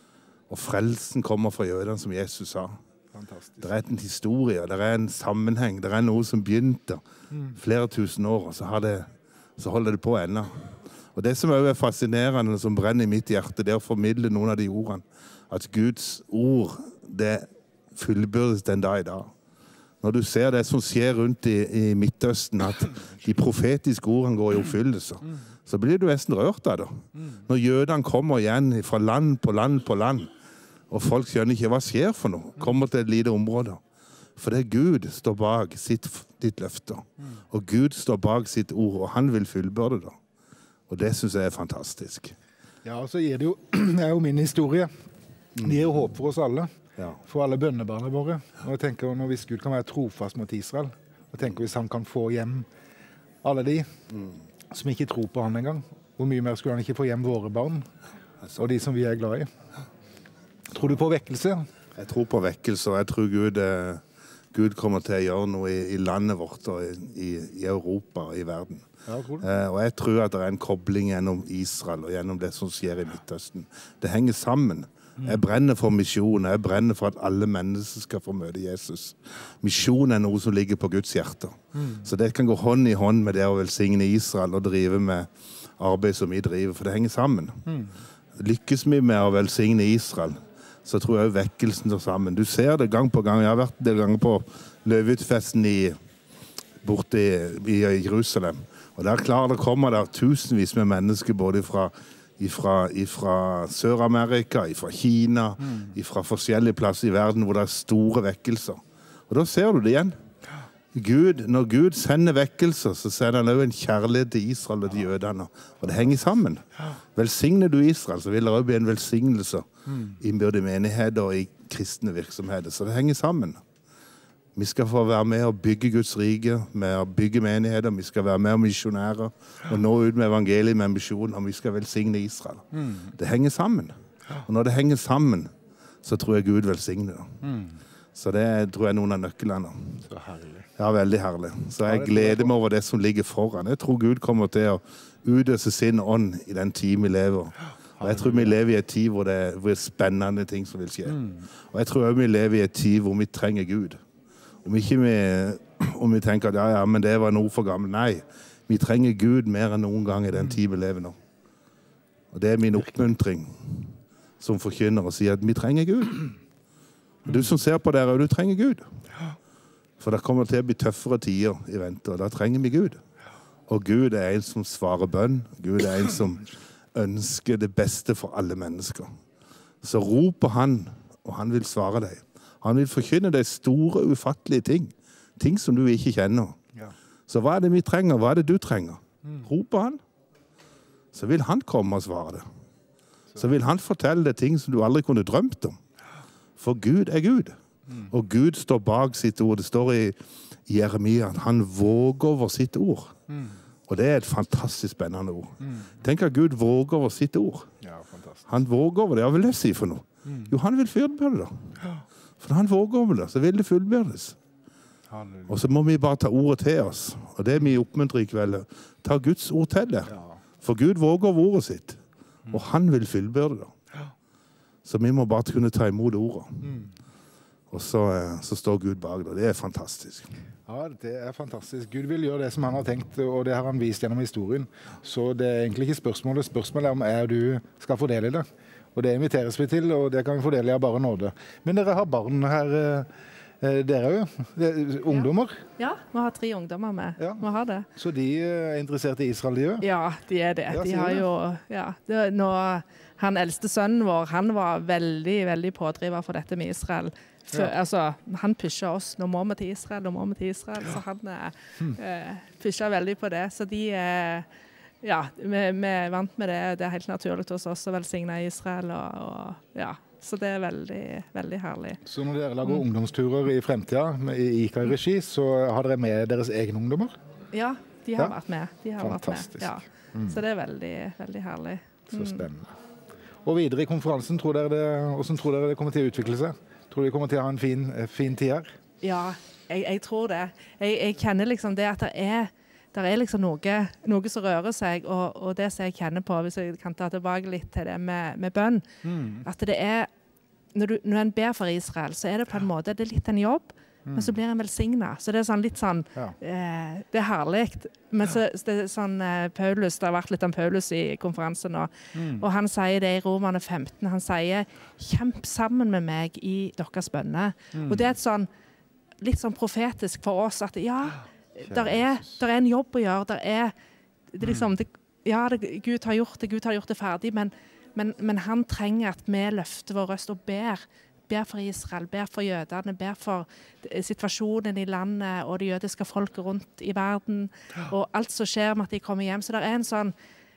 S9: Og frelsen kommer fra jødene, som Jesus sa.
S5: Fantastisk.
S9: Det er en historie, det er en sammenheng, det er noe som begynte flere tusen år, og så holder det på ennå. Og det som også er fascinerende, som brenner i mitt hjerte, det er å formidle noen av de ordene. At Guds ord, det fullbyrdes den dag i dag. Når du ser det som skjer rundt i Midtøsten, at de profetiske ordene går i oppfyllelse, så blir du nesten rørt av det. Når jødene kommer igjen fra land på land på land, og folk skjønner ikke hva skjer for noe, kommer til et lite område. For det er Gud står bak ditt løfte. Og Gud står bak sitt ord, og han vil fullbyrde det. Og det synes jeg er fantastisk.
S5: Ja, og så gir det jo min historie. Det gir jo håp for oss alle. For alle bønnebarna våre. Og jeg tenker, hvis Gud kan være trofast mot Israel, og tenker hvis han kan få hjem alle de som ikke tror på han engang, hvor mye mer skulle han ikke få hjem våre barn, og de som vi er glad i. Tror du på vekkelse?
S9: Jeg tror på vekkelse, og jeg tror Gud kommer til å gjøre noe i landet vårt, og i Europa og i verden.
S5: Ja, tror du?
S9: Og jeg tror at det er en kobling gjennom Israel og gjennom det som skjer i Midtøsten. Det henger sammen. Jeg brenner for misjon, jeg brenner for at alle mennesker skal få møte Jesus. Misjon er noe som ligger på Guds hjerte. Så det kan gå hånd i hånd med det å velsigne Israel og drive med arbeid som vi driver, for det henger sammen. Lykkes vi med å velsigne Israel, så tror jeg vekkelsen står sammen. Du ser det gang på gang. Jeg har vært en del ganger på løvehyttefesten borte i Jerusalem. Og der kommer det tusenvis med mennesker, både fra Sør-Amerika, fra Kina, fra forskjellige plasser i verden, hvor det er store vekkelser. Og da ser du det igjen. Når Gud sender vekkelser, så sender han også en kjærlighet til Israel og til jødene. Og det henger sammen. Velsigner du Israel, så vil det også bli en velsignelse i både menigheter og i kristne virksomheter. Så det henger sammen. Vi skal få være med og bygge Guds rike, med å bygge menigheter. Vi skal være med og misjonærer, og nå ut med evangeliet med misjon, og vi skal velsigne Israel. Det henger sammen. Og når det henger sammen, så tror jeg Gud velsigner det. Så det tror jeg er noen av nøklene.
S5: Så herlig.
S9: Ja, veldig herlig. Så jeg gleder meg over det som ligger foran. Jeg tror Gud kommer til å utøse sin ånd i den tid vi lever. Og jeg tror vi lever i en tid hvor det er spennende ting som vil skje. Og jeg tror også vi lever i en tid hvor vi trenger Gud. Om vi tenker at men det var noe for gammel. Nei, vi trenger Gud mer enn noen gang i den tid vi lever nå. Og det er min oppmuntring som forkynner å si at vi trenger Gud. Og du som ser på dere, du trenger Gud. For det kommer til å bli tøffere tider i vente, og da trenger vi Gud. Og Gud er en som svarer bønn. Gud er en som ønsker det beste for alle mennesker. Så rop på han, og han vil svare deg. Han vil forkynne deg store, ufattelige ting. Ting som du ikke kjenner. Så hva er det vi trenger? Hva er det du trenger? Rop på han. Så vil han komme og svare det. Så vil han fortelle deg ting som du aldri kunne drømt om. For Gud er Gud. Og Gud står bak sitt ord. Det står i Jeremia at han våger over sitt ord. Og det er et fantastisk spennende ord. Tenk at Gud våger over sitt ord. Han våger over det. Hva vil det si for noe? Jo, han vil fullbyrde det. For når han våger over det, så vil det fullbyrdes. Og så må vi bare ta ordet til oss. Og det er vi oppmuntrer i kveld. Ta Guds ord til det. For Gud våger over ordet sitt. Og han vil fullbyrde det. Så vi må bare kunne ta imot ordet. Og så står Gud bak det. Det er fantastisk.
S5: Ja, det er fantastisk. Gud vil gjøre det som han har tenkt, og det har han vist gjennom historien. Så det er egentlig ikke spørsmålet. Spørsmålet er om du skal fordele det. Og det inviteres vi til, og det kan vi fordele av bare nåde. Men dere har barn her, dere jo. Ungdommer.
S10: Ja, vi har 3 ungdommer med. Ja. Vi har det.
S5: Så de er interessert i Israel, de jo?
S10: Ja, de er det. De har jo, han eldste sønnen vår, han var veldig, veldig pådriver for dette med Israel. Han pusher oss, nå må vi til Israel, så han pusher veldig på det. Så vi er vant med det. Det er helt naturlig hos oss å velsigne Israel, så det er veldig, veldig herlig. Så
S5: når dere lager ungdomsturer i fremtiden i IKA-regi, så har dere med deres egne ungdommer?
S10: Ja, de har vært med.
S5: Fantastisk.
S10: Så det er veldig, veldig herlig.
S5: Så spennende. Og videre i konferansen, hvordan tror dere det kommer til å utvikle seg? Tror dere kommer til å ha en fin tid her? Ja,
S10: jeg tror det. Jeg kjenner liksom det at det er liksom noe som rører seg, og det som jeg kjenner på, hvis jeg kan ta tilbake litt til det med bønn, at det er når en ber for Israel, så det på en måte, det litt en jobb, men så blir en velsignet. Så det sånn litt sånn, det herlig. Men så det sånn, Paulus, det har vært litt om Paulus i konferansen nå, og han sier det i Romerne 15, han sier, kjemp sammen med meg i deres bønner. Og det et sånn, litt sånn profetisk for oss, at der en jobb å gjøre, det liksom, Gud har gjort det ferdig, men han trenger at vi løfter vår røst og ber for Israel, ber for jødene, ber for situasjonen i landet og det jødiske folket rundt i verden, og alt som skjer med at de kommer hjem. Så det en sånn,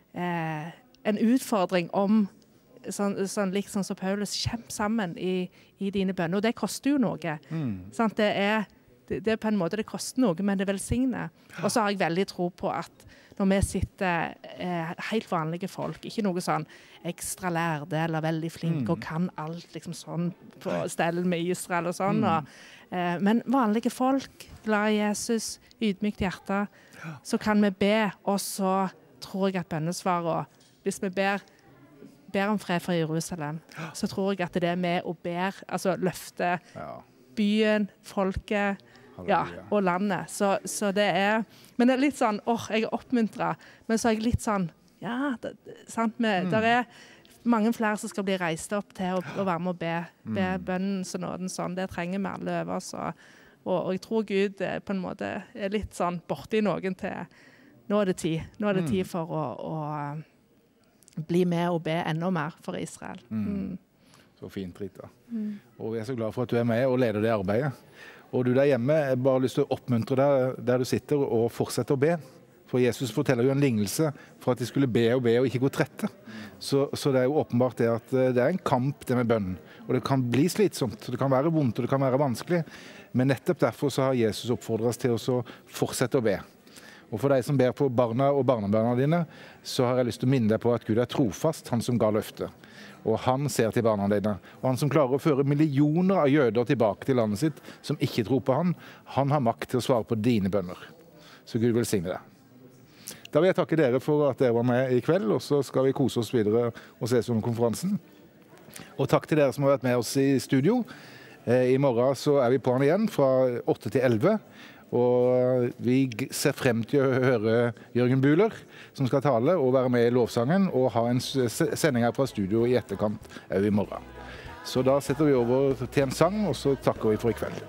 S10: en utfordring om, liksom som Paulus, kjemp sammen i dine bønner, og det koster jo noe. Sant? Det på en måte, det koster noe, men det velsigner. Og så har jeg veldig tro på at når vi sitter helt vanlige folk, ikke noe sånn ekstra lærde eller veldig flinke og kan alt liksom sånn på stellen med Israel og sånn, men vanlige folk, glad i Jesus, ydmykt hjerte, så kan vi be, og så tror jeg at bønnesvaret, hvis vi ber om fred for Jerusalem, så tror jeg at det med å ber, altså løfte byen, folket, og landet. Så det men det litt sånn, jeg oppmuntret, men så jeg litt sånn, sant, der mange flere som skal bli reist opp til å være med å be bønnen og nåden sånn, det trenger vi alle over oss, og jeg tror Gud på en måte litt sånn borte i noen til, nå det tid for å bli med og be enda mer for Israel.
S5: Så fint, Rita. Og vi så glad for at du med og leder det arbeidet. Og du der hjemme, jeg bare lyst til å oppmuntre deg der du sitter og fortsette å be. For Jesus forteller jo en lignelse for at de skulle be og ikke gå trette. Så det jo åpenbart det at det en kamp det med bønnen. Og det kan bli slitsomt, det kan være vondt og det kan være vanskelig. Men nettopp derfor så har Jesus oppfordret oss til å fortsette å be. Og for deg som ber på barna og barnebarna dine, så har jeg lyst til å minne deg på at Gud trofast, han som ga løftet. Og han ser til barna dine. Og han som klarer å føre millioner av jøder tilbake til landet sitt, som ikke tror på han har makt til å svare på dine bønner. Så Gud velsigne deg. Da vil jeg takke dere for at dere var med i kveld, og så skal vi kose oss videre og ses under konferansen. Og takk til dere som har vært med oss i studio. I morgen så vi på han igjen fra 8 til 11. Og vi ser frem til å høre Jørgen Bühler, som skal tale og være med i lovsangen, og ha en sending her fra studio i etterkant i morgen. Så da setter vi over til en sang, og så takker vi for i kveld.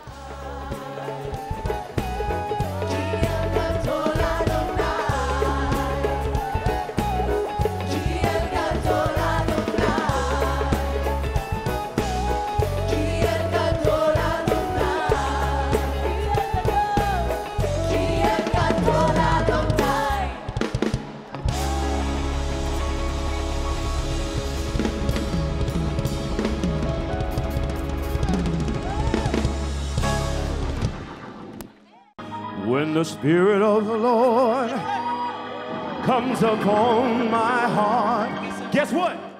S11: When the Spirit of the Lord comes upon my heart, guess what?